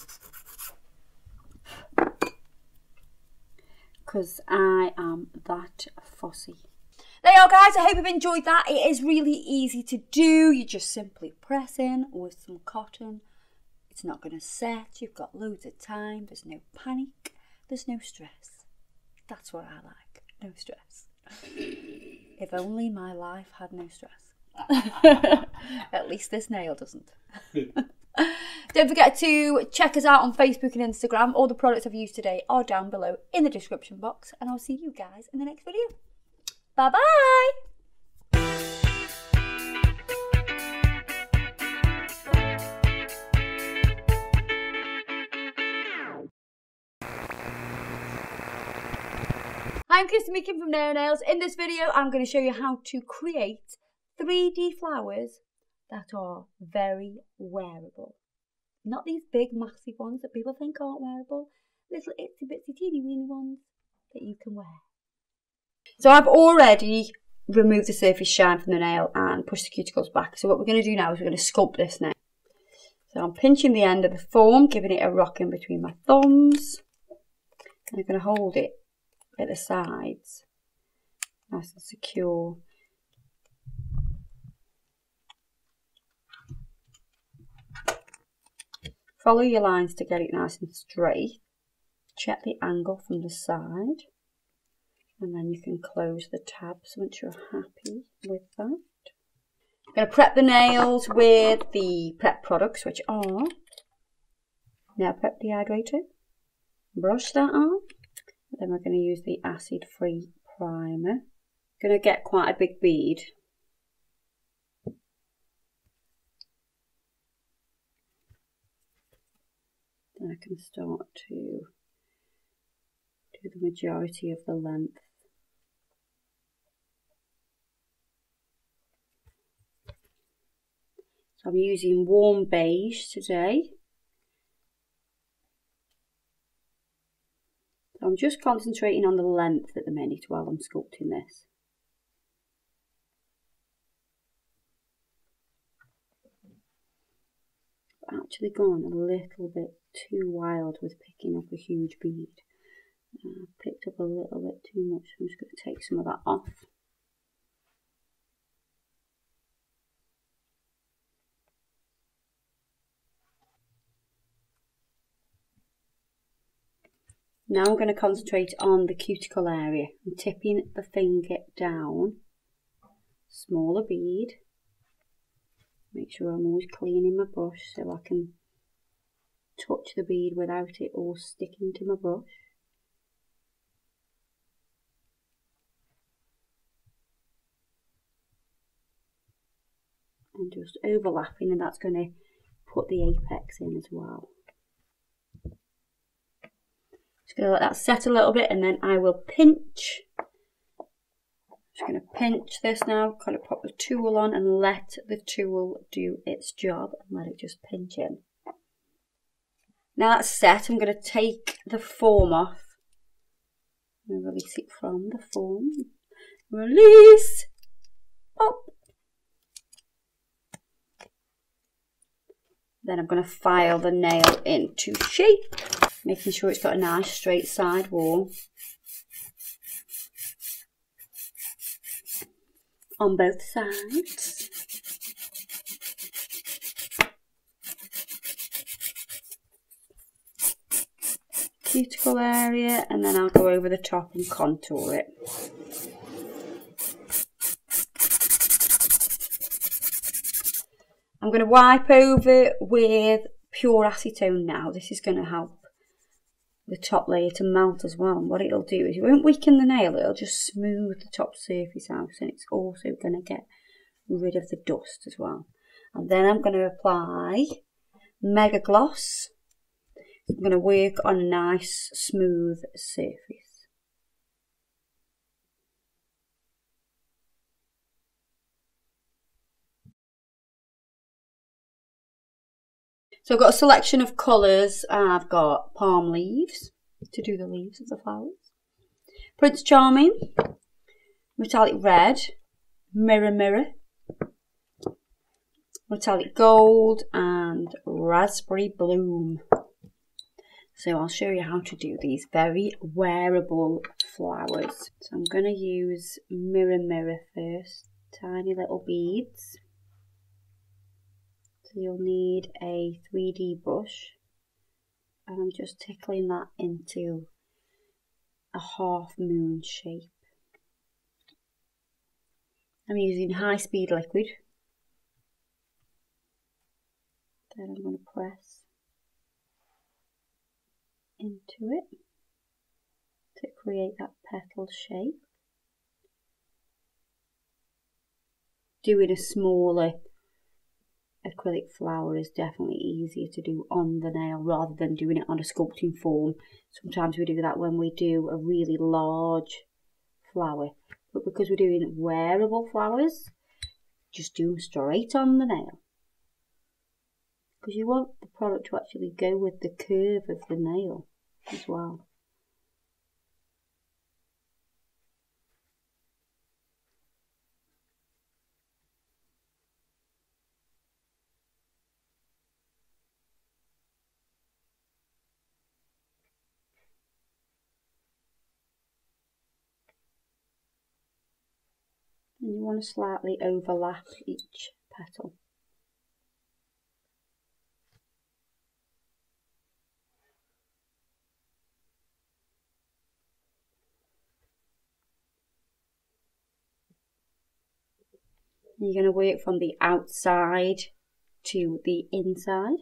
Because I am that fussy. There you are, guys. I hope you've enjoyed that. It is really easy to do. You just simply press in with some cotton. It's not going to set. You've got loads of time. There's no panic. There's no stress. That's what I like. No stress. If only my life had no stress. At least this nail doesn't. Don't forget to check us out on Facebook and Instagram. All the products I've used today are down below in the description box. And I'll see you guys in the next video. Bye bye! I'm Kirsty from Naio Nails. In this video, I'm going to show you how to create three D flowers that are very wearable. Not these big, massive ones that people think aren't wearable. Little itsy bitsy teeny weeny ones that you can wear. So I've already removed the surface shine from the nail and pushed the cuticles back. So what we're going to do now is we're going to sculpt this nail. So I'm pinching the end of the form, giving it a rock in between my thumbs. And I'm going to hold it at the sides, nice and secure. Follow your lines to get it nice and straight. Check the angle from the side, and then you can close the tabs once you're happy with that. I'm going to prep the nails with the prep products, which are Nail Prep Dehydrator. Brush that on. Then we're going to use the acid-free primer. Going to get quite a big bead. Then I can start to do the majority of the length. So I'm using warm beige today. I'm just concentrating on the length at the minute while I'm sculpting this. I've actually gone a little bit too wild with picking up a huge bead. I picked up a little bit too much, so I'm just going to take some of that off. Now I'm going to concentrate on the cuticle area. I'm tipping the finger down, smaller bead. Make sure I'm always cleaning my brush so I can touch the bead without it all sticking to my brush. And just overlapping, and that's going to put the apex in as well. Just going to let that set a little bit, and then I will pinch. Just going to pinch this now, kind of pop the tool on and let the tool do its job and let it just pinch in. Now that's set, I'm going to take the form off. I'm going to release it from the form. Release! Pop! Then I'm going to file the nail into shape, making sure it's got a nice straight side wall on both sides. Cuticle area, and then I'll go over the top and contour it. I'm going to wipe over with pure acetone now. This is going to help the top layer to melt as well. And what it'll do is it won't weaken the nail, it'll just smooth the top surface out, and it's also going to get rid of the dust as well. And then I'm going to apply Mega Gloss. I'm going to work on a nice smooth surface. So I've got a selection of colours. I've got palm leaves to do the leaves of the flowers, Prince Charming, metallic red, mirror mirror, metallic gold, and raspberry bloom. So I'll show you how to do these very wearable flowers. So I'm going to use mirror mirror first, tiny little beads. So you'll need a three D brush, and I'm just tickling that into a half moon shape. I'm using high speed liquid. Then I'm going to press into it to create that petal shape. Doing a smaller acrylic flower is definitely easier to do on the nail rather than doing it on a sculpting form. Sometimes we do that when we do a really large flower, but because we're doing wearable flowers, just do them straight on the nail, because you want the product to actually go with the curve of the nail as well. And you want to slightly overlap each petal. You're going to work from the outside to the inside.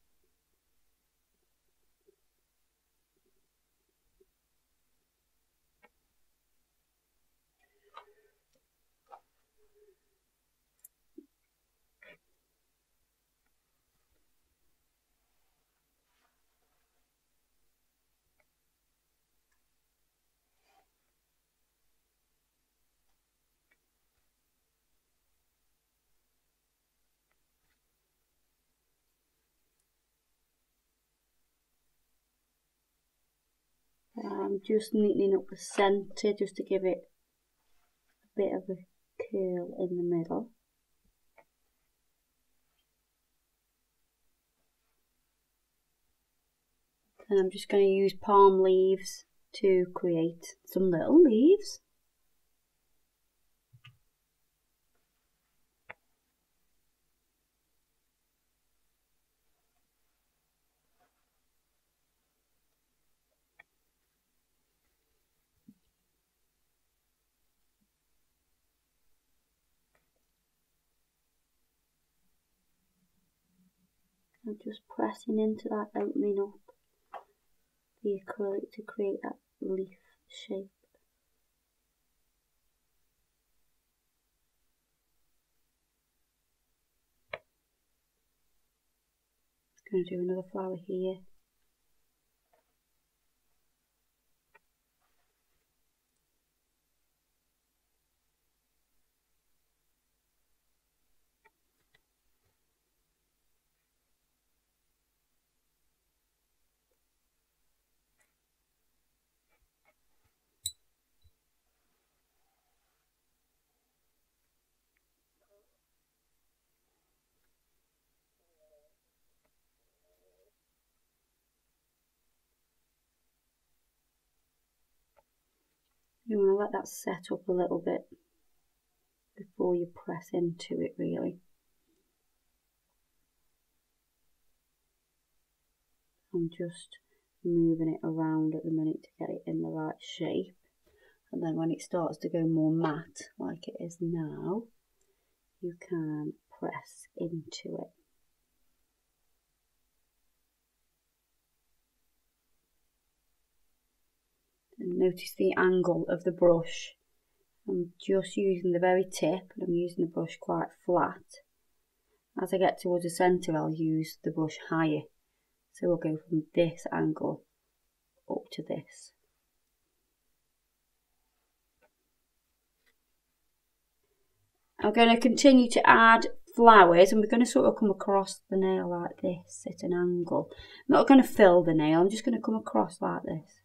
I'm just neatening up the centre just to give it a bit of a curl in the middle. And I'm just going to use palm leaves to create some little leaves. I'm just pressing into that, opening up the acrylic to create that leaf shape. Going to do another flower here. You want to let that set up a little bit before you press into it, really. I'm just moving it around at the minute to get it in the right shape. And then when it starts to go more matte, like it is now, you can press into it. And notice the angle of the brush. I'm just using the very tip, and I'm using the brush quite flat. As I get towards the centre, I'll use the brush higher. So we'll go from this angle up to this. I'm going to continue to add flowers, and we're going to sort of come across the nail like this at an angle. I'm not going to fill the nail, I'm just going to come across like this.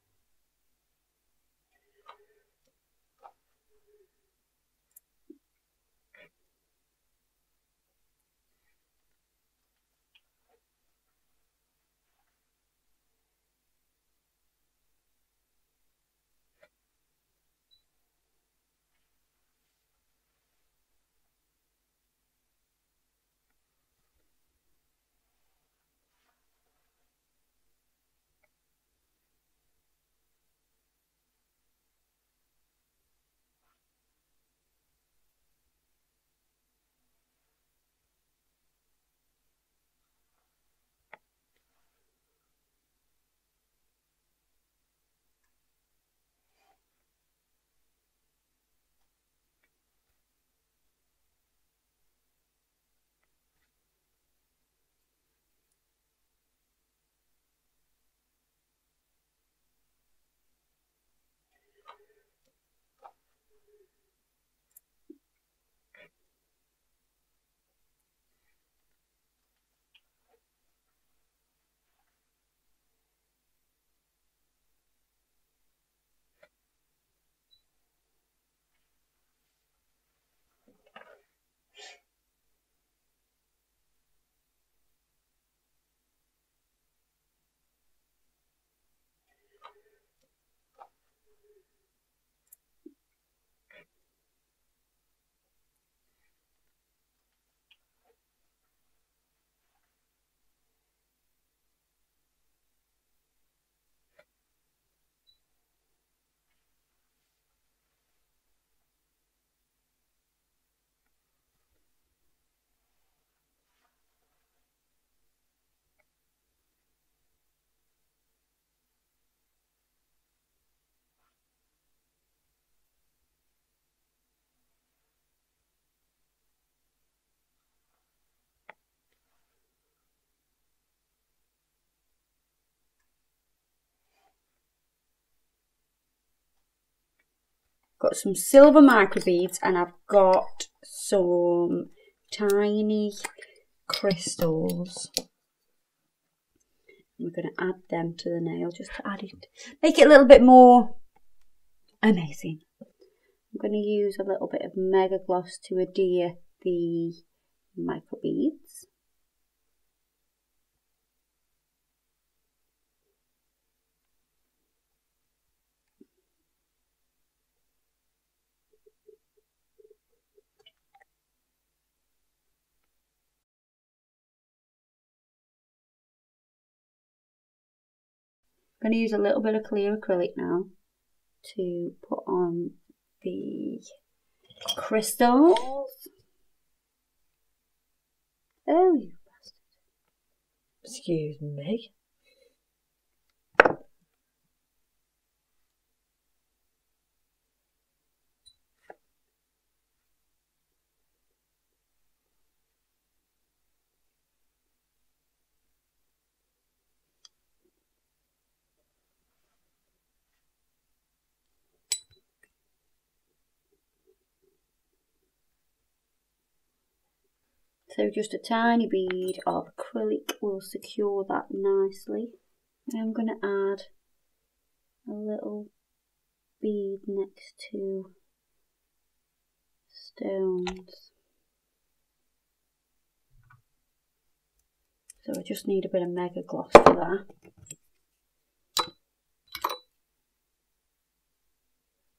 Got some silver microbeads, and I've got some tiny crystals. We're going to add them to the nail just to add it, make it a little bit more amazing. I'm going to use a little bit of Mega Gloss to adhere the microbeads. I'm going to use a little bit of clear acrylic now to put on the crystals. Oh, you bastard. Excuse me. So just a tiny bead of acrylic will secure that nicely. And I'm going to add a little bead next to stones. So I just need a bit of Mega Gloss for that.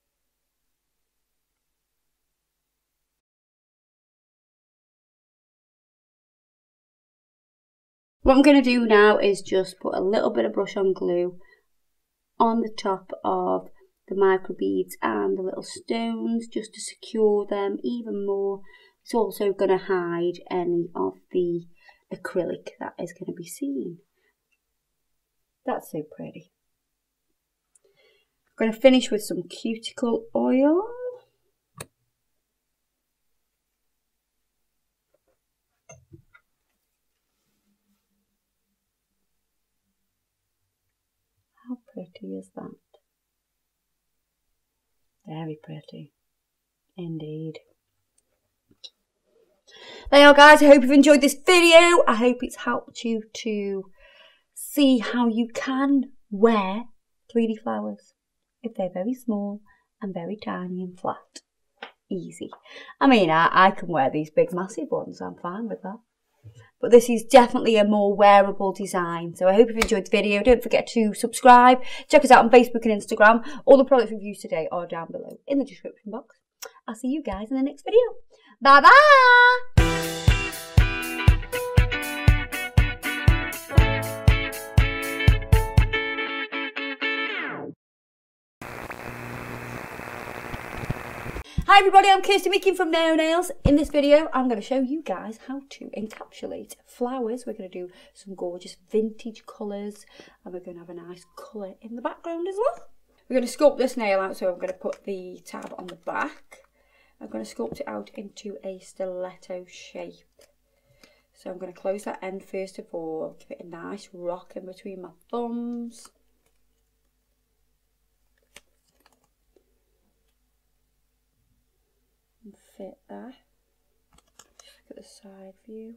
What I'm going to do now is just put a little bit of brush on glue on the top of the micro beads and the little stones just to secure them even more. It's also going to hide any of the acrylic that is going to be seen. That's so pretty. I'm going to finish with some cuticle oil. How pretty is that? Very pretty. Indeed. There you are, guys. I hope you've enjoyed this video. I hope it's helped you to see how you can wear three D flowers if they're very small and very tiny and flat. Easy. I mean, I, I can wear these big massive ones. I'm fine with that. But this is definitely a more wearable design. So I hope you've enjoyed the video. Don't forget to subscribe. Check us out on Facebook and Instagram. All the products we've used today are down below in the description box. I'll see you guys in the next video. Bye bye! Hi everybody, I'm Kirsty making from Naio Nails. In this video, I'm going to show you guys how to encapsulate flowers. We're going to do some gorgeous vintage colours and we're going to have a nice colour in the background as well. We're going to sculpt this nail out, so I'm going to put the tab on the back. I'm going to sculpt it out into a stiletto shape. So I'm going to close that end first of all, give it a nice rock in between my thumbs. And fit that. Just look at the side view.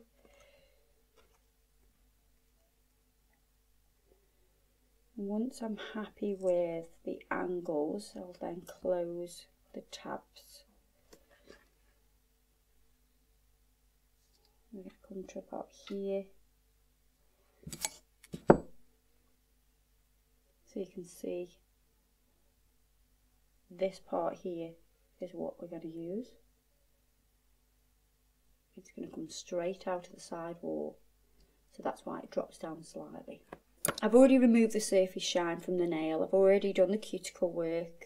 And once I'm happy with the angles, I'll then close the tabs. I'm going to come to about here. So you can see this part here is what we're going to use. It's going to come straight out of the side wall, so that's why it drops down slightly. I've already removed the surface shine from the nail. I've already done the cuticle work,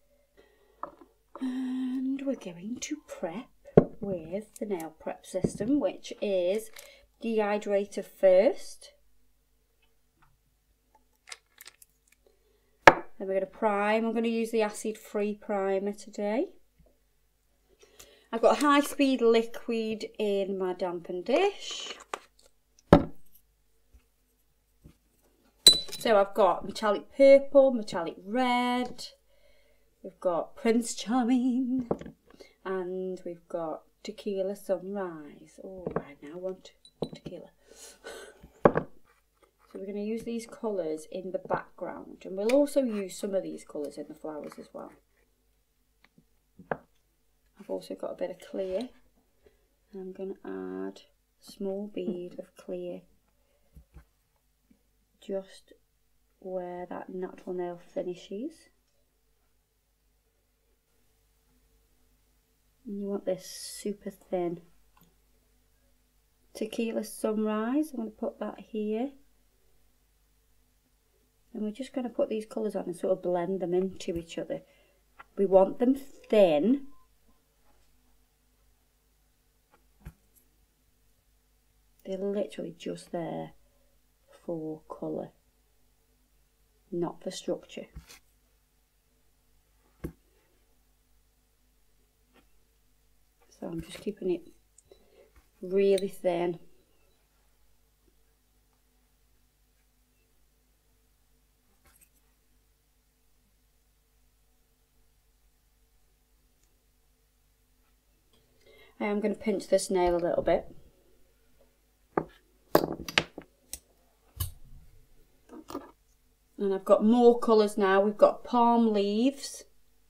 and we're going to prep with the nail prep system, which is dehydrator first. Then we're going to prime. I'm going to use the acid free primer today. I've got high speed liquid in my dampen dish. So I've got metallic purple, metallic red, we've got Prince Charming, and we've got Tequila Sunrise. Oh, right now I want tequila. So we're going to use these colours in the background, and we'll also use some of these colours in the flowers as well. I've also got a bit of clear, and I'm going to add a small bead of clear just where that natural nail finishes. And you want this super thin. Tequila Sunrise, I'm going to put that here. And we're just going to put these colours on and sort of blend them into each other. We want them thin. They're literally just there for colour, not for structure. So I'm just keeping it really thin. I am going to pinch this nail a little bit. And I've got more colours now. We've got palm leaves.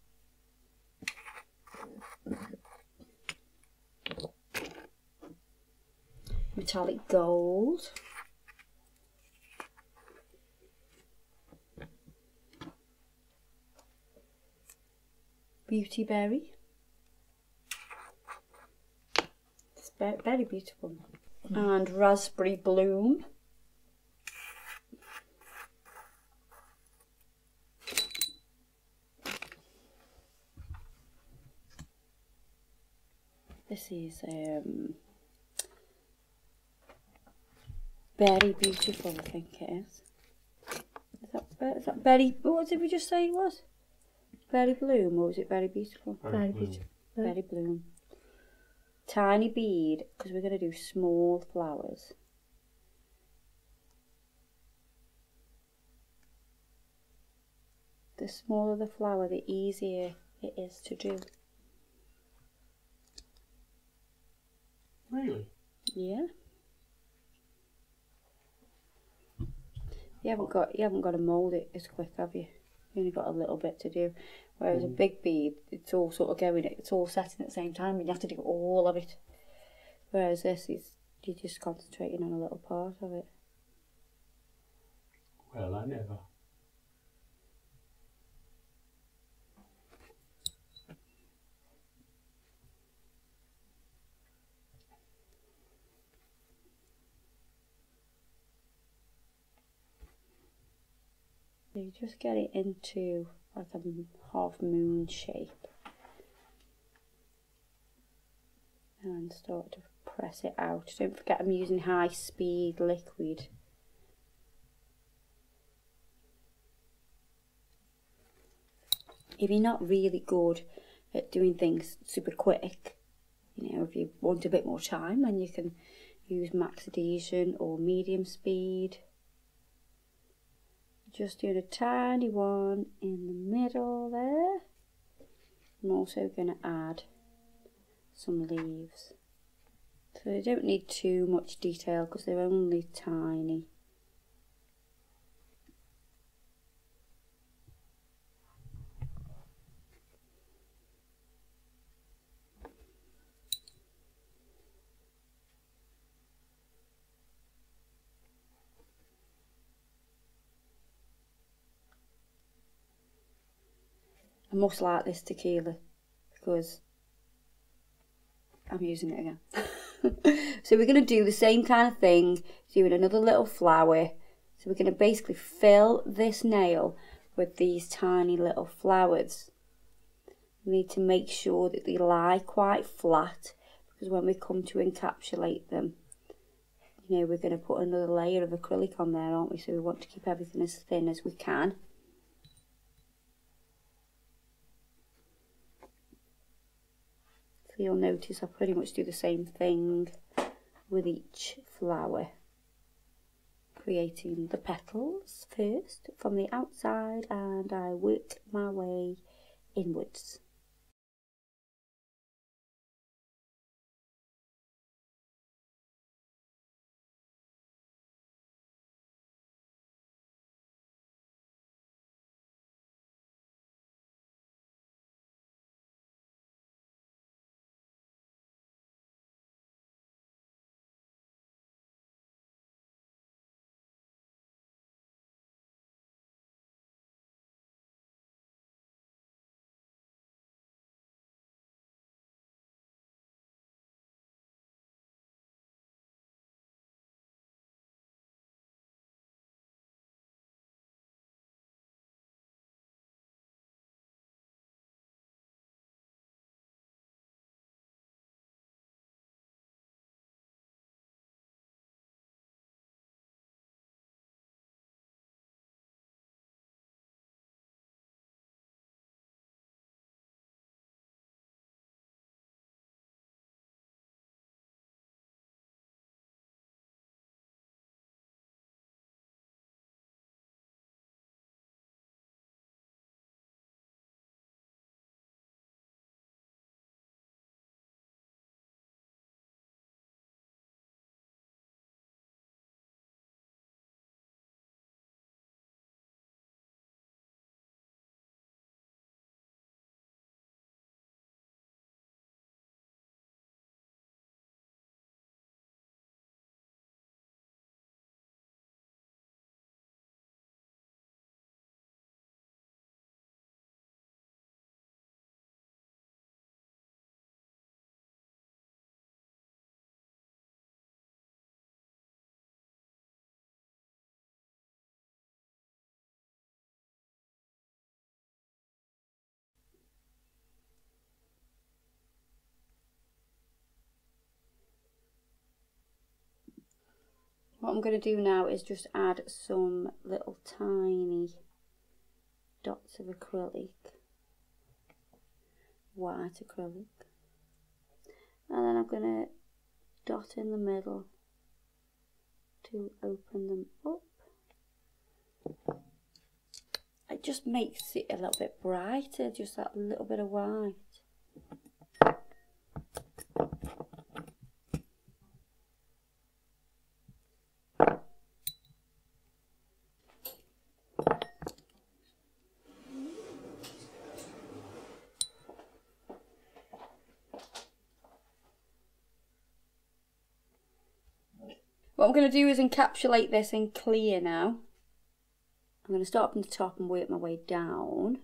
Metallic gold. Beauty berry. It's very beautiful. And raspberry bloom. this is um, Berry Beautiful, I think it is. Is that, is that Berry, what did we just say it was? Berry Bloom, or was it Berry Beautiful? Berry Bloom. Berry Bloom. Tiny bead, because we're going to do small flowers. The smaller the flower, the easier it is to do. Really? Yeah. You haven't got you haven't got to mould it as quick, have you? You only got a little bit to do. Whereas mm. a big bead, it's all sort of going, it's all setting at the same time, and you have to do all of it. Whereas this is, you're just concentrating on a little part of it. Well, I never. So you just get it into like a half moon shape. And start to press it out. Don't forget I'm using high speed liquid. If you're not really good at doing things super quick, you know, if you want a bit more time, then you can use max adhesion or medium speed. Just doing a tiny one in the middle there. I'm also going to add some leaves. So they don't need too much detail because they're only tiny. I must like this tequila because I'm using it again. So we're going to do the same kind of thing, doing another little flower. So we're going to basically fill this nail with these tiny little flowers. We need to make sure that they lie quite flat, because when we come to encapsulate them, you know, we're going to put another layer of acrylic on there, aren't we? So we want to keep everything as thin as we can. So you'll notice I pretty much do the same thing with each flower, creating the petals first from the outside, and I work my way inwards. What I'm going to do now is just add some little tiny dots of acrylic, white acrylic, and then I'm going to dot in the middle to open them up. It just makes it a little bit brighter, just that little bit of white. What I'm going to do is encapsulate this in clear now. I'm going to start from the top and work my way down.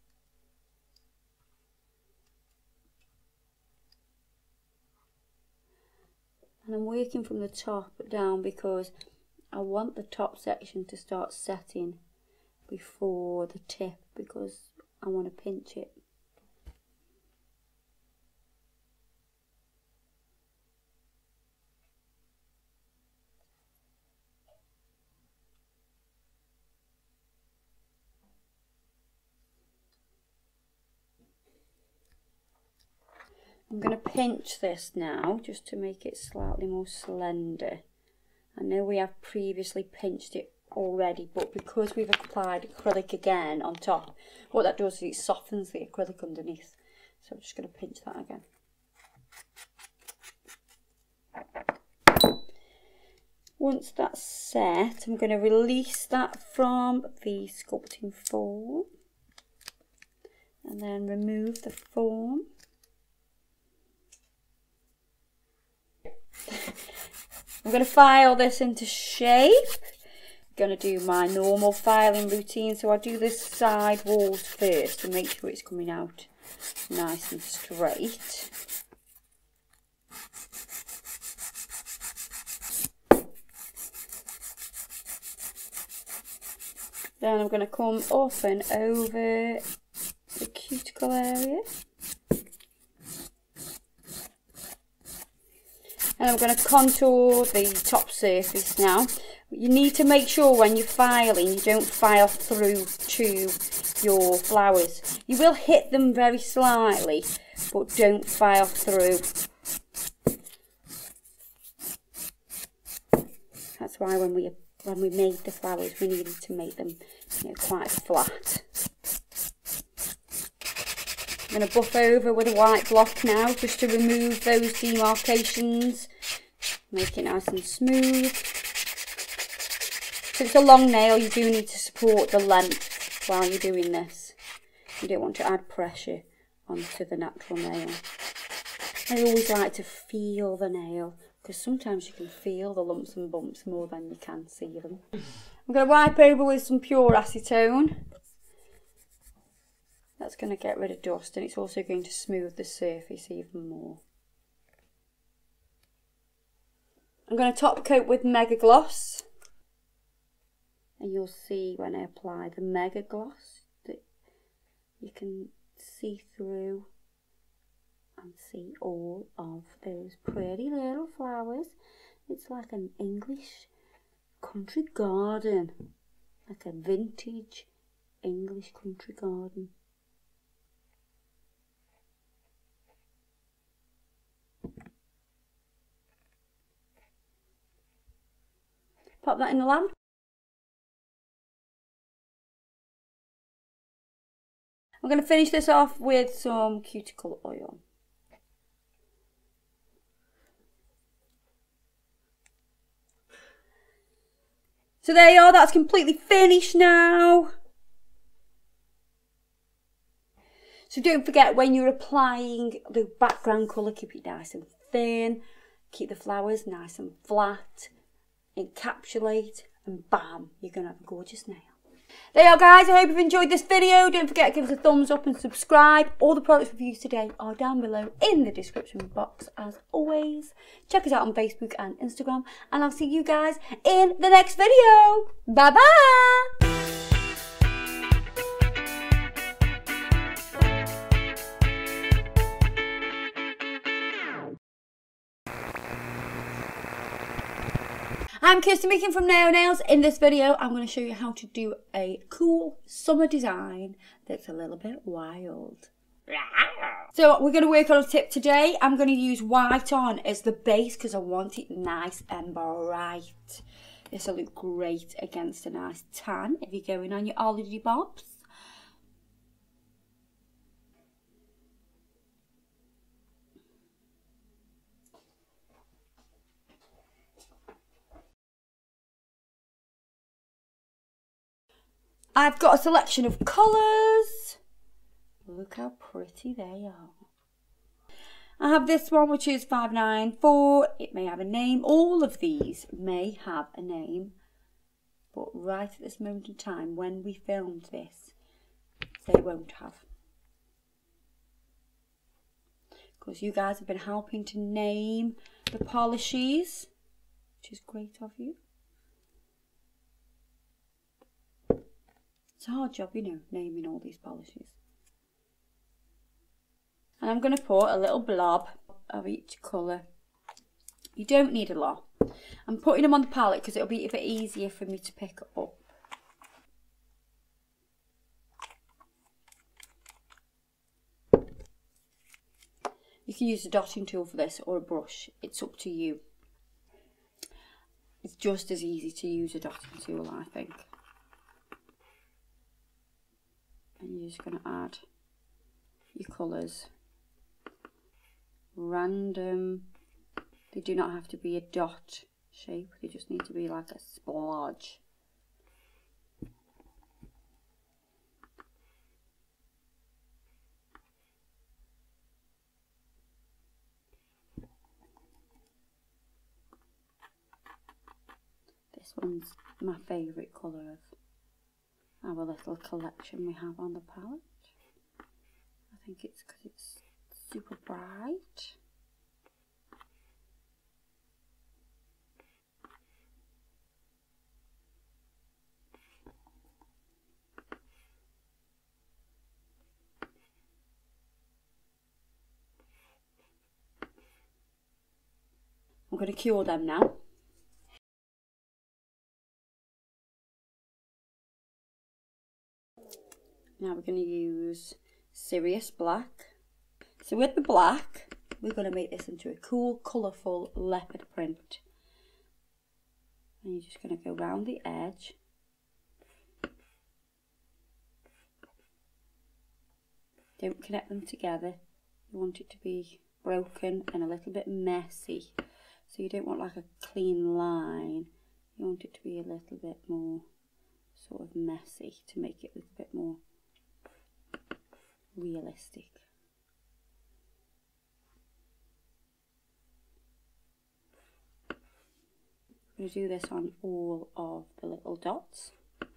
And I'm working from the top down because I want the top section to start setting before the tip, because I want to pinch it. I'm going to pinch this now just to make it slightly more slender. I know we have previously pinched it already, but because we've applied acrylic again on top, what that does is it softens the acrylic underneath. So I'm just going to pinch that again. Once that's set, I'm going to release that from the sculpting form and then remove the form. I'm going to file this into shape. I'm going to do my normal filing routine, so I do the side walls first to make sure it's coming out nice and straight. Then I'm going to come up and over the cuticle area. And I'm going to contour the top surface now. You need to make sure when you're filing, you don't file through to your flowers. You will hit them very slightly, but don't file through. That's why when we when we made the flowers, we needed to make them, you know, quite flat. I'm going to buff over with a white block now just to remove those demarcations, make it nice and smooth. So it's a long nail, you do need to support the length while you're doing this. You don't want to add pressure onto the natural nail. I always like to feel the nail, because sometimes you can feel the lumps and bumps more than you can see them. I'm going to wipe over with some pure acetone. That's going to get rid of dust, and it's also going to smooth the surface even more. I'm going to top coat with Mega Gloss, and you'll see when I apply the Mega Gloss that you can see through and see all of those pretty little flowers. It's like an English country garden, like a vintage English country garden. Pop that in the lamp. I'm going to finish this off with some cuticle oil. So there you are, that's completely finished now. So don't forget, when you're applying the background colour, keep it nice and thin, keep the flowers nice and flat, encapsulate, and bam, you're going to have a gorgeous nail. There you are, guys. I hope you've enjoyed this video. Don't forget to give us a thumbs up and subscribe. All the products we've used today are down below in the description box as always. Check us out on Facebook and Instagram, and I'll see you guys in the next video. Bye bye. I'm Kirsty making from Naio Nails. In this video, I'm going to show you how to do a cool summer design that's a little bit wild. So we're going to work on a tip today. I'm going to use white on as the base because I want it nice and bright. This will look great against a nice tan if you're going on your holiday bobs. I've got a selection of colours. Look how pretty they are. I have this one which is five nine four. It may have a name. All of these may have a name. But right at this moment in time, when we filmed this, they won't have. Because you guys have been helping to name the polishes, which is great of you. It's a hard job, you know, naming all these polishes. And I'm going to put a little blob of each colour. You don't need a lot. I'm putting them on the palette because it'll be a bit easier for me to pick up. You can use a dotting tool for this or a brush. It's up to you. It's just as easy to use a dotting tool, I think. And you're just going to add your colours. Random. They do not have to be a dot shape. They just need to be like a splodge. This one's my favourite colour of our little collection we have on the palette. I think it's because it's super bright. I'm going to cure them now. Now we're going to use Sirius Black. So with the black, we're going to make this into a cool, colourful leopard print. And you're just going to go round the edge. Don't connect them together. You want it to be broken and a little bit messy. So you don't want like a clean line. You want it to be a little bit more sort of messy to make it a little bit more realistic. I'm going to do this on all of the little dots.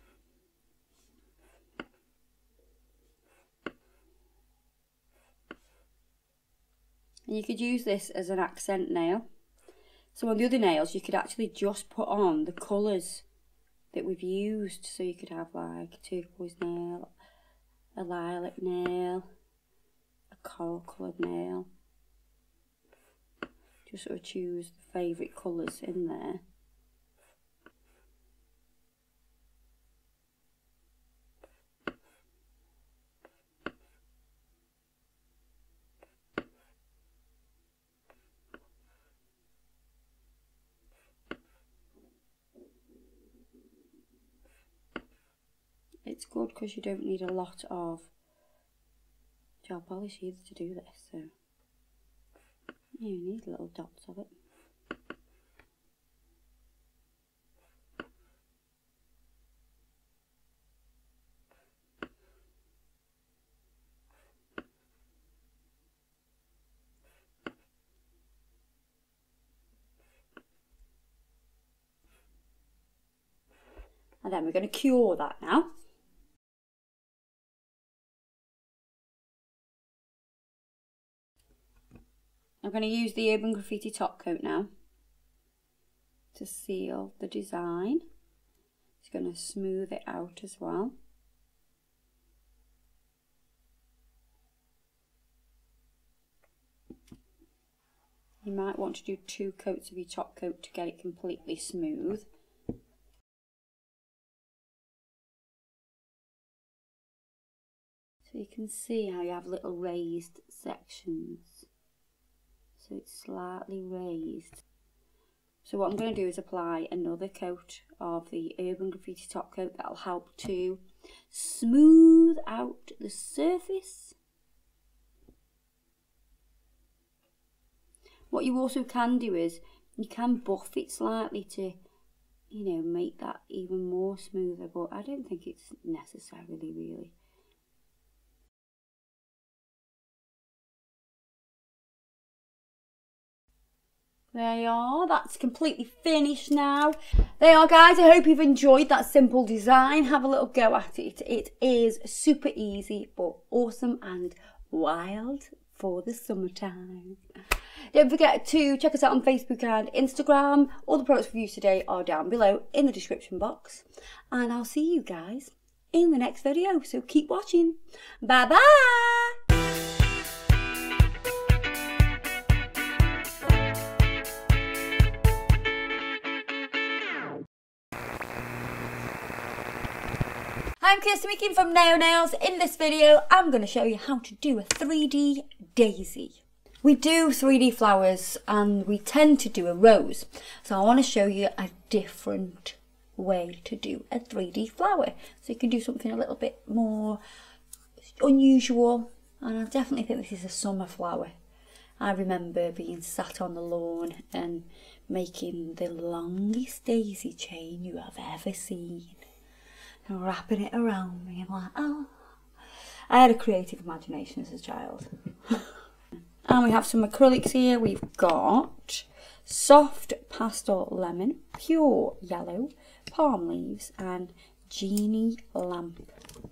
And you could use this as an accent nail. So on the other nails you could actually just put on the colours that we've used. So you could have like a turquoise nail, a lilac nail, a coral coloured nail. Just sort of choose the favourite colours in there. It's good because you don't need a lot of gel polish either to do this, so you need little dots of it. And then we're going to cure that now. I'm going to use the Urban Graffiti top coat now to seal the design. It's going to smooth it out as well. You might want to do two coats of your top coat to get it completely smooth. So you can see how you have little raised sections. So it's slightly raised. So what I'm going to do is apply another coat of the Urban Graffiti top coat that will help to smooth out the surface. What you also can do is you can buff it slightly to, you know, make that even more smoother, but I don't think it's necessarily really. There you are, that's completely finished now. There you are, guys. I hope you've enjoyed that simple design. Have a little go at it. It is super easy but awesome and wild for the summertime. Don't forget to check us out on Facebook and Instagram. All the products we've used today are down below in the description box. And I'll see you guys in the next video, so keep watching. Bye bye! I'm Kirsty speaking from Naio Nails. In this video, I'm going to show you how to do a three D daisy. We do three D flowers and we tend to do a rose. So I want to show you a different way to do a three D flower. So you can do something a little bit more unusual. And I definitely think this is a summer flower. I remember being sat on the lawn and making the longest daisy chain you have ever seen. And wrapping it around me and like, oh. I had a creative imagination as a child. And we have some acrylics here. We've got soft pastel lemon, pure yellow, palm leaves and genie lamp.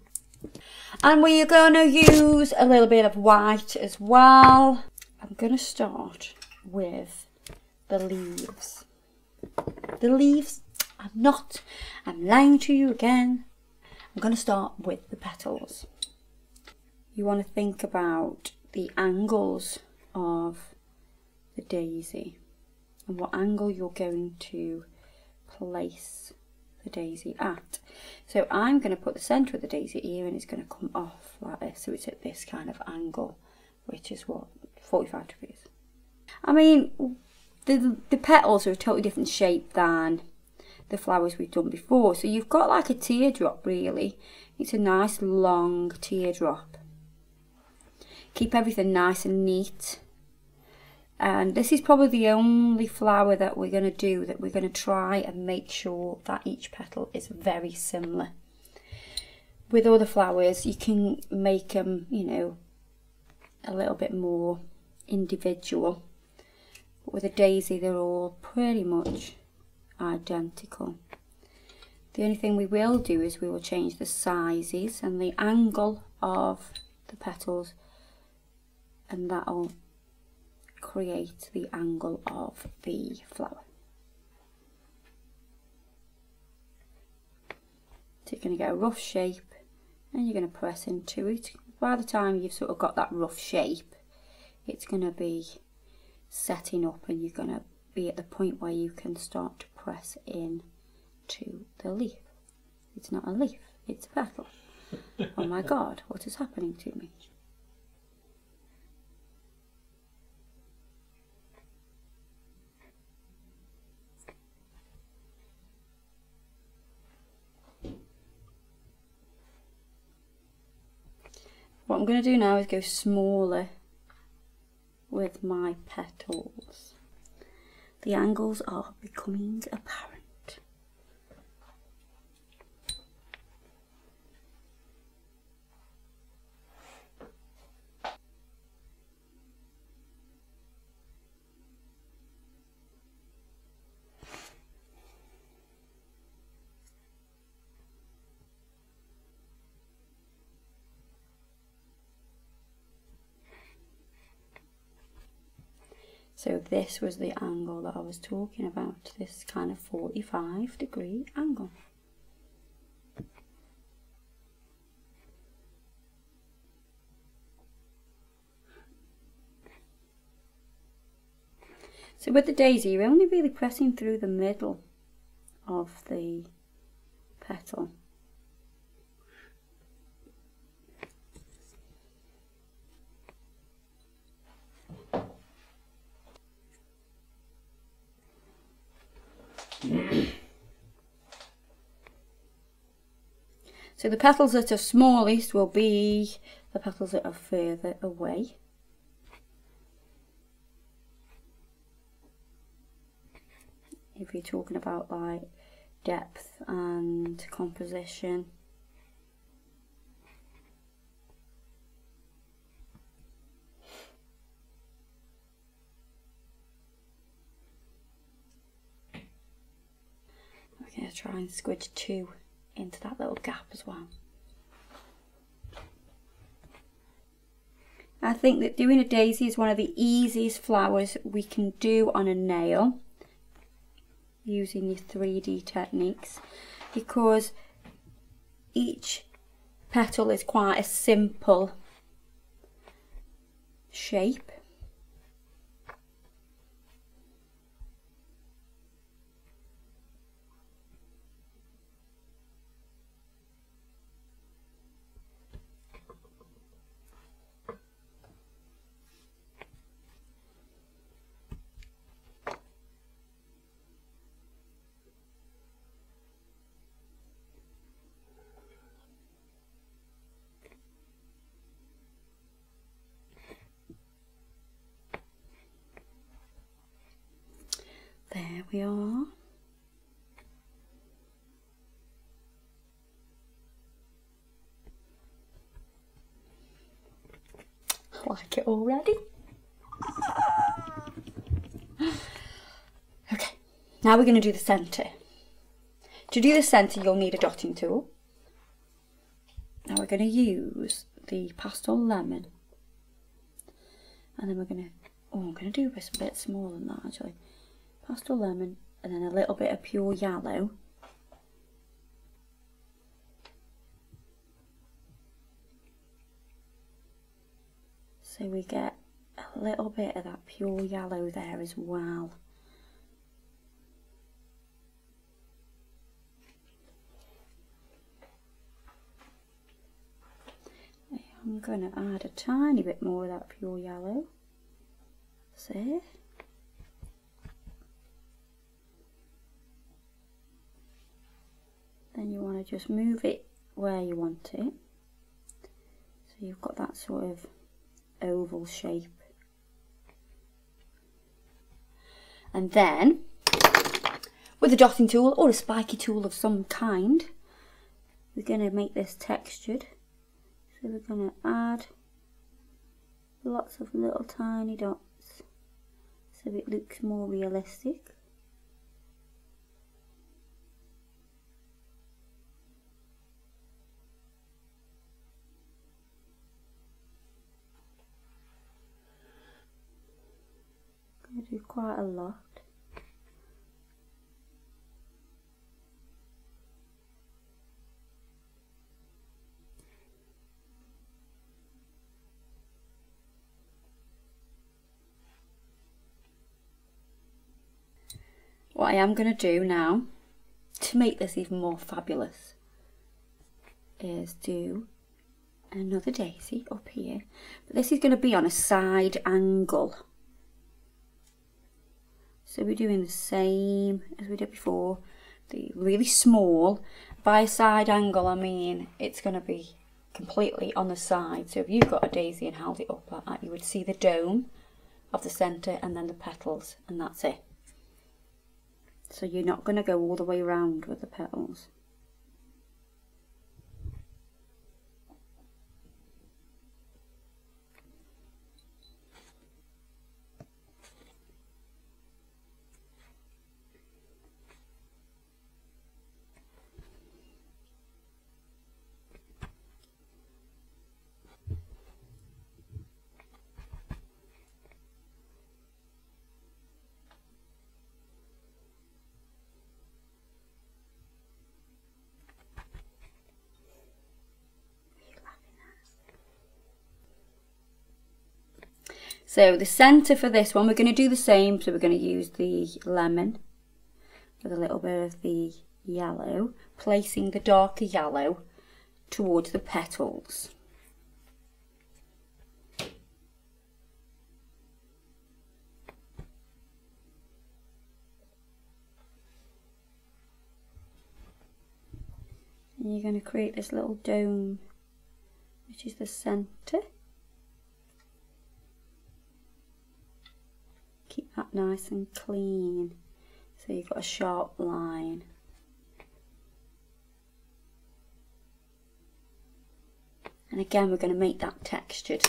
And we are going to use a little bit of white as well. I'm going to start with the leaves. The leaves, I'm not, I'm lying to you again. I'm going to start with the petals. You want to think about the angles of the daisy and what angle you're going to place the daisy at. So I'm going to put the centre of the daisy here and it's going to come off like this, so it's at this kind of angle, which is what, forty-five degrees. I mean, the, the petals are a totally different shape than the flowers we've done before, so you've got like a teardrop really. It's a nice long teardrop. Keep everything nice and neat. And this is probably the only flower that we're going to do that we're going to try and make sure that each petal is very similar. With other flowers, you can make them, you know, a little bit more individual. But with a daisy, they're all pretty much identical. The only thing we will do is we will change the sizes and the angle of the petals, and that'll create the angle of the flower. So you're going to get a rough shape and you're going to press into it. By the time you've sort of got that rough shape, it's going to be setting up and you're going to be at the point where you can start to press in to the leaf. It's not a leaf, it's a petal. Oh my god, what is happening to me? What I'm going to do now is go smaller with my petals. The angles are becoming apparent. So this was the angle that I was talking about, this kind of forty-five degree angle. So with the daisy, you're only really pressing through the middle of the petal. So the petals that are smallest will be the petals that are further away. If you're talking about like depth and composition. I'm going to try and squidge two into that little gap as well. I think that doing a daisy is one of the easiest flowers we can do on a nail using your three D techniques, because each petal is quite a simple shape. There we are. I like it already. Okay, now we're going to do the centre. To do the centre, you'll need a dotting tool. Now we're going to use the pastel lemon, and then we're going to, oh, I'm going to do this a bit smaller than that actually. Pastel lemon, and then a little bit of pure yellow. So we get a little bit of that pure yellow there as well. I'm going to add a tiny bit more of that pure yellow. See? Then you want to just move it where you want it. So you've got that sort of oval shape. And then, with a dotting tool or a spiky tool of some kind, we're going to make this textured. So we're going to add lots of little tiny dots so it looks more realistic. I'm going to do quite a lot. What I am going to do now, to make this even more fabulous, is do another daisy up here. But this is going to be on a side angle. So we're doing the same as we did before, the really small. By side angle, I mean it's going to be completely on the side. So if you've got a daisy and held it up like that, you would see the dome of the centre and then the petals, and that's it. So you're not going to go all the way around with the petals. So the centre for this one, we're going to do the same. So we're going to use the lemon with a little bit of the yellow, placing the darker yellow towards the petals. And you're going to create this little dome, which is the centre. Keep that nice and clean, so you've got a sharp line. And again, we're going to make that textured.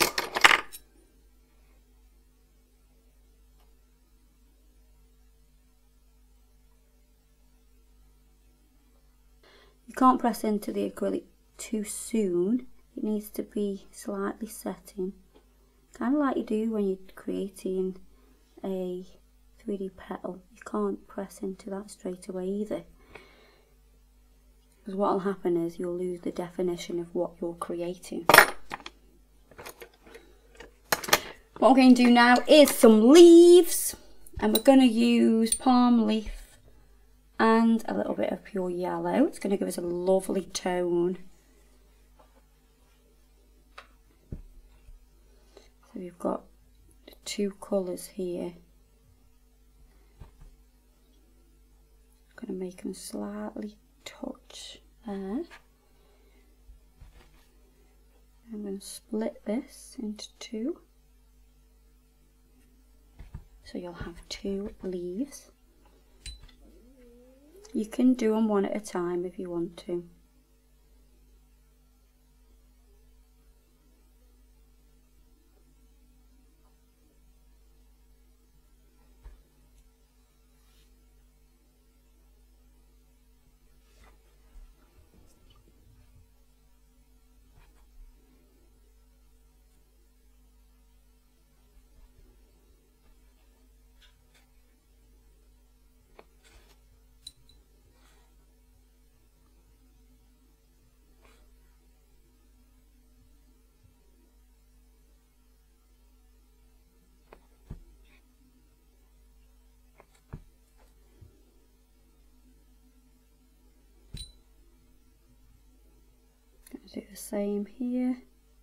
You can't press into the acrylic too soon. It needs to be slightly setting, kind of like you do when you're creating a three D petal. You can't press into that straight away either, because what will happen is you'll lose the definition of what you're creating. What we're going to do now is some leaves, and we're going to use palm leaf and a little bit of pure yellow. It's going to give us a lovely tone. So we've got the two colours here. I'm going to make them slightly touch there. I'm going to split this into two. So you'll have two leaves. You can do them one at a time if you want to. Do the same here.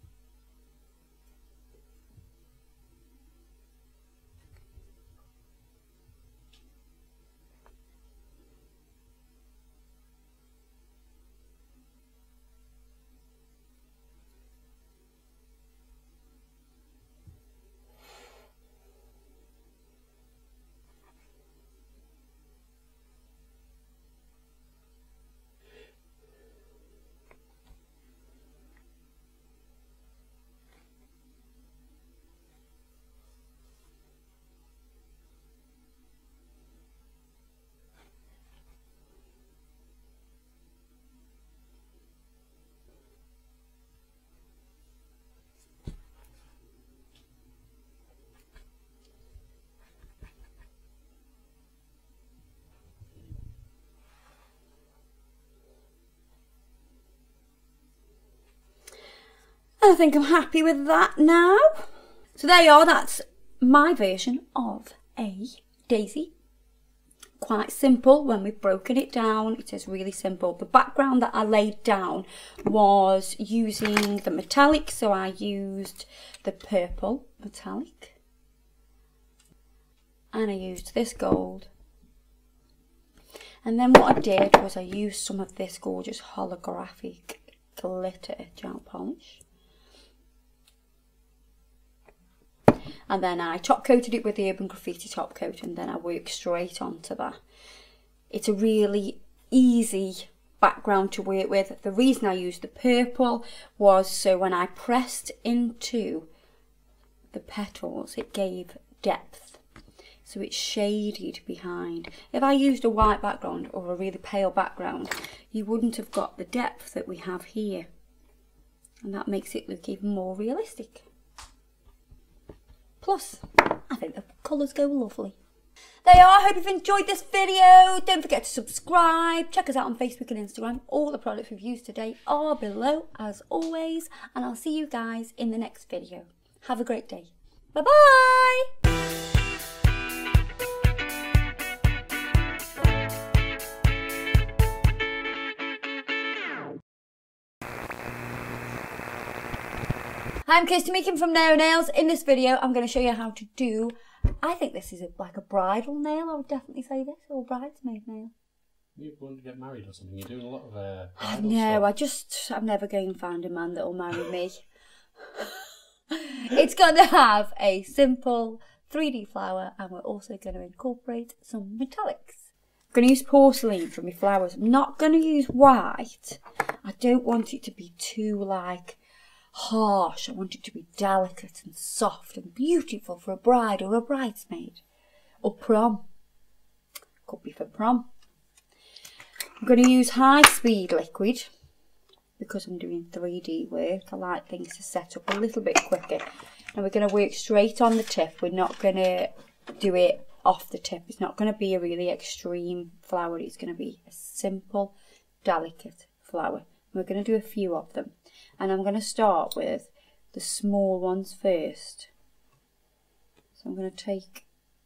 I think I'm happy with that now. So there you are, that's my version of a daisy. Quite simple when we've broken it down. It is really simple. The background that I laid down was using the metallic, so I used the purple metallic. And I used this gold. And then what I did was I used some of this gorgeous holographic glitter gel polish. And then I top coated it with the Urban Graffiti top coat, and then I worked straight onto that. It's a really easy background to work with. The reason I used the purple was so when I pressed into the petals, it gave depth. So it's shaded behind. If I used a white background or a really pale background, you wouldn't have got the depth that we have here. And that makes it look even more realistic. Plus, I think the colours go lovely. There you are, I hope you've enjoyed this video. Don't forget to subscribe. Check us out on Facebook and Instagram. All the products we've used today are below, as always. And I'll see you guys in the next video. Have a great day. Bye-bye! I'm Kirsty making from Naio Nails. In this video, I'm going to show you how to do, I think this is a, like a bridal nail. I would definitely say this, or bridesmaid nail. You're going to get married or something. You're doing a lot of uh, I bridal know, stuff. I just, I'm never going to find a man that will marry me. It's going to have a simple three D flower, and we're also going to incorporate some metallics. I'm going to use porcelain for my flowers. I'm not going to use white. I don't want it to be too like harsh. I want it to be delicate and soft and beautiful for a bride or a bridesmaid or prom. Could be for prom. I'm going to use high speed liquid because I'm doing three D work. I like things to set up a little bit quicker. And we're going to work straight on the tip. We're not going to do it off the tip. It's not going to be a really extreme flower. It's going to be a simple, delicate flower. We're going to do a few of them. And I'm going to start with the small ones first. So I'm going to take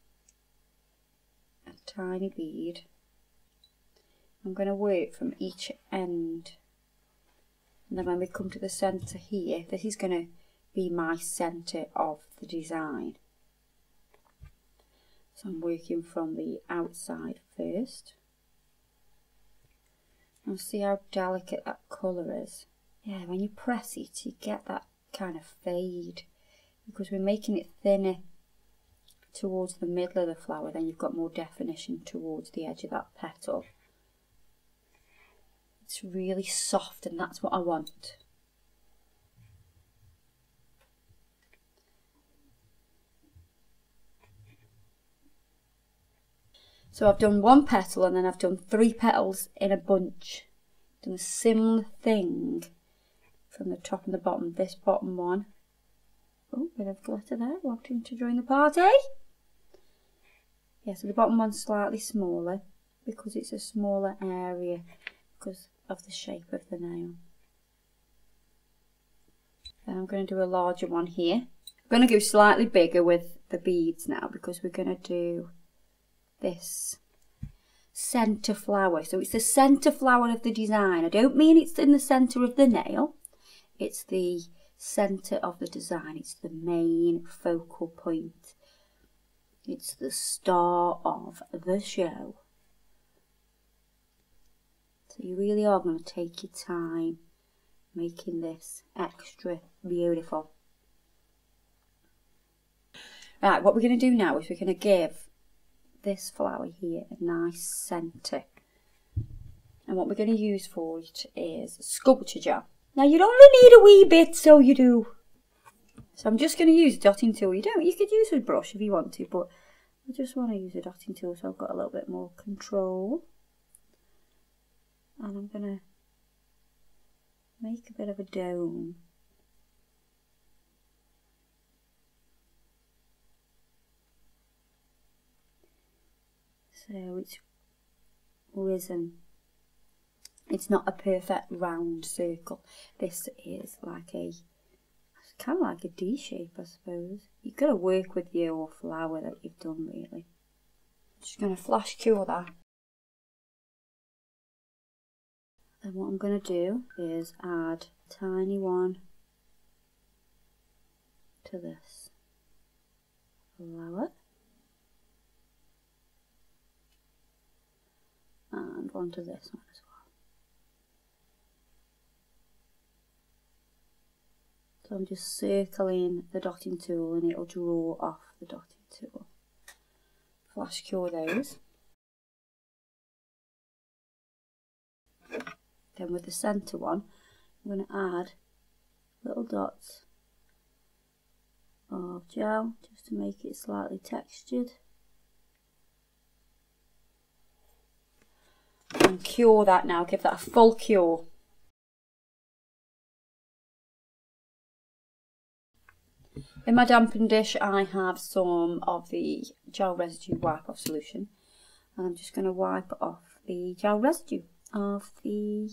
a tiny bead. I'm going to work from each end. And then when we come to the centre here, this is going to be my centre of the design. So I'm working from the outside first. And see how delicate that colour is. Yeah, when you press it, you get that kind of fade. Because we're making it thinner towards the middle of the flower, then you've got more definition towards the edge of that petal. It's really soft, and that's what I want. So I've done one petal, and then I've done three petals in a bunch. Done a similar thing from the top and the bottom. This bottom one. Oh, bit of glitter there, wanting to join the party. Yeah, so the bottom one's slightly smaller because it's a smaller area because of the shape of the nail. Then I'm going to do a larger one here. I'm going to go slightly bigger with the beads now because we're going to do this centre flower. So it's the centre flower of the design. I don't mean it's in the centre of the nail. It's the centre of the design. It's the main focal point. It's the star of the show. So you really are going to take your time making this extra beautiful. Right, what we're going to do now is we're going to give this flower here a nice centre. And what we're going to use for it is sculpture gel. Now you only need a wee bit, so you do. So I'm just going to use a dotting tool. You don't. You could use a brush if you want to, but I just want to use a dotting tool so I've got a little bit more control. And I'm going to make a bit of a dome. So it's risen. It's not a perfect round circle. This is like a, it's kind of like a D shape, I suppose. You've got to work with your flower that you've done, really. Just going to flash cure that. And what I'm going to do is add a tiny one to this flower. And one to this one as well. So I'm just circling the dotting tool and it'll draw off the dotting tool. Flash cure those. Then with the centre one, I'm going to add little dots of gel just to make it slightly textured. And cure that now, give that a full cure. In my dampened dish I have some of the gel residue wipe off solution, and I'm just going to wipe off the gel residue of the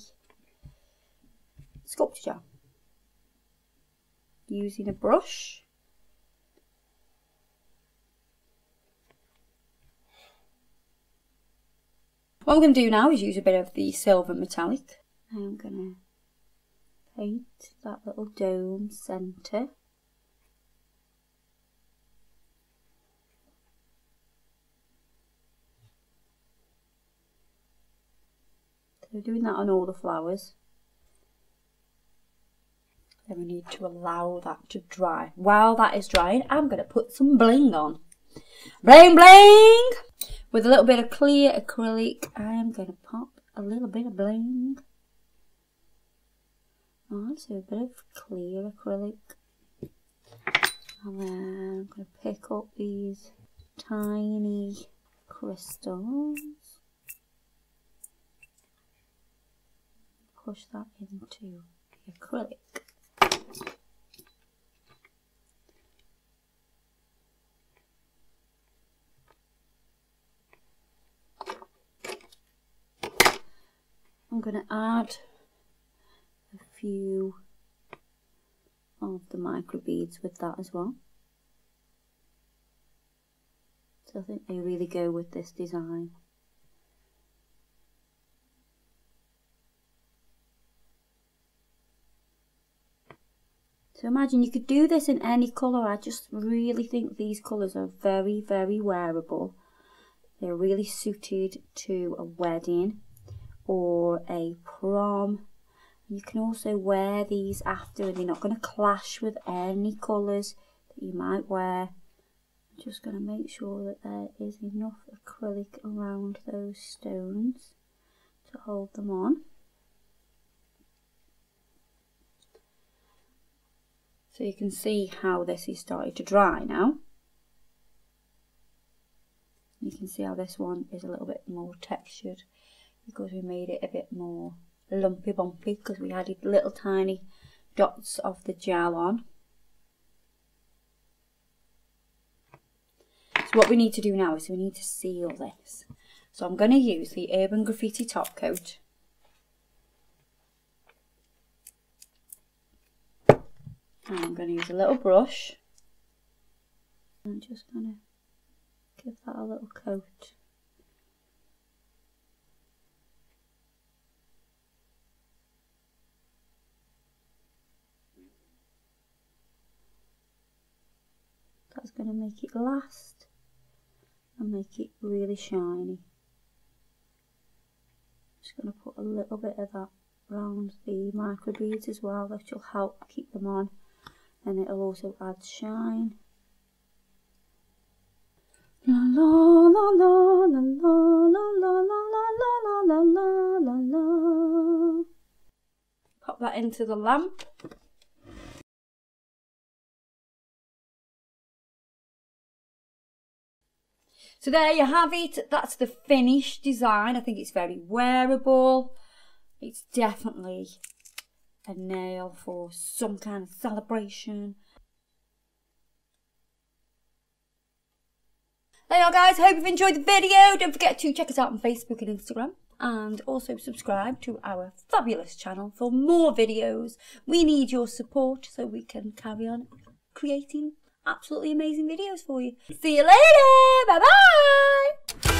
sculpture gel using a brush. What I'm going to do now is use a bit of the silver metallic. I'm going to paint that little dome centre. So we're doing that on all the flowers. Then we need to allow that to dry. While that is drying, I'm going to put some bling on. Bling bling! With a little bit of clear acrylic, I'm going to pop a little bit of bling. Oh, so a bit of clear acrylic. And then I'm going to pick up these tiny crystals. Push that into the acrylic. I'm going to add a few of the micro beads with that as well. So I think they really go with this design. So imagine you could do this in any colour. I just really think these colours are very, very wearable. They're really suited to a wedding or a prom. You can also wear these after and they're not going to clash with any colours that you might wear. I'm just going to make sure that there is enough acrylic around those stones to hold them on. So you can see how this is starting to dry now. You can see how this one is a little bit more textured because we made it a bit more lumpy bumpy because we added little tiny dots of the gel on. So what we need to do now is we need to seal this. So I'm going to use the Urban Graffiti top coat. And I'm going to use a little brush. I'm just going to give that a little coat. That's going to make it last and make it really shiny. Just going to put a little bit of that around the micro beads as well, that will help keep them on, and it'll also add shine. La la la la la la la la la la la la la. Pop that into the lamp. So there you have it. That's the finished design. I think it's very wearable. It's definitely a nail for some kind of celebration. There you are, guys. I hope you've enjoyed the video. Don't forget to check us out on Facebook and Instagram. And also subscribe to our fabulous channel for more videos. We need your support so we can carry on creating absolutely amazing videos for you. See you later. Bye bye.